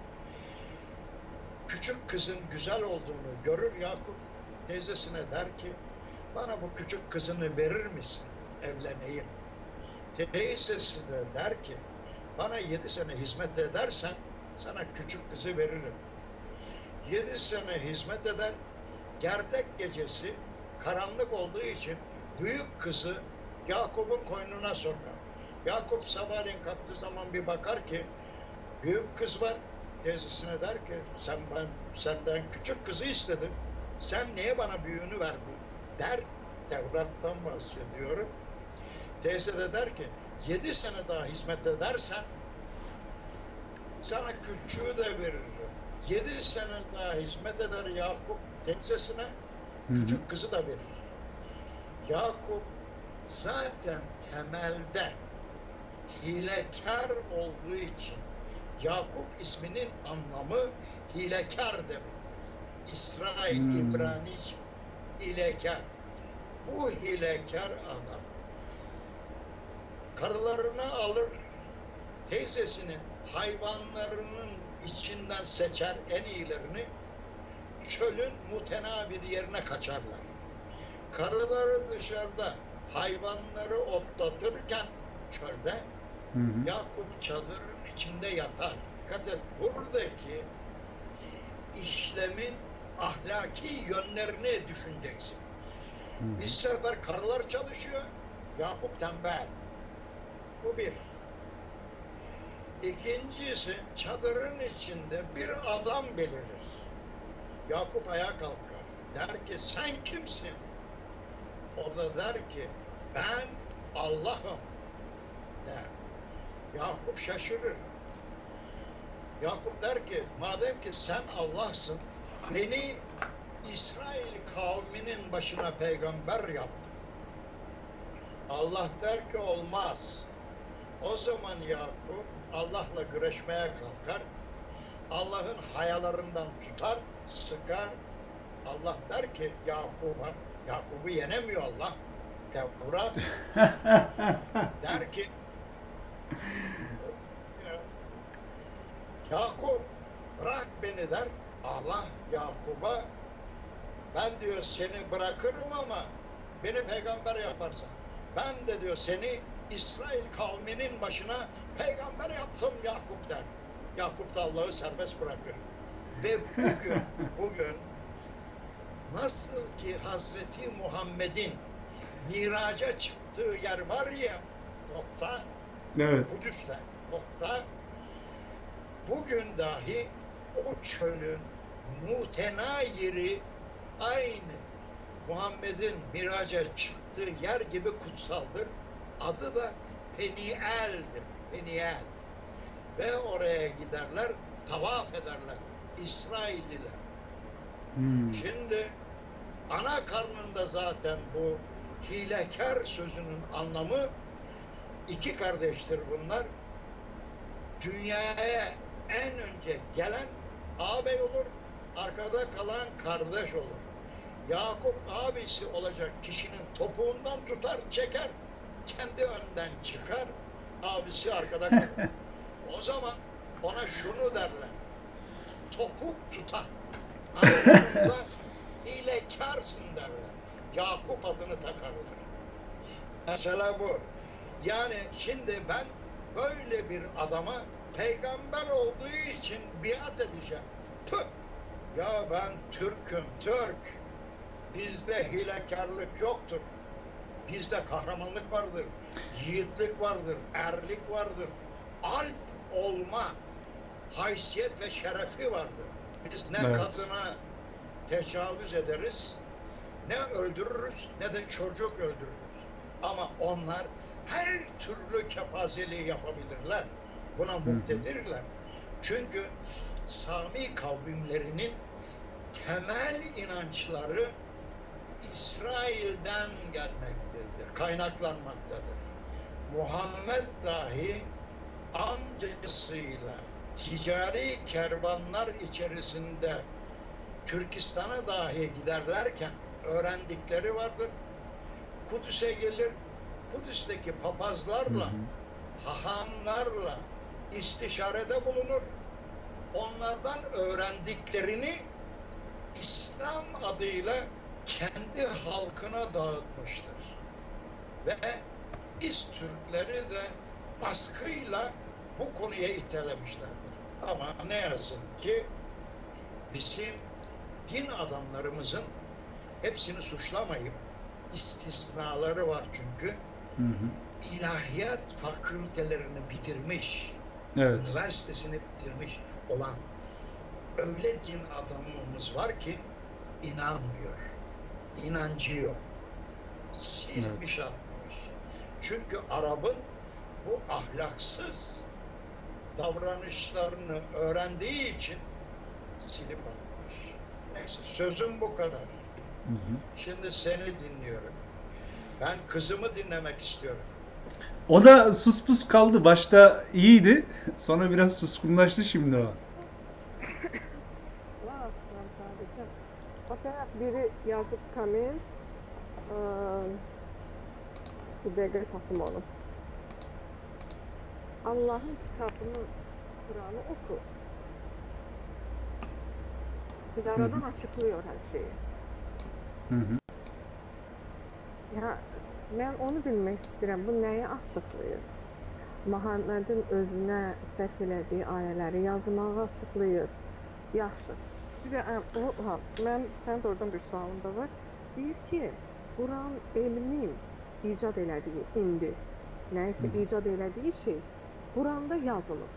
Küçük kızın güzel olduğunu görür Yakup. Teyzesine der ki bana bu küçük kızını verir misin? Evleneyim. Teyzesi de der ki bana yedi sene hizmet edersen sana küçük kızı veririm. Yedi sene hizmet eder. Gerdek gecesi karanlık olduğu için büyük kızı Yakup'un koynuna sokar. Yakup sabahleyin kalktığı zaman bir bakar ki büyük kız var. Teyzesine der ki sen ben senden küçük kızı istedim. Sen niye bana büyüğünü verdin? Der. Tevrat'tan bahsediyorum. Teyze de der ki yedi sene daha hizmet edersen sana küçüğü de veririm. Yedi sene daha hizmet eder Yakup teyzesine, küçük hı hı. kızı da verir. Yakup zaten temelde hilekar olduğu için Yakup isminin anlamı hilekar demektir. İsrail, hmm. İbranice hilekar. Bu hilekar adam karılarını alır, teyzesinin hayvanlarının içinden seçer en iyilerini, çölün mutena bir yerine kaçarlar. Karıları dışarıda hayvanları otlatırken çölde hı hı. Yakup çadırın içinde yatar. Dikkat et, buradaki işlemin ahlaki yönlerini düşüneceksin. Hı hı. Bir sefer karılar çalışıyor, Yakup tembel. Bu bir. İkincisi, çadırın içinde bir adam belirir. Yakup ayağa kalkar. Der ki sen kimsin? O da der ki ben Allah'ım der. Yakup şaşırır. Yakup der ki madem ki sen Allah'sın, beni İsrail kavminin başına peygamber yap. Allah der ki olmaz. O zaman Yakup Allah'la güreşmeye kalkar. Allah'ın hayalarından tutar, sıkar. Allah der ki Yakup'a, Yakup'u yenemiyor Allah. Tevrat der ki Yakup bırak beni der. Allah Yakup'a ben diyor seni bırakırım ama beni peygamber yaparsan. Ben de diyor seni İsrail kavminin başına peygamber yaptım Yakup der. Yakup da Allah'ı serbest bırakır. Ve bugün, bugün nasıl ki Hazreti Muhammed'in miraca çıktığı yer var ya, nokta, evet. Kudüs'te, nokta, bugün dahi o çölün mutena yeri aynı Muhammed'in miraca çıktığı yer gibi kutsaldır. Adı da Peniel'dir. Peniel. Ve oraya giderler, tavaf ederler. İsrailliler. Hmm. Şimdi ana karnında zaten bu hilekar sözünün anlamı, iki kardeştir bunlar. Dünyaya en önce gelen ağabey olur, arkada kalan kardeş olur. Yakup abisi olacak kişinin topuğundan tutar, çeker. Kendi önden çıkar, abisi arkada kalır. O zaman ona şunu derler: topuk tutan. Anlamında hilekarsın derler. Yakup adını takarlar. Mesela bu. Yani şimdi ben böyle bir adama peygamber olduğu için biat edeceğim. Tüh! Ya ben Türk'üm, Türk. Bizde hilekarlık yoktur. Bizde kahramanlık vardır, yiğitlik vardır, erlik vardır. Alp olma haysiyet ve şerefi vardır. Biz ne Evet. kadına tecavüz ederiz, ne öldürürüz, ne de çocuk öldürürüz. Ama onlar her türlü kepazeliği yapabilirler. Buna muktedirler. Çünkü Sami kavimlerinin temel inançları İsrail'den gelmektedir, kaynaklanmaktadır. Muhammed dahi amcasıyla ticari kervanlar içerisinde Türkistan'a dahi giderlerken öğrendikleri vardır. Kudüs'e gelir, Kudüs'teki papazlarla, Hı hı. hahamlarla istişarede bulunur. Onlardan öğrendiklerini İslam adıyla kendi halkına dağıtmıştır. Ve biz Türkleri de baskıyla bu konuya itelemişlerdir. Ama ne yazık ki bizim din adamlarımızın, hepsini suçlamayıp, istisnaları var çünkü, Hı hı. ilahiyat fakültelerini bitirmiş, Evet. üniversitesini bitirmiş olan öyle din adamımız var ki inanmıyor. İnancı yok. Silmiş atmış. Çünkü Arap'ın bu ahlaksız davranışlarını öğrendiği için silip atmış. Neyse, sözüm bu kadar. Hı hı. Şimdi seni dinliyorum. Ben kızımı dinlemek istiyorum. O da sus pus kaldı. Başta iyiydi. Sonra biraz suskunlaştı şimdi o. Ne yapsam sadece? Fakat biri yazıp komment, eee, bir dəqiqə tapım onu. Allah'ın kitabını, Kur'an'ı oku. Yaradan açıklıyor her şeyi. Hı hı. Ya mən onu bilmək istəyirəm. Bu nəyi açıqlayır? Muhammedin özünə sərf elədiyi ayələri yazmağı açıqlayır. Yaxşı. Bir də ə, o, ha, mən sən də oradan bir sualım da var. Deyir ki, Quran elmin icad elədiyi indi nəyisə icad elədiyi şey Quranda yazılıb.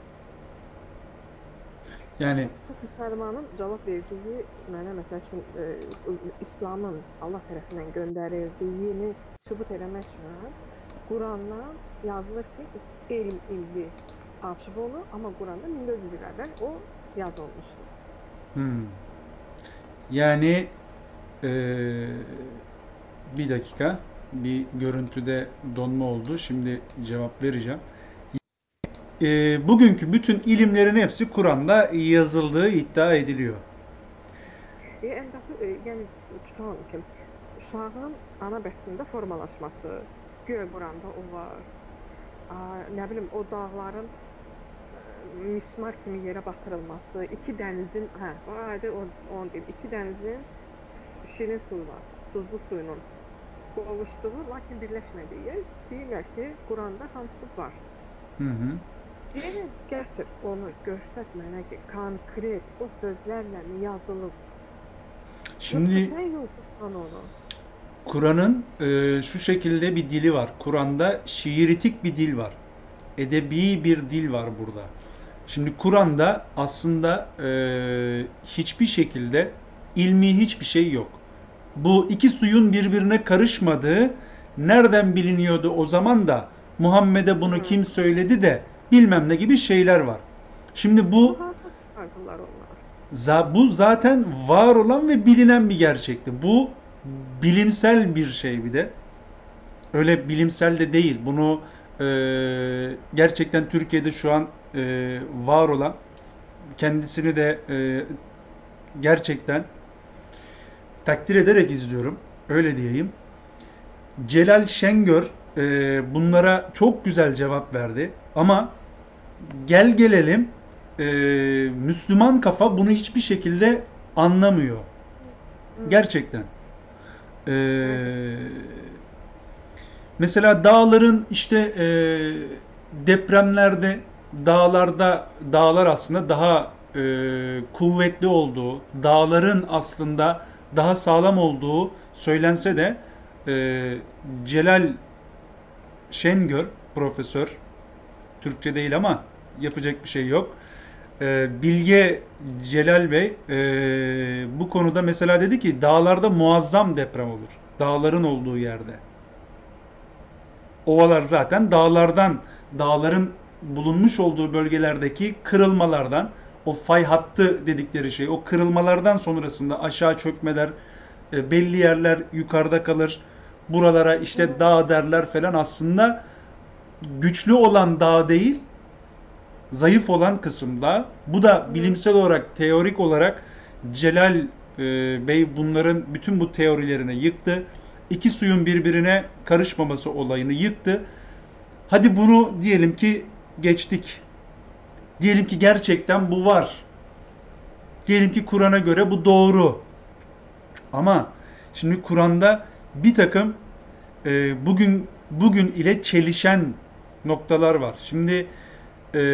Yani Çox müsəlmanın cavab verdiyi mənə məsəl üçün e, İslamın Allah tərəfindən göndərildiyini sübut eləmək üçün Qurandan yazılır ki, biz elm illi açıb onu, amma Quranda min dörd yüz il əvvəl o yazılmışdı. hmm. Yani eee, bir dakika. Bir görüntüde donma oldu. Şimdi cevap vereceğim. Eee, bugünkü bütün ilimlerin hepsi Kur'an'da yazıldığı iddia ediliyor. E, əlbəttə, e, yəni tutalım ki, uşağın ana bətnində formalaşması, göy Quranda o var. A, nə bilim, o dağların e, mismar kimi yerə batırılması, iki dənizin, hə, o adı o- onu deyim, iki dənizin şirin suyla, duzlu suyunun qovuşduğu, lakin birləşmədiyi yer, deyirlər ki, Quranda hamısı var. Hı hı. Yəni, gətir onu, göstər mənə ki, konkret o sözlərlə yazılıb. Şimdi Yoksa sen yolsuzsan onu. Kur'an'ın e, şu şekilde bir dili var. Kur'an'da şiiritik bir dil var. Edebi bir dil var burada. Şimdi Kur'an'da aslında e, hiçbir şekilde ilmi hiçbir şey yok. Bu iki suyun birbirine karışmadığı nereden biliniyordu o zaman da Muhammed'e bunu Hı. kim söyledi de bilmem ne gibi şeyler var. Şimdi bu Sahabat çıkardılar onlar. za- bu zaten var olan ve bilinen bir gerçekti. Bu bilimsel bir şey bir de. Öyle bilimsel de değil. Bunu e, gerçekten Türkiye'de şu an e, var olan, kendisini de e, gerçekten takdir ederek izliyorum. Öyle diyeyim. Celal Şengör e, bunlara çok güzel cevap verdi. Ama gel gelelim e, Müslüman kafa bunu hiçbir şekilde anlamıyor. Gerçekten. E, mesela dağların işte e, depremlerde dağlarda dağlar aslında daha e, kuvvetli olduğu, dağların aslında daha sağlam olduğu söylense de e, Celal Şengör profesör, Türkçe değil ama yapacak bir şey yok. E, Bilge Celal Bey e, bu konuda mesela dedi ki dağlarda muazzam deprem olur. Dağların olduğu yerde. Ovalar zaten dağlardan, dağların bulunmuş olduğu bölgelerdeki kırılmalardan, o fay hattı dedikleri şey, o kırılmalardan sonrasında aşağı çökmeler, e, belli yerler yukarıda kalır. Buralara işte dağ derler falan, aslında güçlü olan dağ değil, zayıf olan kısımda. Bu da bilimsel olarak, teorik olarak Celal e, Bey bunların bütün bu teorilerini yıktı. İki suyun birbirine karışmaması olayını yıktı. Hadi bunu diyelim ki geçtik. Diyelim ki gerçekten bu var. Diyelim ki Kur'an'a göre bu doğru. Ama şimdi Kur'an'da bir takım e, bugün bugün ile çelişen noktalar var. Şimdi e,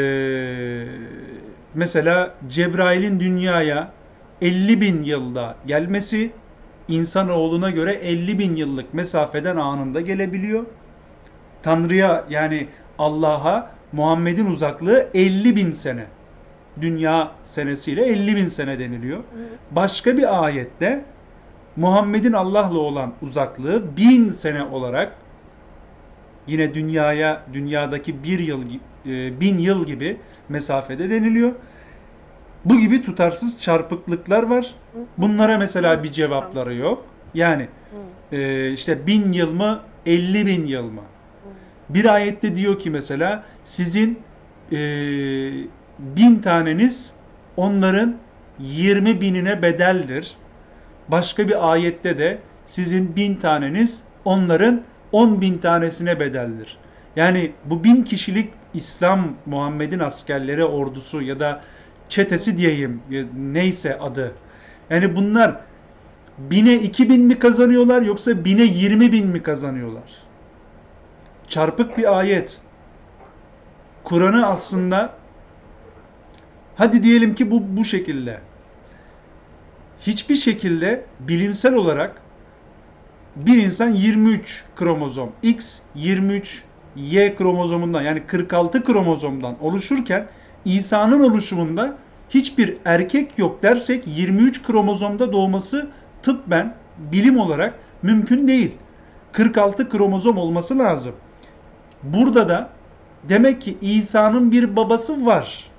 mesela Cebrail'in dünyaya elli bin yılda gelmesi, insanoğluna göre elli bin yıllık mesafeden anında gelebiliyor. Tanrı'ya, yani Allah'a Muhammed'in uzaklığı elli bin sene. Dünya senesiyle elli bin sene deniliyor. Başka bir ayette Muhammed'in Allah'la olan uzaklığı bin sene olarak, yine dünyaya, dünyadaki bir yıl, e, bin yıl gibi mesafede deniliyor. Bu gibi tutarsız çarpıklıklar var. Bunlara mesela bir cevapları yok. Yani e, işte bin yıl mı, elli bin yıl mı? Bir ayette diyor ki mesela sizin e, bin taneniz onların yirmi binine bedeldir. Başka bir ayette de sizin bin taneniz onların on bin tanesine bedeldir. Yani bu bin kişilik İslam, Muhammed'in askerleri, ordusu ya da çetesi diyeyim, neyse adı. Yani bunlar bine iki bin mi kazanıyorlar yoksa bine yirmi bin mi kazanıyorlar? Çarpık bir ayet. Kur'an'ı aslında, hadi diyelim ki bu bu şekilde. Hiçbir şekilde bilimsel olarak bir insan yirmi üç kromozom X, yirmi üç Y kromozomundan, yani kırk altı kromozomdan oluşurken İsa'nın oluşumunda hiçbir erkek yok dersek yirmi üç kromozomda doğması tıbben, bilim olarak mümkün değil. kırk altı kromozom olması lazım. Burada da demek ki İsa'nın bir babası var.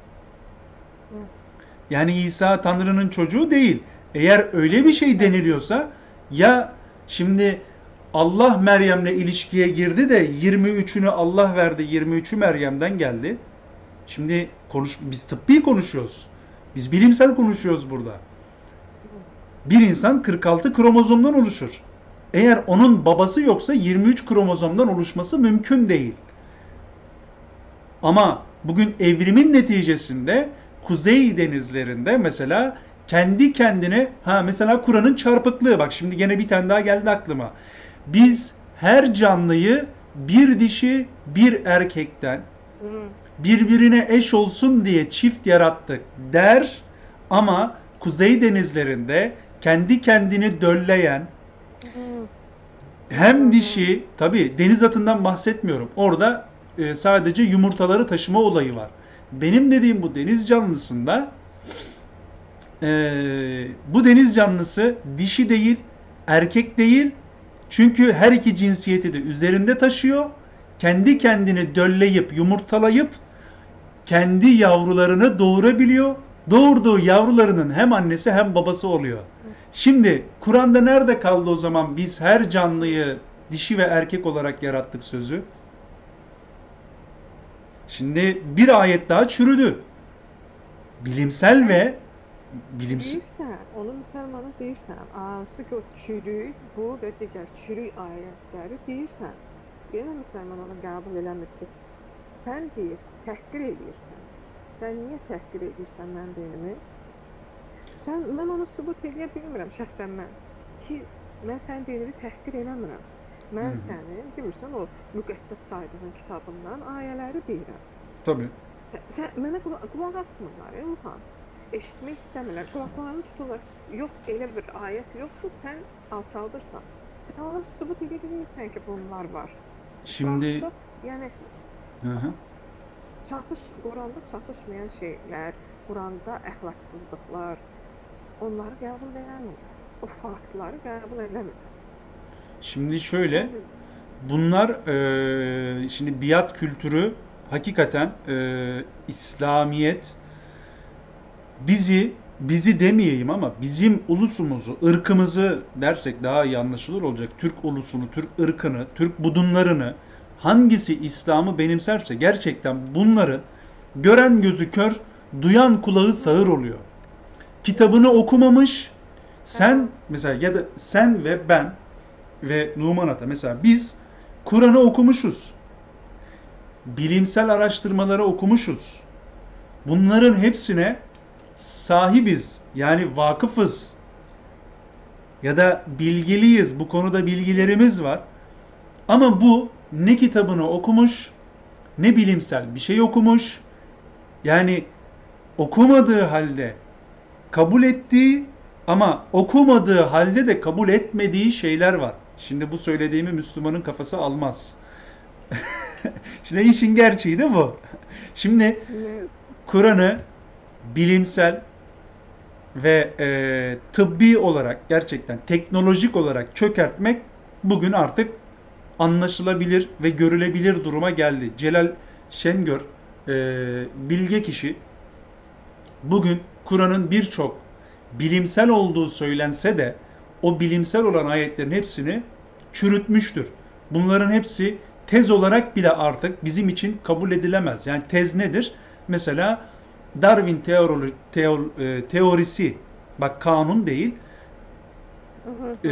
Yani İsa Tanrı'nın çocuğu değil. Eğer öyle bir şey deniliyorsa, ya şimdi Allah Meryem'le ilişkiye girdi de yirmi üçünü Allah verdi, yirmi üçü Meryem'den geldi. Şimdi konuş, biz tıbbi konuşuyoruz. Biz bilimsel konuşuyoruz burada. Bir insan kırk altı kromozomdan oluşur. Eğer onun babası yoksa yirmi üç kromozomdan oluşması mümkün değil. Ama bugün evrimin neticesinde kuzey denizlerinde mesela kendi kendine, ha mesela Kur'an'ın çarpıklığı, bak şimdi gene bir tane daha geldi aklıma. Biz her canlıyı bir dişi bir erkekten birbirine eş olsun diye çift yarattık der, ama kuzey denizlerinde kendi kendini dölleyen, hem dişi, tabi deniz atından bahsetmiyorum, orada e, sadece yumurtaları taşıma olayı var. Benim dediğim bu deniz canlısında e, bu deniz canlısı dişi değil, erkek değil, Çünkü her iki cinsiyeti de üzerinde taşıyor. Kendi kendini dölleyip, yumurtalayıp kendi yavrularını doğurabiliyor. Doğurduğu yavrularının hem annesi hem babası oluyor. Şimdi Kur'an'da nerede kaldı o zaman biz her canlıyı dişi ve erkek olarak yarattık sözü? Şimdi bir ayet daha çürüdü. Bilimsel ve bilimsel Deyirsən, onu müsəlmana deyirsən, hansı ki o çürük, bu və digər çürük ayətləri deyirsən, yenə müsəlman onu qəbul eləmir ki, sən deyir, təhqir edirsən. Sən niyə təhqir edirsən mən dinimi? Sən, mən onu sübut edə bilmirəm şəxsən mən ki, mən sənin dinini təhqir eləmirəm. Mən sənin, bilmirsən, o müqəddəs saydığın kitabından ayələri deyirəm. Tabii. Sən, sən mənə qulaq, qulaq asmırlar, ya Ulhan. Eşitmək istəmirlər. Qulaqlarını tuturlar. Yox, elə bir ayət yoxdur, sən alçaldırsan. Sən ona sübut edə bilmirsən ki, bunlar var. Şimdi Quranda, yəni hı hı. çatış, Quranda çatışmayan şeylər, Quranda əxlaqsızlıqlar, onları qəbul eləmir. O faktları qəbul eləmir. Şimdi şöyle, bunlar e, şimdi biat kültürü hakikaten e, İslamiyet bizi bizi demeyeyim ama bizim ulusumuzu, ırkımızı dersek daha iyi anlaşılır olacak. Türk ulusunu, Türk ırkını, Türk budunlarını hangisi İslam'ı benimserse gerçekten bunların gören gözü kör, duyan kulağı sağır oluyor. Kitabını okumamış, sen mesela ya da sen ve ben ve Numan Ata mesela biz Kur'an'ı okumuşuz. Bilimsel araştırmaları okumuşuz. Bunların hepsine sahibiz. Yani vakıfız. Ya da bilgiliyiz. Bu konuda bilgilerimiz var. Ama bu ne kitabını okumuş, ne bilimsel bir şey okumuş. Yani okumadığı halde kabul ettiği ama okumadığı halde de kabul etmediği şeyler var. Şimdi bu söylediğimi Müslümanın kafası almaz. Şimdi işin gerçeği de bu. Şimdi Kur'an'ı bilimsel ve e, tıbbi olarak gerçekten teknolojik olarak çökertmek bugün artık anlaşılabilir ve görülebilir duruma geldi. Celal Şengör e, bilge kişi bugün Kur'an'ın birçok bilimsel olduğu söylense de o bilimsel olan ayetlerin hepsini çürütmüştür. Bunların hepsi tez olarak bile artık bizim için kabul edilemez. Yani tez nedir? Mesela Darwin teori, teor, e, teorisi, bak kanun değil, e,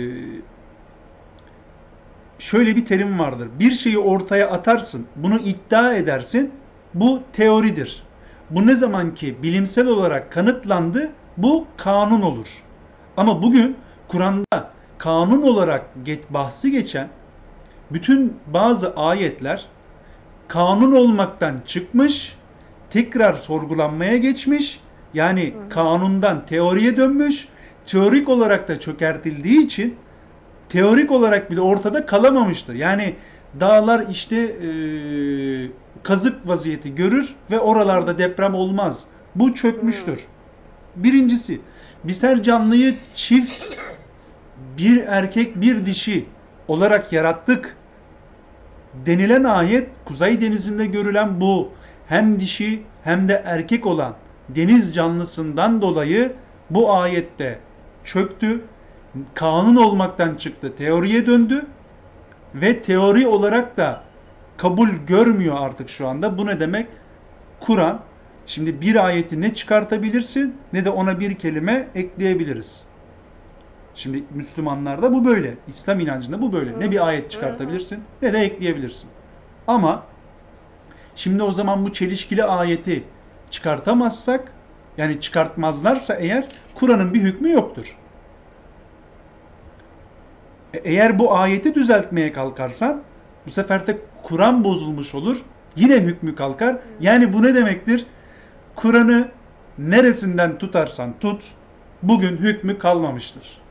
şöyle bir terim vardır. Bir şeyi ortaya atarsın, bunu iddia edersin, bu teoridir. Bu ne zaman ki bilimsel olarak kanıtlandı, bu kanun olur. Ama bugün Kur'an'da kanun olarak geç, bahsi geçen bütün bazı ayetler kanun olmaktan çıkmış, tekrar sorgulanmaya geçmiş. Yani kanundan teoriye dönmüş. Teorik olarak da çökertildiği için teorik olarak bile ortada kalamamıştır. Yani dağlar işte e, kazık vaziyeti görür ve oralarda deprem olmaz. Bu çökmüştür. Birincisi, biz her canlıyı çift, bir erkek bir dişi olarak yarattık denilen ayet, Kuzey Denizi'nde görülen bu hem dişi hem de erkek olan deniz canlısından dolayı bu ayette çöktü, kanun olmaktan çıktı, teoriye döndü ve teori olarak da kabul görmüyor artık şu anda. Bu ne demek? Kur'an, şimdi bir ayeti ne çıkartabilirsin ne de ona bir kelime ekleyebiliriz. Şimdi Müslümanlarda bu böyle. İslam inancında bu böyle. Ne bir ayet çıkartabilirsin ne de ekleyebilirsin. Ama şimdi o zaman bu çelişkili ayeti çıkartamazsak, yani çıkartmazlarsa eğer Kur'an'ın bir hükmü yoktur. Eğer bu ayeti düzeltmeye kalkarsan bu sefer de Kur'an bozulmuş olur. Yine hükmü kalkar. Yani bu ne demektir? Kur'an'ı neresinden tutarsan tut, bugün hükmü kalmamıştır.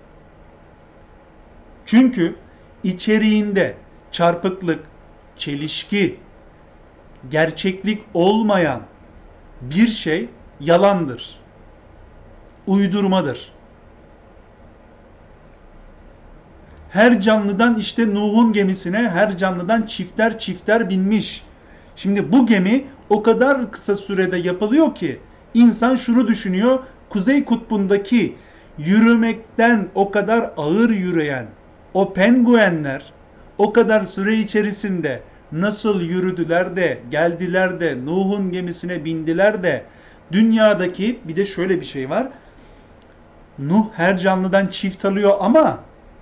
Çünkü içeriğinde çarpıklık, çelişki, gerçeklik olmayan bir şey yalandır. Uydurmadır. Her canlıdan işte Nuh'un gemisine her canlıdan çifter çifter binmiş. Şimdi bu gemi o kadar kısa sürede yapılıyor ki insan şunu düşünüyor. Kuzey kutbundaki yürümekten o kadar ağır yürüyen o penguenler o kadar süre içerisinde nasıl yürüdüler de geldiler de Nuh'un gemisine bindiler de dünyadaki bir de şöyle bir şey var. Nuh her canlıdan çift alıyor ama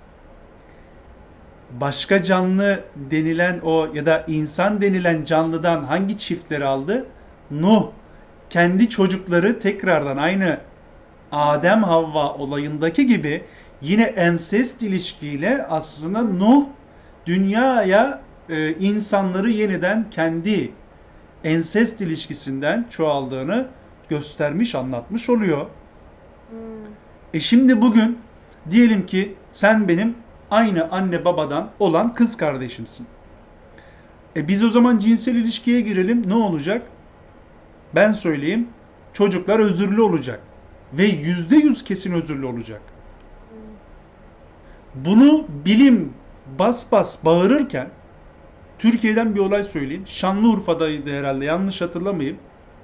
başka canlı denilen o ya da insan denilen canlıdan hangi çiftleri aldı? Nuh kendi çocukları tekrardan aynı Adem Havva olayındaki gibi yine ensest ilişkiyle aslında Nuh dünyaya e, insanları yeniden kendi ensest ilişkisinden çoğaldığını göstermiş, anlatmış oluyor. Hmm. E şimdi bugün diyelim ki sen benim aynı anne babadan olan kız kardeşimsin. E biz o zaman cinsel ilişkiye girelim. Ne olacak? Ben söyleyeyim. Çocuklar özürlü olacak. Ve yüzde yüz kesin özürlü olacak. Bunu bilim bas bas bağırırken Türkiye'den bir olay söyleyeyim. Şanlıurfa'daydı herhalde, yanlış hatırlamayayım.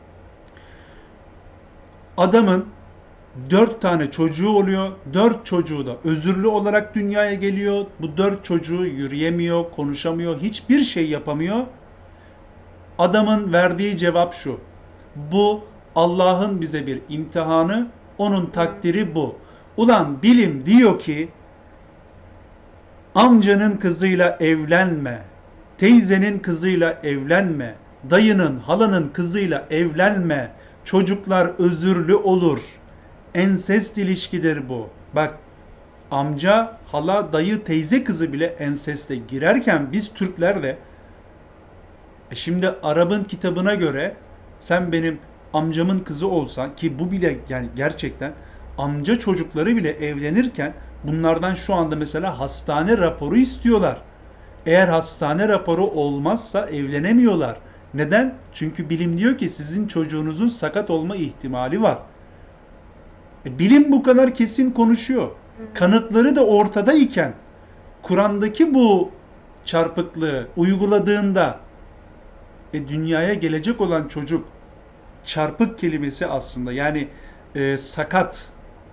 Adamın dört tane çocuğu oluyor. Dört çocuğu da özürlü olarak dünyaya geliyor. Bu dört çocuğu yürüyemiyor, konuşamıyor, hiçbir şey yapamıyor. Adamın verdiği cevap şu: bu Allah'ın bize bir imtihanı, onun takdiri bu. Ulan bilim diyor ki amcanın kızıyla evlenme, teyzenin kızıyla evlenme, dayının, halanın kızıyla evlenme, çocuklar özürlü olur. Ensest ilişkidir bu. Bak, amca, hala, dayı, teyze kızı bile enseste girerken biz Türkler de e şimdi Arap'ın kitabına göre sen benim amcamın kızı olsan, ki bu bile yani gerçekten amca çocukları bile evlenirken bunlardan şu anda mesela hastane raporu istiyorlar. Eğer hastane raporu olmazsa evlenemiyorlar. Neden? Çünkü bilim diyor ki sizin çocuğunuzun sakat olma ihtimali var. E, bilim bu kadar kesin konuşuyor. Kanıtları da ortadayken Kur'an'daki bu çarpıklığı uyguladığında e, dünyaya gelecek olan çocuk, çarpık kelimesi aslında yani e, sakat,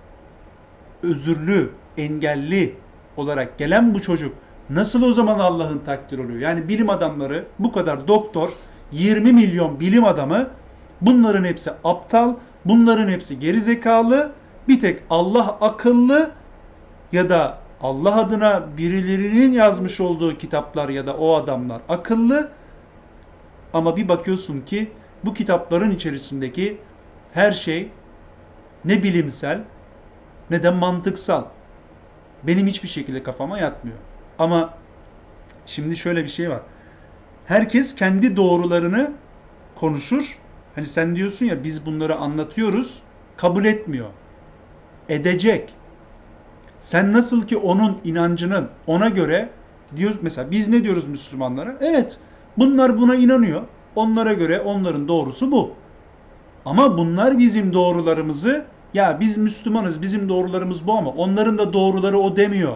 özürlü, engelli olarak gelen bu çocuk nasıl o zaman Allah'ın takdiri oluyor? Yani bilim adamları, bu kadar doktor, yirmi milyon bilim adamı, bunların hepsi aptal, bunların hepsi gerizekalı, bir tek Allah akıllı ya da Allah adına birilerinin yazmış olduğu kitaplar ya da o adamlar akıllı. Ama bir bakıyorsun ki bu kitapların içerisindeki her şey ne bilimsel ne de mantıksal. Benim hiçbir şekilde kafama yatmıyor. Ama şimdi şöyle bir şey var. Herkes kendi doğrularını konuşur. Hani sen diyorsun ya biz bunları anlatıyoruz, kabul etmiyor. Edecek. Sen nasıl ki onun inancının ona göre diyoruz, mesela biz ne diyoruz Müslümanlara? Evet, bunlar buna inanıyor. Onlara göre onların doğrusu bu. Ama bunlar bizim doğrularımızı, ya biz Müslümanız, bizim doğrularımız bu ama onların da doğruları o demiyor.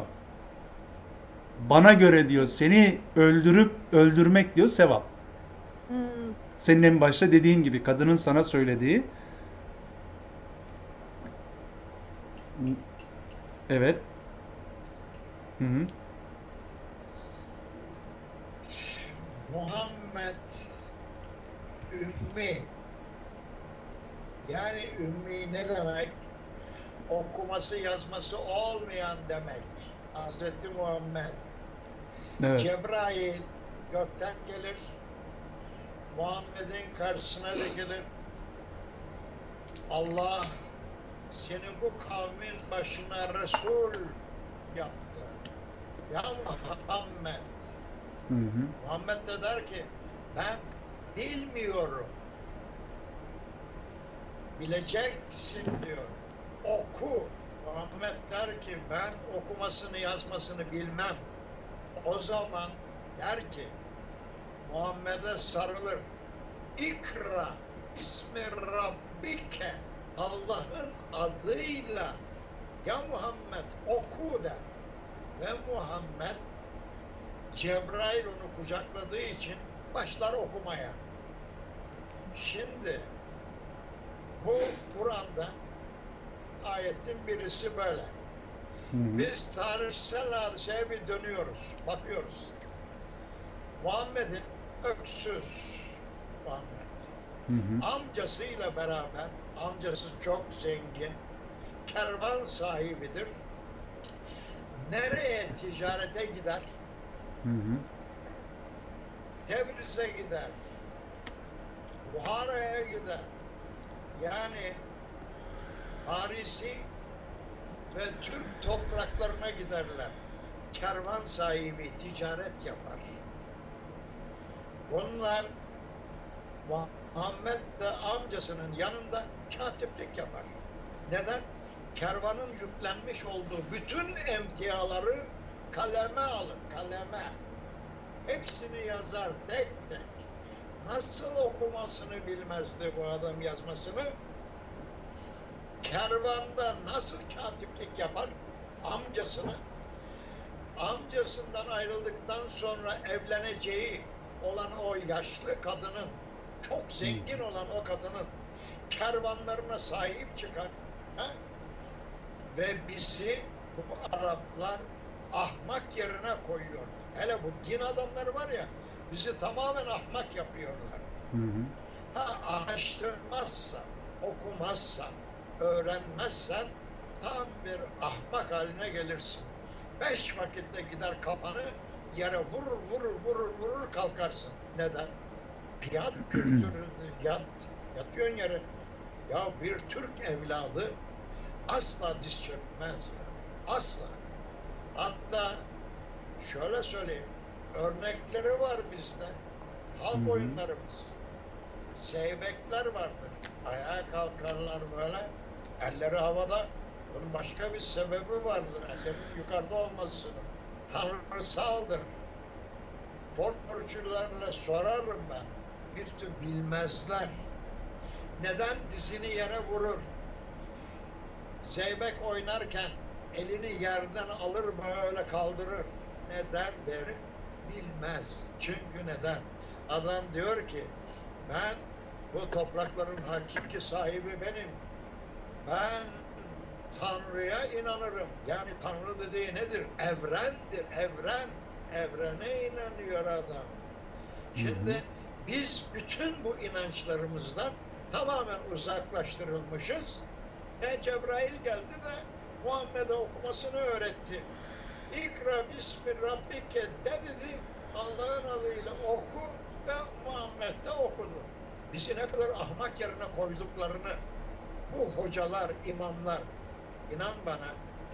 Bana göre diyor seni öldürüp öldürmek diyor sevap. Hmm. Senin en başta dediğin gibi kadının sana söylediği. Evet. Hı hı. Muhammed ümmi. Yani ümmi ne demek? Okuması yazması olmayan demek. Hazreti Muhammed. Evet. Cebrail gökten gelir. Muhammed'in karşısına da gelir. Allah seni bu kavmin başına Resul yaptı. Ya Muhammed. Hı hı. Muhammed de der ki ben bilmiyorum. Bileceksin diyor. Oku. Muhammed der ki ben okumasını yazmasını bilmem. O zaman der ki Muhammed'e sarılır. İkra ismi Rabbike. Allah'ın adıyla ya Muhammed oku der. ve Muhammed, Cebrail onu kucakladığı için başlar okumaya. Şimdi bu Kur'an'da ayetin birisi böyle. Hı hı. Biz tarihsel hadiseye bir dönüyoruz, bakıyoruz. Muhammed'in öksüz Muhammed. Hı hı. Amcasıyla beraber, amcası çok zengin, kervan sahibidir. Nereye ticarete gider? Hı hı. Tebriz'e gider. Buhara'ya gider. Yani Paris'i ve Türk topraklarına giderler. Kervan sahibi ticaret yapar. Bunlar Muhammed de amcasının yanında katiplik yapar. Neden? Kervanın yüklenmiş olduğu bütün emtiaları kaleme alır, kaleme. Hepsini yazar tek tek. Nasıl okumasını bilmezdi bu adam yazmasını? Kervanda nasıl katiplik yapar? Amcasını, amcasından ayrıldıktan sonra evleneceği olan o yaşlı kadının, çok zengin olan o kadının kervanlarına sahip çıkar. He? Ve bizi bu Araplar ahmak yerine koyuyor. Hele bu din adamları var ya, bizi tamamen ahmak yapıyorlar. Hı hı. Ha, araştırmazsan, okumazsan, öğrenmezsen tam bir ahmak haline gelirsin. Beş vakitte gider kafanı yere vurur vurur vurur vurur kalkarsın. Neden? Yat kültürü, yat, yatıyorsun yere. Ya bir Türk evladı asla diz çökmez ya. Asla. Hatta şöyle söyleyeyim, örnekleri var bizde. Halk Hı hı. oyunlarımız. Zeybekler vardır. Ayağa kalkarlar böyle, elleri havada. Bunun başka bir sebebi vardır. Ellerin yukarıda olmasının. Tanrısaldır. Folklorcularla sorarım ben. Bir tür bilmezler. Neden dizini yere vurur? Zeybek oynarken elini yerden alır böyle kaldırır. Neden derim? Bilmez. Çünkü neden? Adam diyor ki ben bu toprakların hakiki sahibi benim. Ben Tanrı'ya inanırım. Yani Tanrı dediği nedir? Evrendir. Evren. Evrene inanıyor adam. Şimdi biz bütün bu inançlarımızdan tamamen uzaklaştırılmışız. E Cebrail geldi de Muhammed'e okumasını öğretti. İkra bismi rabbike de dedi. Allah'ın adıyla oku ve Muhammed de okudu. Bizi ne kadar ahmak yerine koyduklarını bu hocalar, imamlar, inan bana,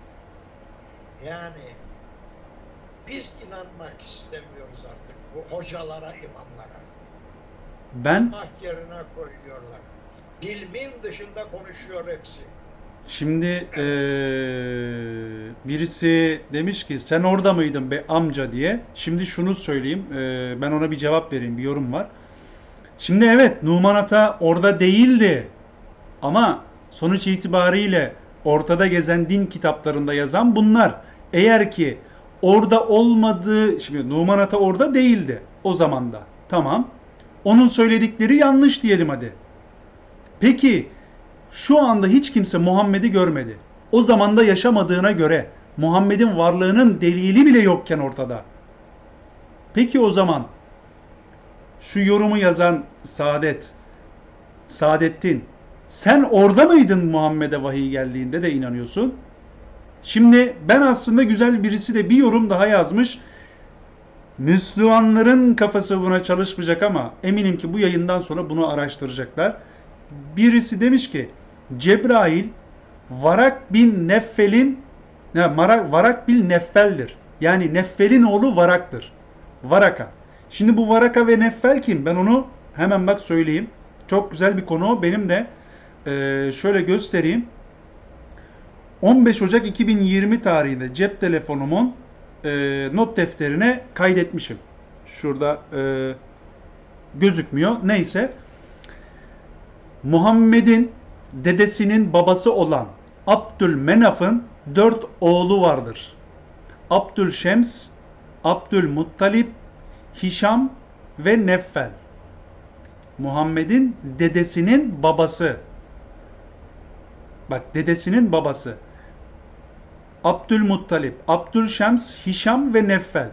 yani biz inanmak istemiyoruz artık bu hocalara, imamlara. Ben Ahmak yerine koyuyorlar. İlmin dışında konuşuyor hepsi. şimdi Evet. eee, birisi demiş ki sen orada mıydın be amca diye. Şimdi şunu söyleyeyim. eee, ben ona bir cevap vereyim. Bir yorum var. Şimdi evet Numan Ata orada değildi. Ama sonuç itibariyle ortada gezen din kitaplarında yazan bunlar. Eğer ki orada olmadığı, şimdi Numan Ata orada değildi o zaman da. Tamam. Onun söyledikleri yanlış diyelim hadi. Peki şu anda hiç kimse Muhammed'i görmedi. O zaman da yaşamadığına göre Muhammed'in varlığının delili bile yokken ortada. Peki o zaman şu yorumu yazan Saadet, Saadettin, sen orada mıydın Muhammed'e vahiy geldiğinde de inanıyorsun? Şimdi ben aslında güzel birisi de bir yorum daha yazmış. Müslümanların kafası buna çalışmayacak ama eminim ki bu yayından sonra bunu araştıracaklar. Birisi demiş ki Cebrail Varak bin Neffel'in ne Marak Varak bin Neffel'dir. Yani Neffel'in oğlu Varak'tır. Varaka. Şimdi bu Varaka ve Neffel kim? Ben onu hemen bak söyleyeyim. Çok güzel bir konu. Benim de e, şöyle göstereyim. on beş Ocak iki bin yirmi tarihinde cep telefonumun e, not defterine kaydetmişim. Şurada e, gözükmüyor. Neyse. Muhammed'in dedesinin babası olan Abdülmenaf'ın dört oğlu vardır. Abdülşems, Abdülmuttalip, Hişam ve Neffel. Muhammed'in dedesinin babası. Bak, dedesinin babası. Abdülmuttalip, Abdülşems, Hişam ve Neffel.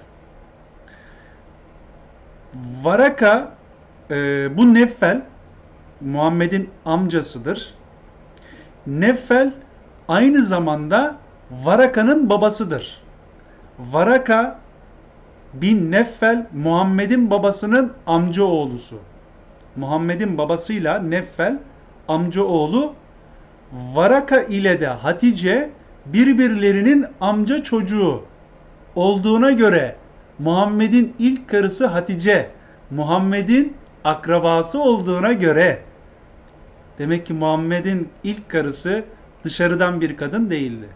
Varaka, e, bu Neffel Muhammed'in amcasıdır. Neffel aynı zamanda Varaka'nın babasıdır. Varaka bin Neffel Muhammed'in babasının amca oğlusu. Muhammed'in babasıyla Neffel amca oğlu. Varaka ile de Hatice birbirlerinin amca çocuğu olduğuna göre Muhammed'in ilk karısı Hatice, Muhammed'in akrabası olduğuna göre demek ki Muhammed'in ilk karısı dışarıdan bir kadın değildi.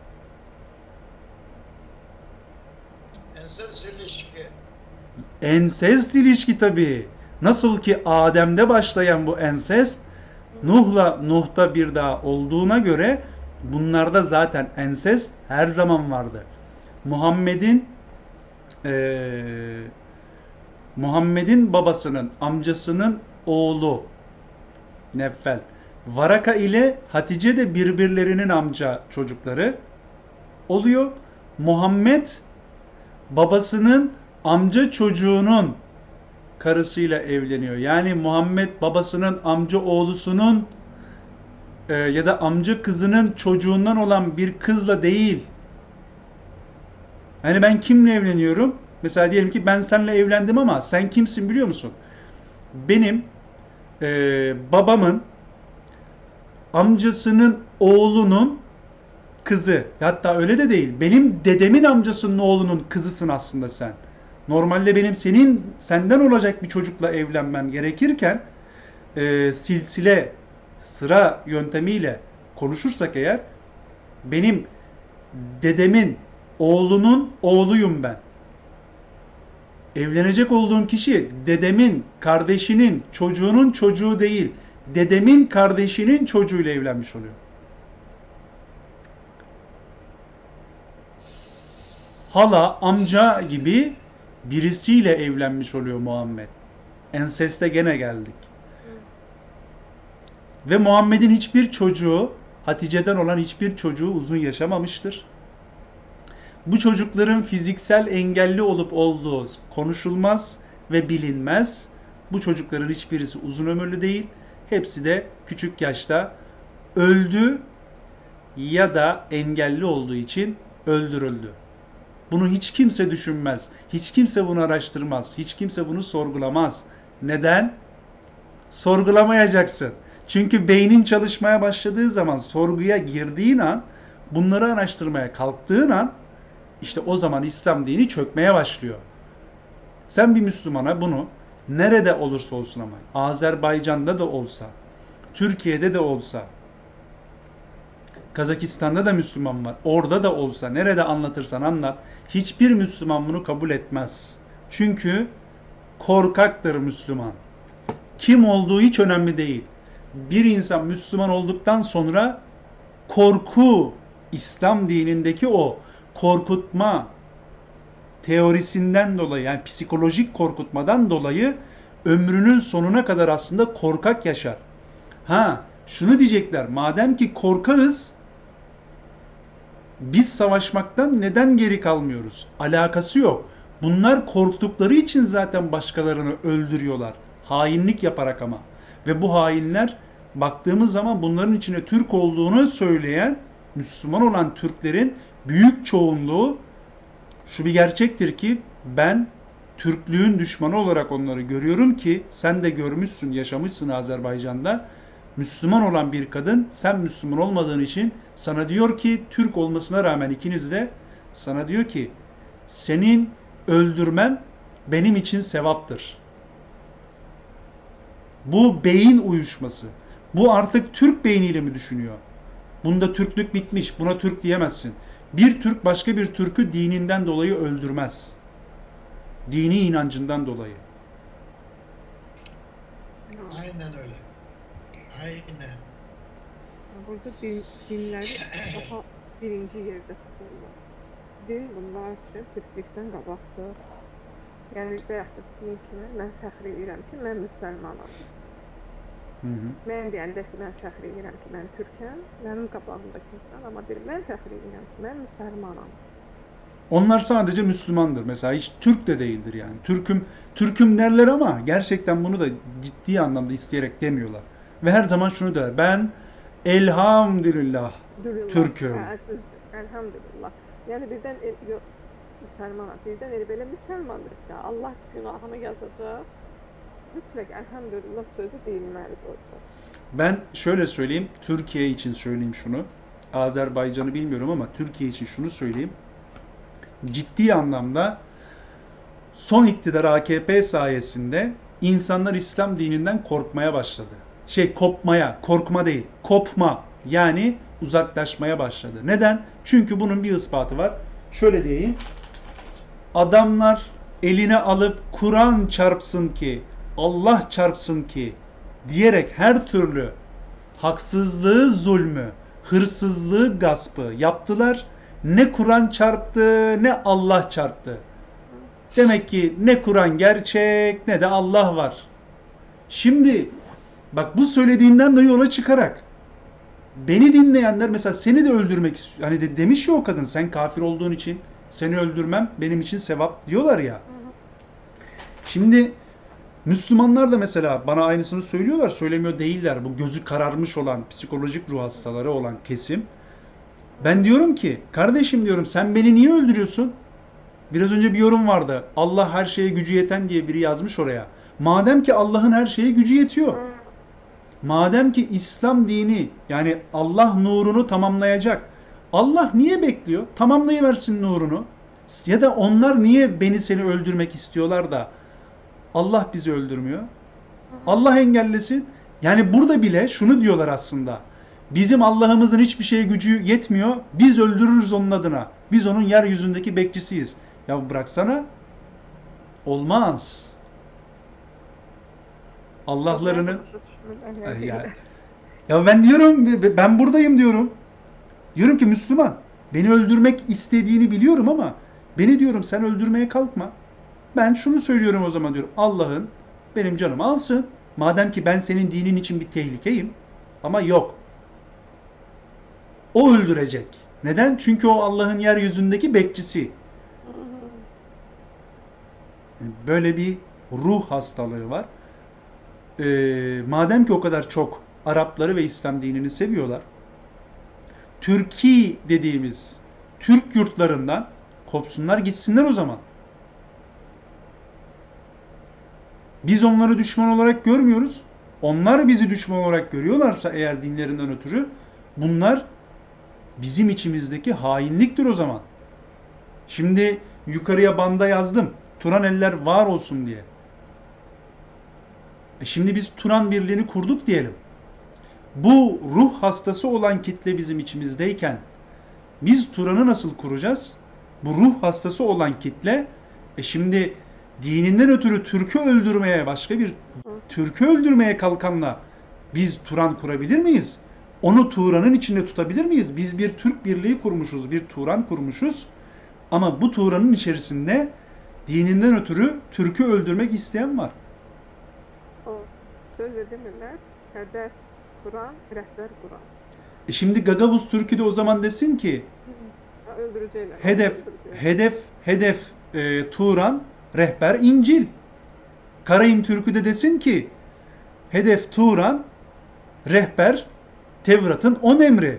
Ensest ilişki. Ensest ilişki tabii. Nasıl ki Adem'de başlayan bu ensest, Nuh'la Nuh'ta bir daha olduğuna göre bunlarda zaten ensest her zaman vardı. Muhammed'in ee, Muhammed'in babasının amcasının oğlu Neffel. Varaka ile Hatice de birbirlerinin amca çocukları oluyor. Muhammed babasının amca çocuğunun karısıyla evleniyor. Yani Muhammed babasının amca oğlusunun e, ya da amca kızının çocuğundan olan bir kızla değil. Yani ben kimle evleniyorum? Mesela diyelim ki ben seninle evlendim ama sen kimsin biliyor musun? Benim e, babamın amcasının oğlunun kızı. Hatta öyle de değil. Benim dedemin amcasının oğlunun kızısın aslında sen. Normalde benim senin senden olacak bir çocukla evlenmem gerekirken e, silsile sıra yöntemiyle konuşursak eğer benim dedemin oğlunun oğluyum ben. Evlenecek olduğum kişi dedemin kardeşinin çocuğunun çocuğu değil, dedemin kardeşinin çocuğuyla evlenmiş oluyor. Hala, amca gibi birisiyle evlenmiş oluyor Muhammed. Enseste gene geldik. Ve Muhammed'in hiçbir çocuğu, Hatice'den olan hiçbir çocuğu uzun yaşamamıştır. Bu çocukların fiziksel engelli olup olduğu konuşulmaz ve bilinmez. Bu çocukların hiçbirisi uzun ömürlü değil. Hepsi de küçük yaşta öldü ya da engelli olduğu için öldürüldü. Bunu hiç kimse düşünmez. Hiç kimse bunu araştırmaz. Hiç kimse bunu sorgulamaz. Neden? Sorgulamayacaksın. Çünkü beynin çalışmaya başladığı zaman, sorguya girdiğin an, bunları araştırmaya kalktığın an, işte o zaman İslam dini çökmeye başlıyor. Sen bir Müslümana bunu nerede olursa olsun ama, Azerbaycan'da da olsa, Türkiye'de de olsa, Kazakistan'da da Müslüman var, orada da olsa, nerede anlatırsan anlat, hiçbir Müslüman bunu kabul etmez. Çünkü korkaktır Müslüman. Kim olduğu hiç önemli değil. Bir insan Müslüman olduktan sonra korku, İslam dinindeki o korkutma teorisinden dolayı, yani psikolojik korkutmadan dolayı ömrünün sonuna kadar aslında korkak yaşar. Ha, şunu diyecekler, madem ki korkarız, biz savaşmaktan neden geri kalmıyoruz? Alakası yok. Bunlar korktukları için zaten başkalarını öldürüyorlar. Hainlik yaparak ama. Ve bu hainler, baktığımız zaman bunların içine Türk olduğunu söyleyen, Müslüman olan Türklerin büyük çoğunluğu, şu bir gerçektir ki ben Türklüğün düşmanı olarak onları görüyorum ki sen de görmüşsün, yaşamışsın Azerbaycan'da. Müslüman olan bir kadın, sen Müslüman olmadığın için sana diyor ki, Türk olmasına rağmen ikiniz de, sana diyor ki senin öldürmen benim için sevaptır. Bu beyin uyuşması. Bu artık Türk beyniyle mi düşünüyor? Bunda Türklük bitmiş. Buna Türk diyemezsin. Bir Türk başka bir Türk'ü dininden dolayı öldürmez. Dini inancından dolayı. Aynen öyle. Aynen. Burada din, dinleri daha birinci yerde tuturlar. din bunlar üçün Türklükdən qabaqdır. Yəni bayaq da dediyim kimi mən fəxr edirəm ki, mən müsəlmanam. Hı hı. Mən deyəndə ki, mən fəxr edirəm ki, mən türkəm, mənim qabağımdakı insan amma deyir, mən fəxr edirəm ki, mən müsəlmanam. Onlar sadece Müslümandır. Mesela hiç Türk de değildir yani. Türküm Türküm derler ama gerçekten bunu da ciddi anlamda isteyerek demiyorlar. Ve her zaman şunu der. Ben elhamdülillah Dülillah. Türk'üm. Hə, düzdür. Elhamdülillah. Yəni birdən el, yo, müsəlmanam. Birdən elə belə müsəlmandırsa, Allah günahını yazacaq. Mütləq elhamdülillah sözü deyilməlidir orada. Ben şöyle söyleyeyim. Türkiye için söyleyeyim şunu. Azerbaycan'ı bilmiyorum ama Türkiye için şunu söyleyeyim. Ciddi anlamda son iktidar A K P sayesinde insanlar İslam dininden korkmaya başladı. Şey kopmaya, korkma değil, kopma. Yani uzaklaşmaya başladı. Neden? Çünkü bunun bir ispatı var. Şöyle diyeyim. Adamlar eline alıp Kur'an çarpsın ki, Allah çarpsın ki diyerek her türlü haksızlığı, zulmü, hırsızlığı, gaspı yaptılar. Ne Kur'an çarptı, ne Allah çarptı. Demek ki ne Kur'an gerçek, ne de Allah var. Şimdi bak bu söylediğinden de yola çıkarak beni dinleyenler mesela seni de öldürmek istiyor. Hani de, demiş ya o kadın, sen kafir olduğun için seni öldürmem benim için sevap diyorlar ya. Şimdi Müslümanlar da mesela bana aynısını söylüyorlar, söylemiyor değiller. Bu gözü kararmış olan, psikolojik ruh hastaları olan kesim. Ben diyorum ki, kardeşim diyorum, sen beni niye öldürüyorsun? Biraz önce bir yorum vardı. Allah her şeye gücü yeten diye biri yazmış oraya. Madem ki Allah'ın her şeye gücü yetiyor. Madem ki İslam dini, yani Allah nurunu tamamlayacak. Allah niye bekliyor? Tamamlayıversin nurunu. Ya da onlar niye beni seni öldürmek istiyorlar da Allah bizi öldürmüyor? Allah engellesin. Yani burada bile şunu diyorlar aslında. Bizim Allah'ımızın hiçbir şeye gücü yetmiyor. Biz öldürürüz onun adına. Biz onun yeryüzündeki bekçisiyiz. Ya bıraksana. Olmaz. Allah'larını... Ya, ya ben diyorum, ben buradayım diyorum. Diyorum ki Müslüman, beni öldürmek istediğini biliyorum ama beni diyorum sen öldürmeye kalkma. Ben şunu söylüyorum o zaman diyorum. Allah'ın benim canımı alsın. Madem ki ben senin dinin için bir tehlikeyim. Ama yok. O öldürecek. Neden? Çünkü o Allah'ın yeryüzündeki bekçisi. Böyle bir ruh hastalığı var. Ee, madem ki o kadar çok Arapları ve İslam dinini seviyorlar, Türkiye dediğimiz Türk yurtlarından kopsunlar gitsinler o zaman. Biz onları düşman olarak görmüyoruz. Onlar bizi düşman olarak görüyorlarsa eğer dinlerinden ötürü, bunlar bizim içimizdeki hainliktir o zaman. Şimdi yukarıya banda yazdım. Turan eller var olsun diye. E şimdi biz Turan birliğini kurduk diyelim. Bu ruh hastası olan kitle bizim içimizdeyken biz Turan'ı nasıl kuracağız? Bu ruh hastası olan kitle e şimdi dininden ötürü Türk'ü öldürmeye, başka bir Türk'ü öldürmeye kalkanla biz Turan kurabilir miyiz? Onu Turan'ın içinde tutabilir miyiz? Biz bir Türk birliği kurmuşuz, bir Turan kurmuşuz. Ama bu Turan'ın içerisinde dininden ötürü Türk'ü öldürmek isteyen var. O söz edemirlər, hədəf Kur'an, rəhbər Kur'an. E şimdi Gagavuz Türk'ü de o zaman desin ki Öldürəcəklər. hedef öldürəcəklər. hedef hedef e, Turan, rehber İncil. Karayim Türk'ü de desin ki hedef Turan, rehber Tevrat'ın on emri.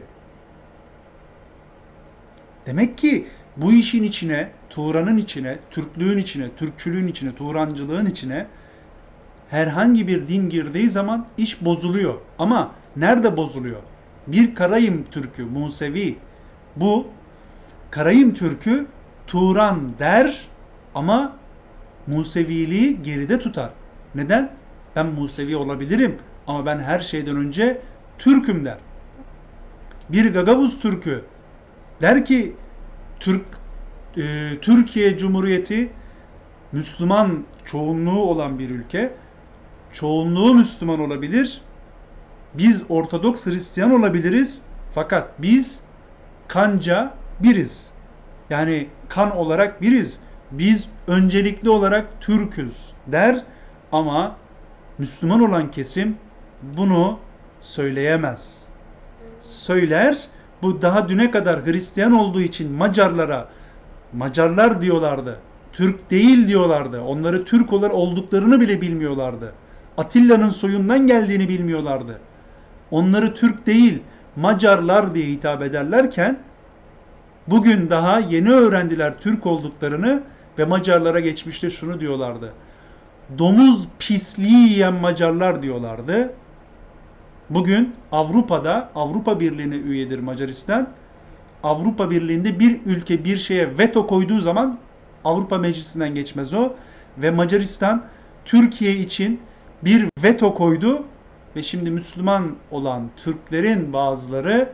Demek ki bu işin içine, Turan'ın içine, Türklüğün içine, Türkçülüğün içine, Turancılığın içine herhangi bir din girdiği zaman iş bozuluyor. Ama nerede bozuluyor? Bir Karayim Türk'ü, Musevi. Bu Karayim Türk'ü Turan der ama Museviliği geride tutar. Neden? Ben Musevi olabilirim ama ben her şeyden önce Türk'üm der. Bir Gagavuz Türk'ü der ki Türk e, Türkiye Cumhuriyeti Müslüman çoğunluğu olan bir ülke. Çoğunluğu Müslüman olabilir. Biz Ortodoks Hristiyan olabiliriz. Fakat biz kanca biriz. Yani kan olarak biriz. Biz öncelikli olarak Türk'üz der ama Müslüman olan kesim bunu söyleyemez. Söyler, bu daha düne kadar Hristiyan olduğu için Macarlara Macarlar diyorlardı. Türk değil diyorlardı. Onları Türk olarak olduklarını bile bilmiyorlardı. Atilla'nın soyundan geldiğini bilmiyorlardı. Onları Türk değil, Macarlar diye hitap ederlerken bugün daha yeni öğrendiler Türk olduklarını ve Macarlara geçmişte şunu diyorlardı. Domuz pisliği yiyen Macarlar diyorlardı. Bugün Avrupa'da, Avrupa Birliği'ne üyedir Macaristan. Avrupa Birliği'nde bir ülke bir şeye veto koyduğu zaman Avrupa Meclisi'nden geçmez o. Ve Macaristan Türkiye için bir veto koydu ve şimdi Müslüman olan Türklerin bazıları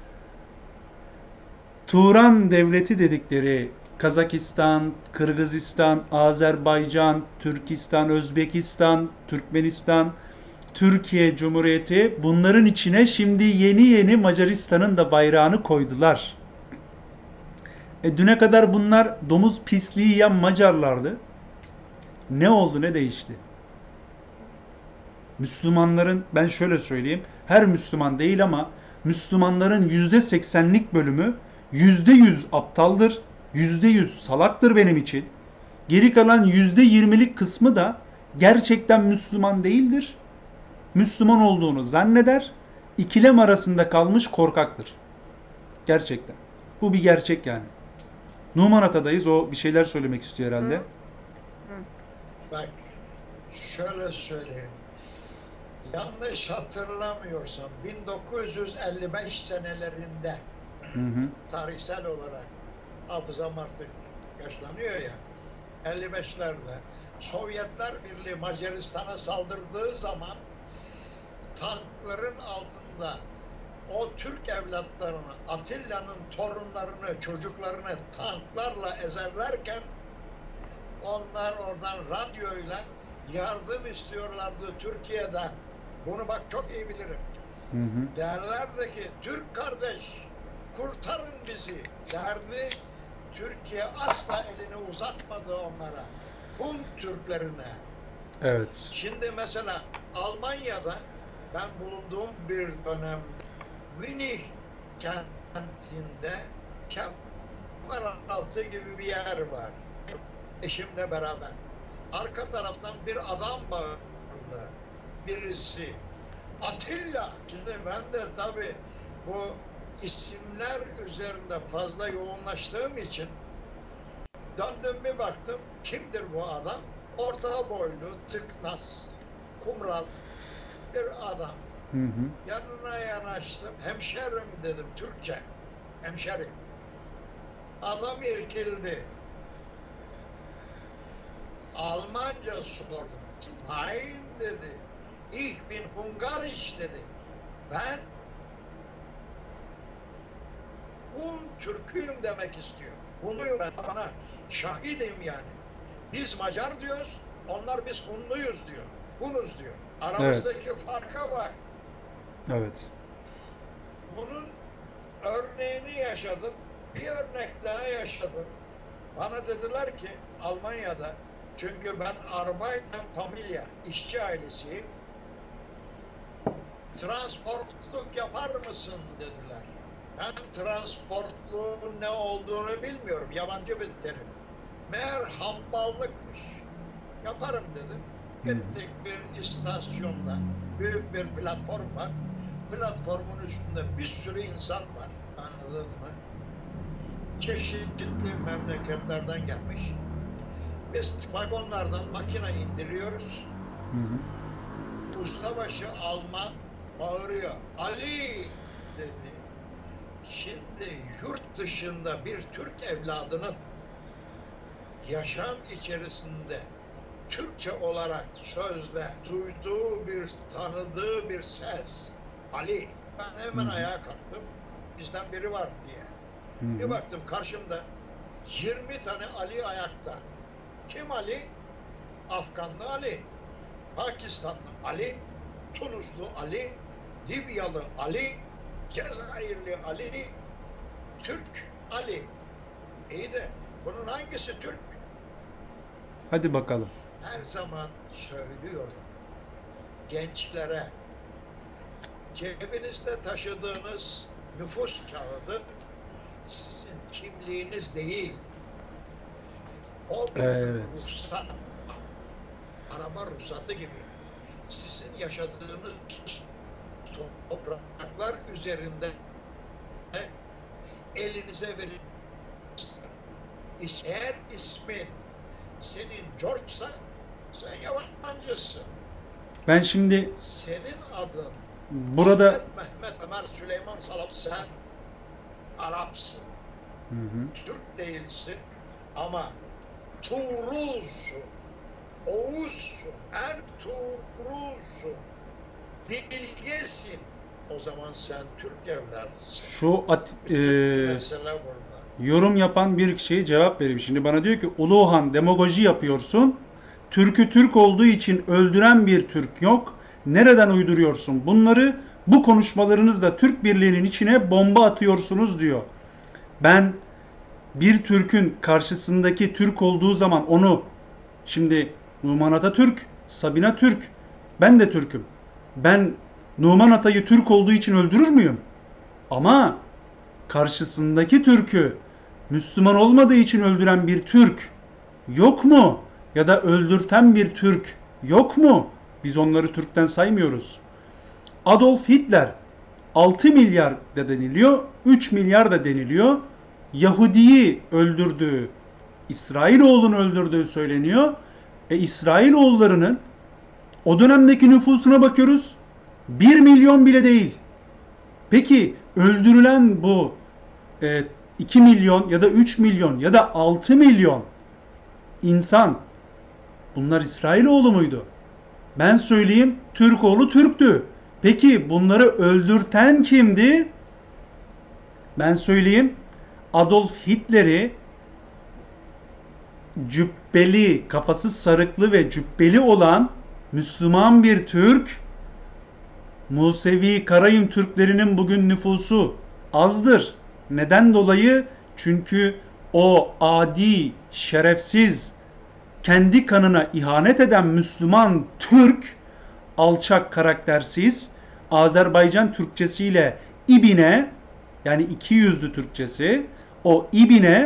Turan Devleti dedikleri Kazakistan, Kırgızistan, Azerbaycan, Türkistan, Özbekistan, Türkmenistan, Türkiye Cumhuriyeti, bunların içine şimdi yeni yeni Macaristan'ın da bayrağını koydular. E düne kadar bunlar domuz pisliği yiyen Macarlardı. Ne oldu, ne değişti? Müslümanların, ben şöyle söyleyeyim, her Müslüman değil ama Müslümanların yüzde seksenlik bölümü yüzde yüz aptaldır, yüzde yüz salaktır benim için. Geri kalan yüzde yirmilik kısmı da gerçekten Müslüman değildir. Müslüman olduğunu zanneder, ikilem arasında kalmış korkaktır. Gerçekten. Bu bir gerçek yani. Numan Ata'dayız, o bir şeyler söylemek istiyor herhalde. Bak, şöyle söyleyeyim. Yanlış hatırlamıyorsam bin dokuz yüz elli beş senelerinde Hı hı. tarihsel olarak hafızam artık yaşlanıyor ya, elli beşlerde Sovyetler Birliği Macaristan'a saldırdığı zaman tankların altında o Türk evlatlarını, Atilla'nın torunlarını, çocuklarını tanklarla ezerlerken onlar oradan radyoyla yardım istiyorlardı Türkiye'den. Bunu bak çok iyi bilirim. Hı hı. Derlerdi ki Türk kardeş kurtarın bizi derdi. Türkiye asla elini uzatmadı onlara. Hun Türklerine. Evet. Şimdi mesela Almanya'da ben bulunduğum bir dönem Münih kentinde Kemeraltı gibi bir yer var. Eşimle beraber. Arka taraftan bir adam bağırdı. Birisi. Atilla. Şimdi ben de tabii bu isimler üzerinde fazla yoğunlaştığım için döndüm bir baktım. Kimdir bu adam? Orta boylu, tıknaz, kumral bir adam. Hı hı. Yanına yanaştım. Hemşerim dedim Türkçe. Hemşerim. Adam irkildi. Almanca sordum. Nein dedi. Ich bin Hungarisch dedi. Ben Hun Türk'üyüm demek istiyor. Hunluyum ben bana. Şahidim yani. Biz Macar diyoruz, onlar biz Hunluyuz diyor. Hunuz diyor. Aramızdaki evet. Farka bak. Evet. Bunun örneğini yaşadım. Bir örnek daha yaşadım. Bana dediler ki Almanya'da, çünkü ben Arbeiterfamilie, işçi ailesiyim. Transportluk yapar mısın dediler. Ben transportluğun ne olduğunu bilmiyorum. Yabancı bir terim. Meğer hamballıkmış. Yaparım dedim. Gittik bir istasyonda. Büyük bir platform var. Platformun üstünde bir sürü insan var. Anladın mı? Çeşitli memleketlerden gelmiş. Biz vagonlardan makine indiriyoruz. Hı hı. Ustabaşı Alman bağırıyor. Ali dedi. Şimdi yurt dışında bir Türk evladının yaşam içerisinde Türkçe olarak sözde duyduğu bir, tanıdığı bir ses. Ali. Ben hemen Hı-hı. ayağa kalktım. Bizden biri var diye. Hı-hı. Bir baktım karşımda yirmi tane Ali ayakta. Kim Ali? Afganlı Ali. Pakistanlı Ali. Tunuslu Ali. Libyalı Ali. Cezayirli Ali. Türk Ali. İyi de bunun hangisi Türk? Hadi bakalım. Her zaman söylüyorum gençlere, cebinizde taşıdığınız nüfus kağıdı sizin kimliğiniz değil. O bir Evet. ruhsat. Araba ruhsatı gibi. Sizin yaşadığınız topraklar üzerinde elinize verin. Eğer ismin senin George'sa sen yabancısın. Ben şimdi Senin adın burada Ahmet, Mehmet, Ömer, Süleyman, Salam, sen Arapsın. Hı hı. Türk değilsin ama Tuğrulsun, Oğuzsun, Ertuğrulsun, Bilgesin. O zaman sen Türk evladısın. şu at, e, Mesele burada. yorum yapan bir kişiye cevap vereyim. Şimdi bana diyor ki Uluhan demagoji yapıyorsun. Türk'ü Türk olduğu için öldüren bir Türk yok. Nereden uyduruyorsun bunları? Bu konuşmalarınızla Türk birliğinin içine bomba atıyorsunuz diyor. Ben bir Türk'ün karşısındaki Türk olduğu zaman onu, şimdi Numan Atatürk, Sabina Türk, ben de Türk'üm. Ben Numan Atay'ı Türk olduğu için öldürür müyüm? Ama karşısındaki Türk'ü Müslüman olmadığı için öldüren bir Türk yok mu? Ya da öldürten bir Türk yok mu? Biz onları Türk'ten saymıyoruz. Adolf Hitler altı milyar da deniliyor, üç milyar da deniliyor. Yahudi'yi öldürdüğü, İsrailoğlu'nu öldürdüğü söyleniyor. E İsrailoğullarının o dönemdeki nüfusuna bakıyoruz. bir milyon bile değil. Peki öldürülen bu e, iki milyon ya da üç milyon ya da altı milyon insan, bunlar İsrailoğlu muydu? Ben söyleyeyim, Türkoğlu Türktü. Peki bunları öldürten kimdi? Ben söyleyeyim, Adolf Hitler'i cübbeli, kafası sarıklı ve cübbeli olan Müslüman bir Türk, Musevi Karayım Türklerinin bugün nüfusu azdır. Neden dolayı? Çünkü o adi, şerefsiz, kendi kanına ihanet eden Müslüman Türk, alçak, karaktersiz, Azerbaycan Türkçesiyle İbine, yani iki yüzlü Türkçesi, o İbine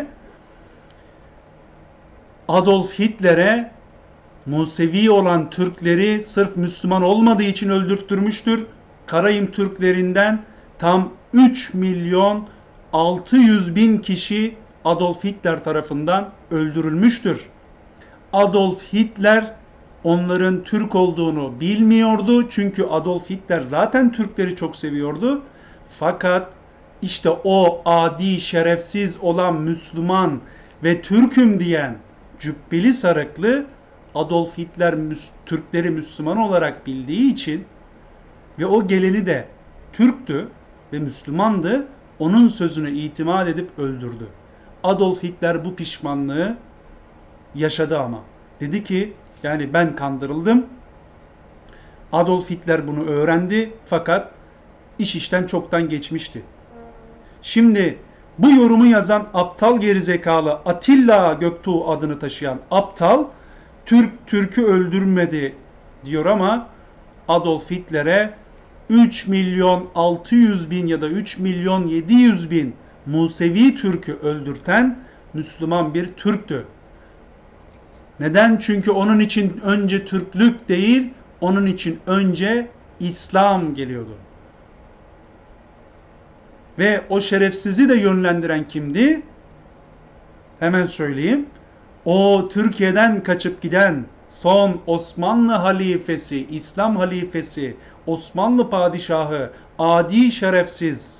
Adolf Hitler'e Musevi olan Türkleri sırf Müslüman olmadığı için öldürttürmüştür. Karayım Türklerinden tam üç milyon altı yüz bin kişi Adolf Hitler tarafından öldürülmüştür. Adolf Hitler onların Türk olduğunu bilmiyordu. Çünkü Adolf Hitler zaten Türkleri çok seviyordu. Fakat işte o adi, şerefsiz olan Müslüman ve Türk'üm diyen cübbeli sarıklı Adolf Hitler Türkleri Müslüman olarak bildiği için ve o geleni de Türktü ve Müslümandı, onun sözüne itimat edip öldürdü. Adolf Hitler bu pişmanlığı yaşadı ama. Dedi ki, yani ben kandırıldım. Adolf Hitler bunu öğrendi fakat iş işten çoktan geçmişti. Şimdi bu yorumu yazan aptal gerizekalı Atilla Göktuğ adını taşıyan aptal, Türk Türk'ü öldürmedi diyor ama Adolf Hitler'e üç milyon altı yüz bin ya da üç milyon yedi yüz bin Musevi Türk'ü öldürten Müslüman bir Türktü. Neden? Çünkü onun için önce Türklük değil, onun için önce İslam geliyordu. Ve o şerefsizi de yönlendiren kimdi? Hemen söyleyeyim. O Türkiye'den kaçıp giden son Osmanlı halifesi, İslam halifesi, Osmanlı padişahı, adi şerefsiz,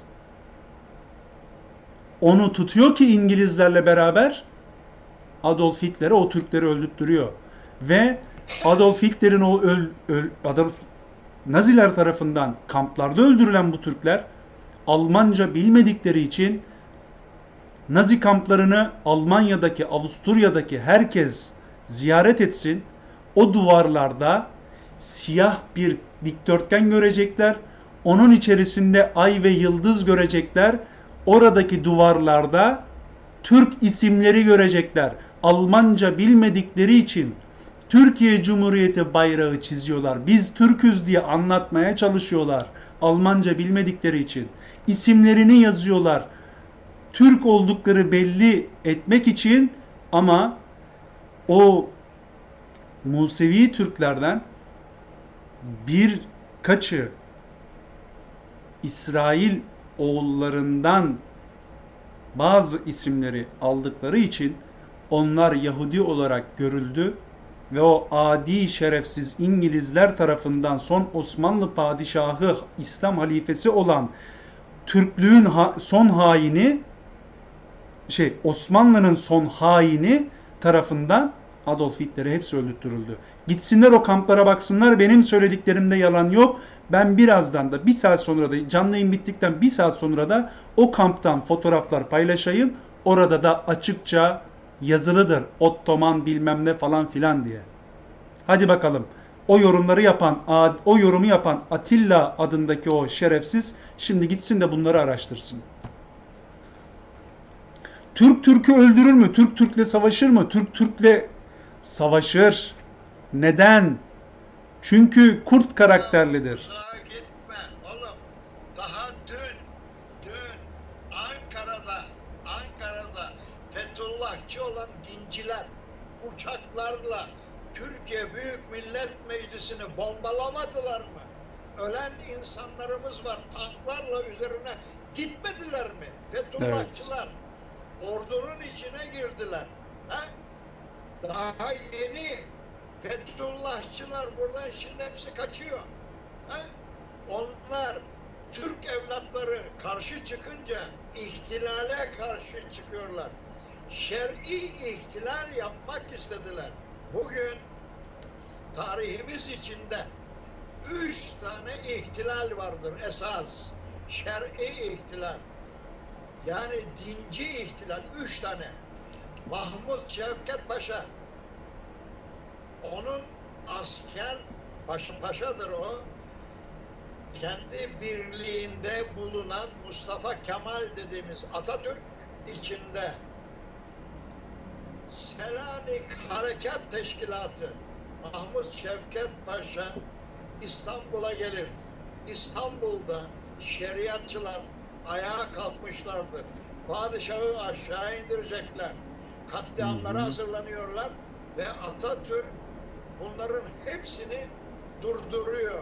onu tutuyor ki İngilizlerle beraber Adolf Hitler'e o Türkleri öldürtüyor. Ve Adolf Hitler'in o öl, öl, Adolf Naziler tarafından kamplarda öldürülen bu Türkler Almanca bilmedikleri için Nazi kamplarını Almanya'daki, Avusturya'daki herkes ziyaret etsin. O duvarlarda siyah bir dikdörtgen görecekler. Onun içerisinde ay ve yıldız görecekler. Oradaki duvarlarda Türk isimleri görecekler. Almanca bilmedikleri için Türkiye Cumhuriyeti bayrağı çiziyorlar. Biz Türküz diye anlatmaya çalışıyorlar. Almanca bilmedikleri için. İsimlerini yazıyorlar. Türk oldukları belli etmek için, ama o Musevi Türklerden birkaçı İsrail oğullarından bazı isimleri aldıkları için onlar Yahudi olarak görüldü ve o adi şerefsiz İngilizler tarafından son Osmanlı padişahı, İslam halifesi olan Türklüğün ha son haini, şey Osmanlı'nın son haini tarafından Adolf Hitler'e hepsi öldürtülüldü. Gitsinler o kamplara baksınlar. Benim söylediklerimde yalan yok. Ben birazdan da bir saat sonra da canlı yayın bittikten bir saat sonra da o kamptan fotoğraflar paylaşayım. Orada da açıkça yazılıdır. Ottoman bilmem ne falan filan diye. Hadi bakalım. O yorumları yapan, o yorumu yapan Atilla adındaki o şerefsiz şimdi gitsin de bunları araştırsın. Türk Türk'ü öldürür mü? Türk Türk'le savaşır mı? Türk Türk'le savaşır. Neden? Çünkü kurt karakterlidir. Uzağa gitme oğlum. Daha dün, dün Ankara'da, Ankara'da Fethullahçı olan dinciler uçaklarla Türkiye Büyük Millet Meclisi'ni bombalamadılar mı? Ölen insanlarımız var. Tanklarla üzerine gitmediler mi? Fethullahçılar evet. Ordunun içine girdiler. Ha? Daha yeni Fethullahçılar buradan şimdi hepsi kaçıyor. Ha? Onlar Türk evlatları karşı çıkınca ihtilale karşı çıkıyorlar. Şer'i ihtilal yapmak istediler. Bugün tarihimiz içinde üç tane ihtilal vardır esas. Şer'i ihtilal. Yani dinci ihtilal üç tane. Mahmut Şevket Paşa, onun asker paşa, paşadır o. Kendi birliğinde bulunan Mustafa Kemal dediğimiz Atatürk içinde Selanik Harekat Teşkilatı Mahmut Şevket Paşa İstanbul'a gelir. İstanbul'da şeriatçılar ayağa kalkmışlardır. Padişahı aşağı indirecekler. Katliamlara hazırlanıyorlar ve Atatürk bunların hepsini durduruyor.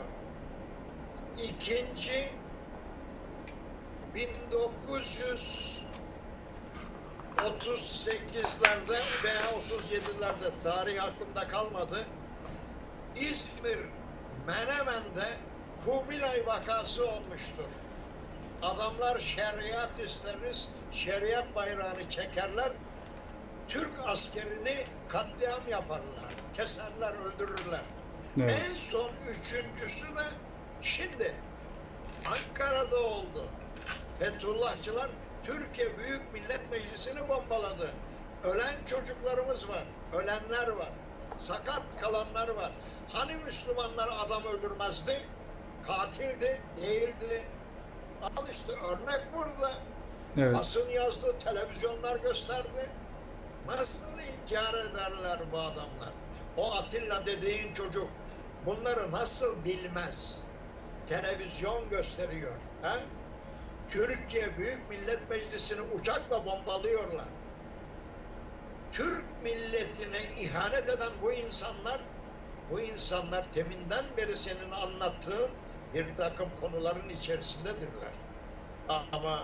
İkinci bin dokuz yüz otuz sekizlerde veya otuz yedilerde tarih aklımda kalmadı. İzmir Menemen'de Kubilay vakası olmuştur. Adamlar şeriat isteriz, şeriat bayrağını çekerler. Türk askerini katliam yaparlar, keserler, öldürürler. Evet. En son üçüncüsü de şimdi Ankara'da oldu. Fethullahçılar Türkiye Büyük Millet Meclisi'ni bombaladı. Ölen çocuklarımız var, ölenler var, sakat kalanlar var. Hani Müslümanlar adam öldürmezdi? Katildi, değildi. Al işte örnek burada. Evet. Basın yazdı, televizyonlar gösterdi. Nasıl inkar ederler bu adamlar? O Atilla dediğin çocuk bunları nasıl bilmez? Televizyon gösteriyor. He? Türkiye Büyük Millet Meclisi'ni uçakla bombalıyorlar. Türk milletine ihanet eden bu insanlar, bu insanlar teminden beri senin anlattığın bir takım konuların içerisindedirler. Ama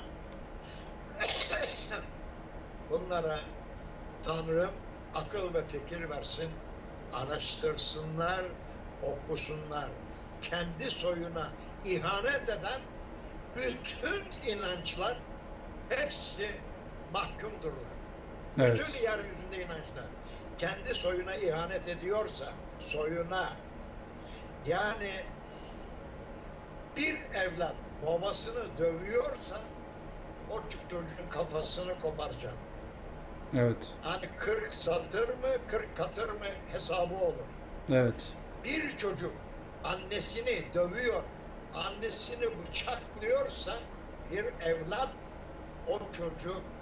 bunlara Tanrım akıl ve fikir versin, araştırsınlar, okusunlar. Kendi soyuna ihanet eden bütün inançlar hepsi mahkumdurlar. Evet. Bütün yeryüzünde inançlar kendi soyuna ihanet ediyorsa, soyuna, yani bir evlat babasını dövüyorsa o çocuğun kafasını koparacak. Evet. Hani kırk satır mı, kırk katır mı hesabı olur. Evet. Bir çocuk annesini dövüyor, annesini bıçaklıyorsa bir evlat o çocuk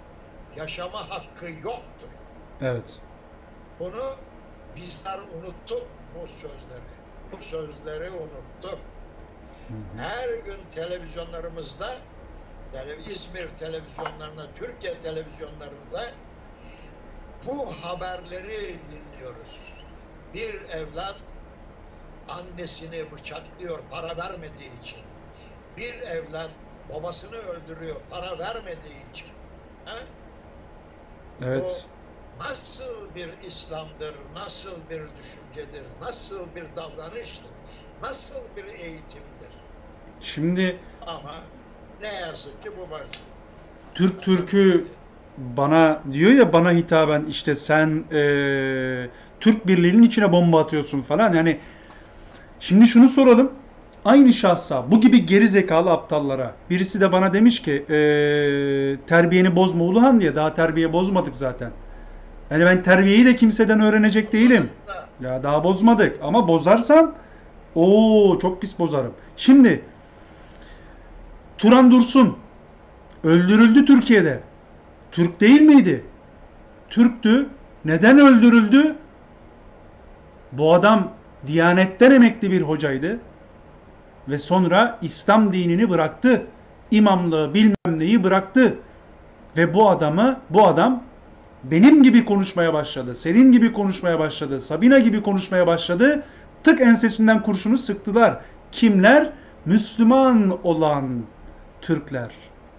yaşama hakkı yoktur. Evet. Bunu bizler unuttuk bu sözleri. Bu sözleri unuttuk. Hı hı. Her gün televizyonlarımızda, İzmir televizyonlarında, Türkiye televizyonlarında bu haberleri dinliyoruz. Bir evlat annesini bıçaklıyor para vermediği için. Bir evlat babasını öldürüyor para vermediği için. Ha? Evet. Bu nasıl bir İslam'dır, nasıl bir düşüncedir, nasıl bir davranıştır, nasıl bir eğitimdir. Şimdi Ama ne yazık ki bu var. Türk Türk'ü bana diyor ya, bana hitaben işte sen eee, Türk birliğinin içine bomba atıyorsun falan. Yani şimdi şunu soralım. Aynı şahsa bu gibi geri zekalı aptallara birisi de bana demiş ki eee, terbiyeni bozma Uluhan diye. Daha terbiye bozmadık zaten. Yani ben terbiyeyi de kimseden öğrenecek değilim. Ya daha bozmadık ama bozarsam o çok pis bozarım. Şimdi Turan Dursun öldürüldü Türkiye'de. Türk değil miydi? Türktü. Neden öldürüldü? Bu adam Diyanet'ten emekli bir hocaydı. Ve sonra İslam dinini bıraktı. İmamlığı bilmem neyi bıraktı. Ve bu adamı, bu adam benim gibi konuşmaya başladı. Senin gibi konuşmaya başladı. Sabina gibi konuşmaya başladı. Tık ensesinden kurşunu sıktılar. Kimler? Müslüman olan Türkler.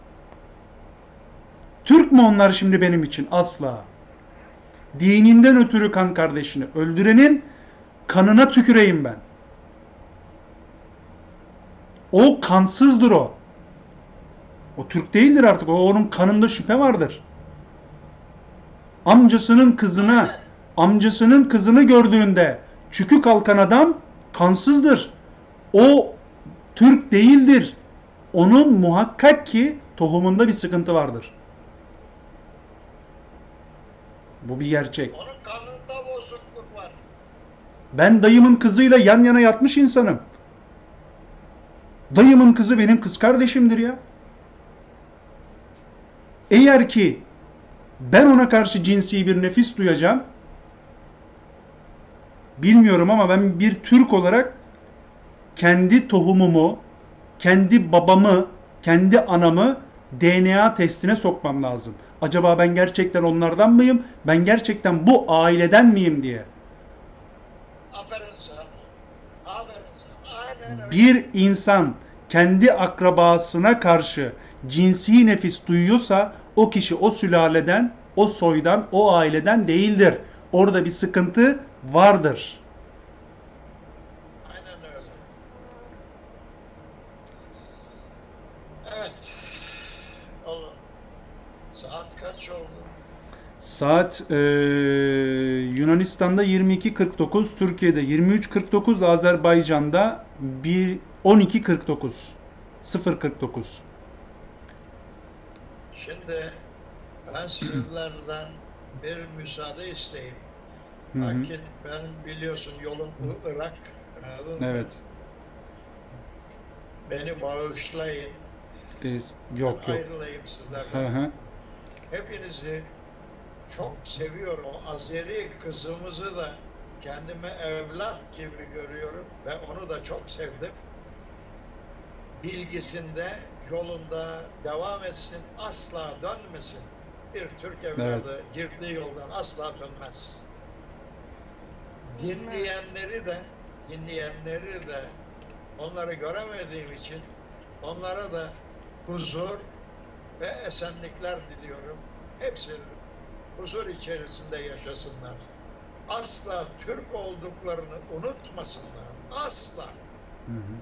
Türk mü onlar şimdi benim için? Asla. Dininden ötürü kan kardeşini öldürenin kanına tüküreyim ben. O kansızdır o. O Türk değildir artık. O onun kanında şüphe vardır. Amcasının kızına, amcasının kızını gördüğünde çükü kalkan adam kansızdır. O Türk değildir. Onun muhakkak ki tohumunda bir sıkıntı vardır. Bu bir gerçek. Onun kanında bozukluk var. Ben dayımın kızıyla yan yana yatmış insanım. Dayımın kızı benim kız kardeşimdir ya. Eğer ki ben ona karşı cinsi bir nefis duyacağım, bilmiyorum ama ben bir Türk olarak kendi tohumumu, kendi babamı, kendi anamı D N A testine sokmam lazım. Acaba ben gerçekten onlardan mıyım? Ben gerçekten bu aileden miyim diye. Aferin sana. Aferin sana. Aynen öyle. Bir insan kendi akrabasına karşı cinsi nefis duyuyorsa o kişi o sülaleden, o soydan, o aileden değildir. Orada bir sıkıntı vardır. Aynen öyle. Evet. Oğlum. Saat kaç oldu? Saat eee, Yunanistan'da yirmi iki kırk dokuz, Türkiye'de yirmi üç kırk dokuz, Azerbaycan'da bir on iki kırk dokuz. sıfır kırk dokuz. Şimdi ben sizlerden bir müsaade isteyeyim. Hı hı. Lakin ben biliyorsun yolum bu Irak. Anladın mı? Evet. Beni bağışlayın. Ee, yok Ben yok. ayrılayım Hı sizlerden. hı. Hepinizi çok seviyorum. O Azeri kızımızı da kendime evlat gibi görüyorum ve onu da çok sevdim. Bilgisinde, yolunda devam etsin, asla dönmesin. Bir Türk evladı girdiği yoldan asla dönmez. Dinleyenleri de, dinleyenleri de onları göremediğim için onlara da huzur ve esenlikler diliyorum. Hepsi huzur içerisinde yaşasınlar. Asla Türk olduklarını unutmasınlar. Asla. Hı hı.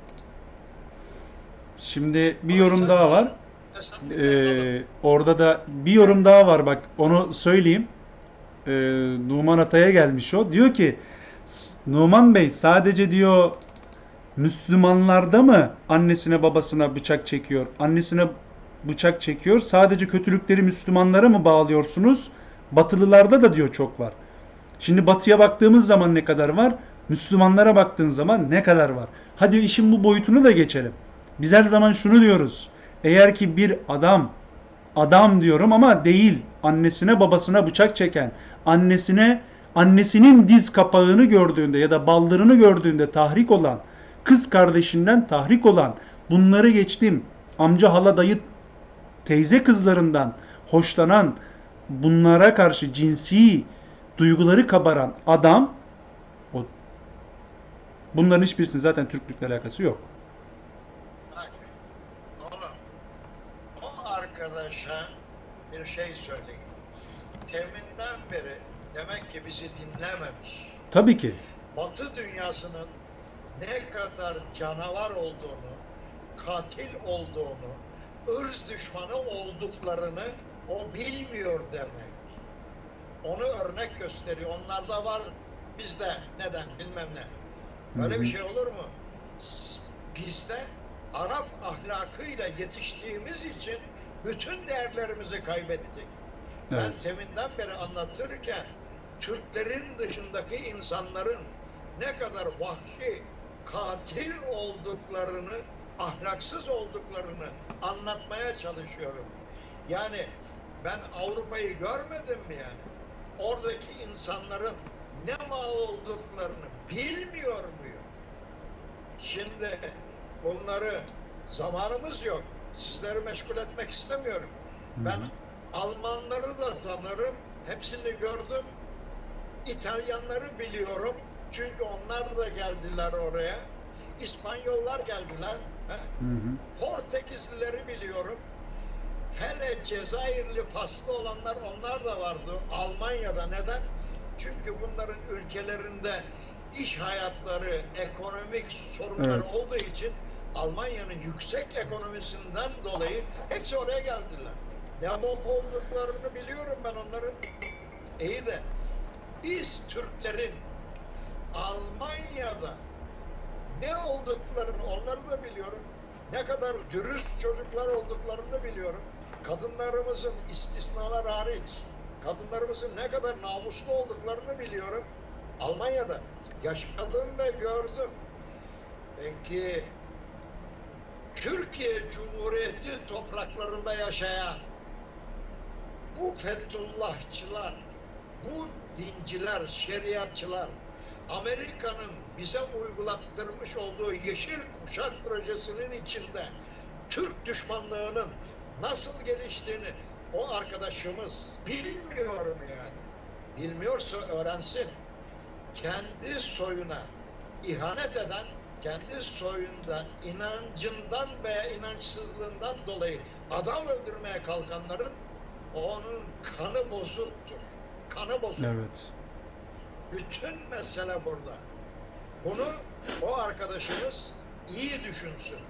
Şimdi bir yorum daha var. Ee, orada da bir yorum daha var, bak onu söyleyeyim. Ee, Numan Atay'a gelmiş o. Diyor ki Numan Bey sadece diyor Müslümanlarda mı annesine babasına bıçak çekiyor? Annesine bıçak çekiyor. Sadece kötülükleri Müslümanlara mı bağlıyorsunuz? Batılılarda da diyor çok var. Şimdi batıya baktığımız zaman ne kadar var? Müslümanlara baktığın zaman ne kadar var? Hadi işin bu boyutunu da geçelim. Biz her zaman şunu diyoruz. Eğer ki bir adam Adam diyorum ama değil. Annesine babasına bıçak çeken, annesine annesinin diz kapağını gördüğünde ya da baldırını gördüğünde tahrik olan, kız kardeşinden tahrik olan, bunları geçtim. Amca, hala, dayı, teyze kızlarından hoşlanan, bunlara karşı cinsi duyguları kabaran adam, o, bunların hiçbirisinin zaten Türklükle alakası yok. Bak, oğlum, o arkadaşa bir şey söyleyin. Teminden beri demek ki bizi dinlememiş. Tabii ki. Batı dünyasının ne kadar canavar olduğunu, katil olduğunu, ırz düşmanı olduklarını o bilmiyor demek. Onu örnek gösteriyor. Onlarda var, bizde neden bilmem ne. Böyle Hı hı. bir şey olur mu? Bizde Arap ahlakıyla yetiştiğimiz için bütün değerlerimizi kaybettik. Evet. Ben teminden beri anlatırken Türklerin dışındaki insanların ne kadar vahşi, katil olduklarını, ahlaksız olduklarını anlatmaya çalışıyorum. Yani ben Avrupa'yı görmedim mi yani? Oradaki insanların ne mal olduklarını bilmiyor muyum? Şimdi bunları, zamanımız yok. Sizleri meşgul etmek istemiyorum. Ben Almanları da tanırım. Hepsini gördüm. İtalyanları biliyorum. Çünkü onlar da geldiler oraya. İspanyollar geldiler. He? Hı hı. Portekizlileri biliyorum. Hele Cezayirli, Faslı olanlar, onlar da vardı Almanya'da. Neden? Çünkü bunların ülkelerinde iş hayatları, ekonomik sorunlar Evet. olduğu için Almanya'nın yüksek ekonomisinden dolayı hepsi oraya geldiler. Ne mop olduklarını biliyorum ben onları. İyi de biz Türklerin Almanya'da ne olduklarını, onları da biliyorum. Ne kadar dürüst çocuklar olduklarını biliyorum. Kadınlarımızın, istisnalar hariç, kadınlarımızın ne kadar namuslu olduklarını biliyorum. Almanya'da yaşadım ve gördüm. Peki Türkiye Cumhuriyeti topraklarında yaşayan bu Fethullahçılar, bu dinciler, şeriatçılar, Amerika'nın bize uygulattırmış olduğu Yeşil Kuşak projesinin içinde Türk düşmanlığının nasıl geliştiğini o arkadaşımız bilmiyor mu yani? Bilmiyorsa öğrensin. Kendi soyuna ihanet eden, kendi soyunda inancından veya inançsızlığından dolayı adam öldürmeye kalkanların, onun kanı bozuktur. Kanı bozuk. Evet. Bütün mesele burada. Bunu o arkadaşımız iyi düşünsün.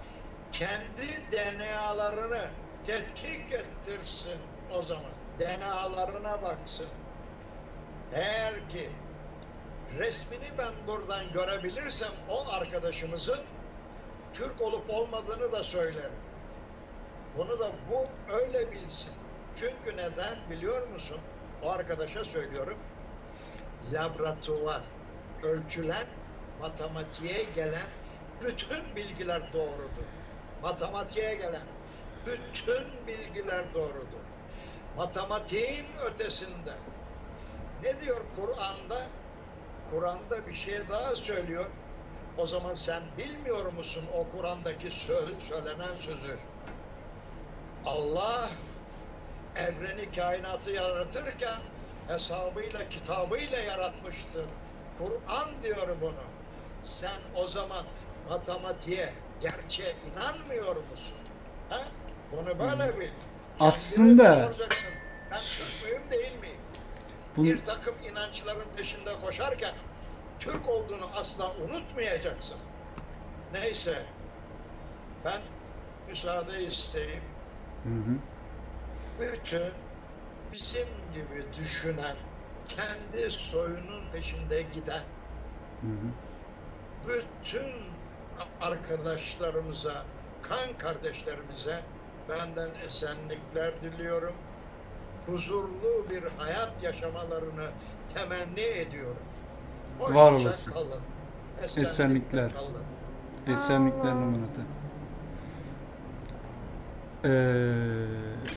Kendi D N A'larını tetkik ettirsin o zaman. D N A'larına baksın. Eğer ki resmini ben buradan görebilirsem o arkadaşımızın Türk olup olmadığını da söylerim. Bunu da bu öyle bilsin. Çünkü neden biliyor musun? O arkadaşa söylüyorum. Laboratuvar, ölçülen, matematiğe gelen bütün bilgiler doğrudur. Matematiğe gelen bütün bilgiler doğrudur. Matematiğin ötesinde. Ne diyor Kur'an'da? Kur'an'da bir şey daha söylüyor. O zaman sen bilmiyor musun o Kur'an'daki söylenen sözü? Allah evreni, kainatı yaratırken hesabıyla, kitabıyla yaratmıştır. Kur'an diyor bunu. Sen o zaman matematiğe, gerçeğe inanmıyor musun? He? Bunu böyle bil. Aslında Kendine soracaksın. Ben Türk müyüm değil miyim? bu, Bir takım inançların peşinde koşarken Türk olduğunu asla unutmayacaksın. Neyse, ben müsaade isteyeyim. hı hı. Bütün bizim gibi düşünen, kendi soyunun peşinde giden Hı hı. bütün arkadaşlarımıza, kan kardeşlerimize benden esenlikler diliyorum. Huzurlu bir hayat yaşamalarını temenni ediyorum. Hoşça Var olasın. kalın. Esenlikler. kalın. Esenlikler numarata. Ee,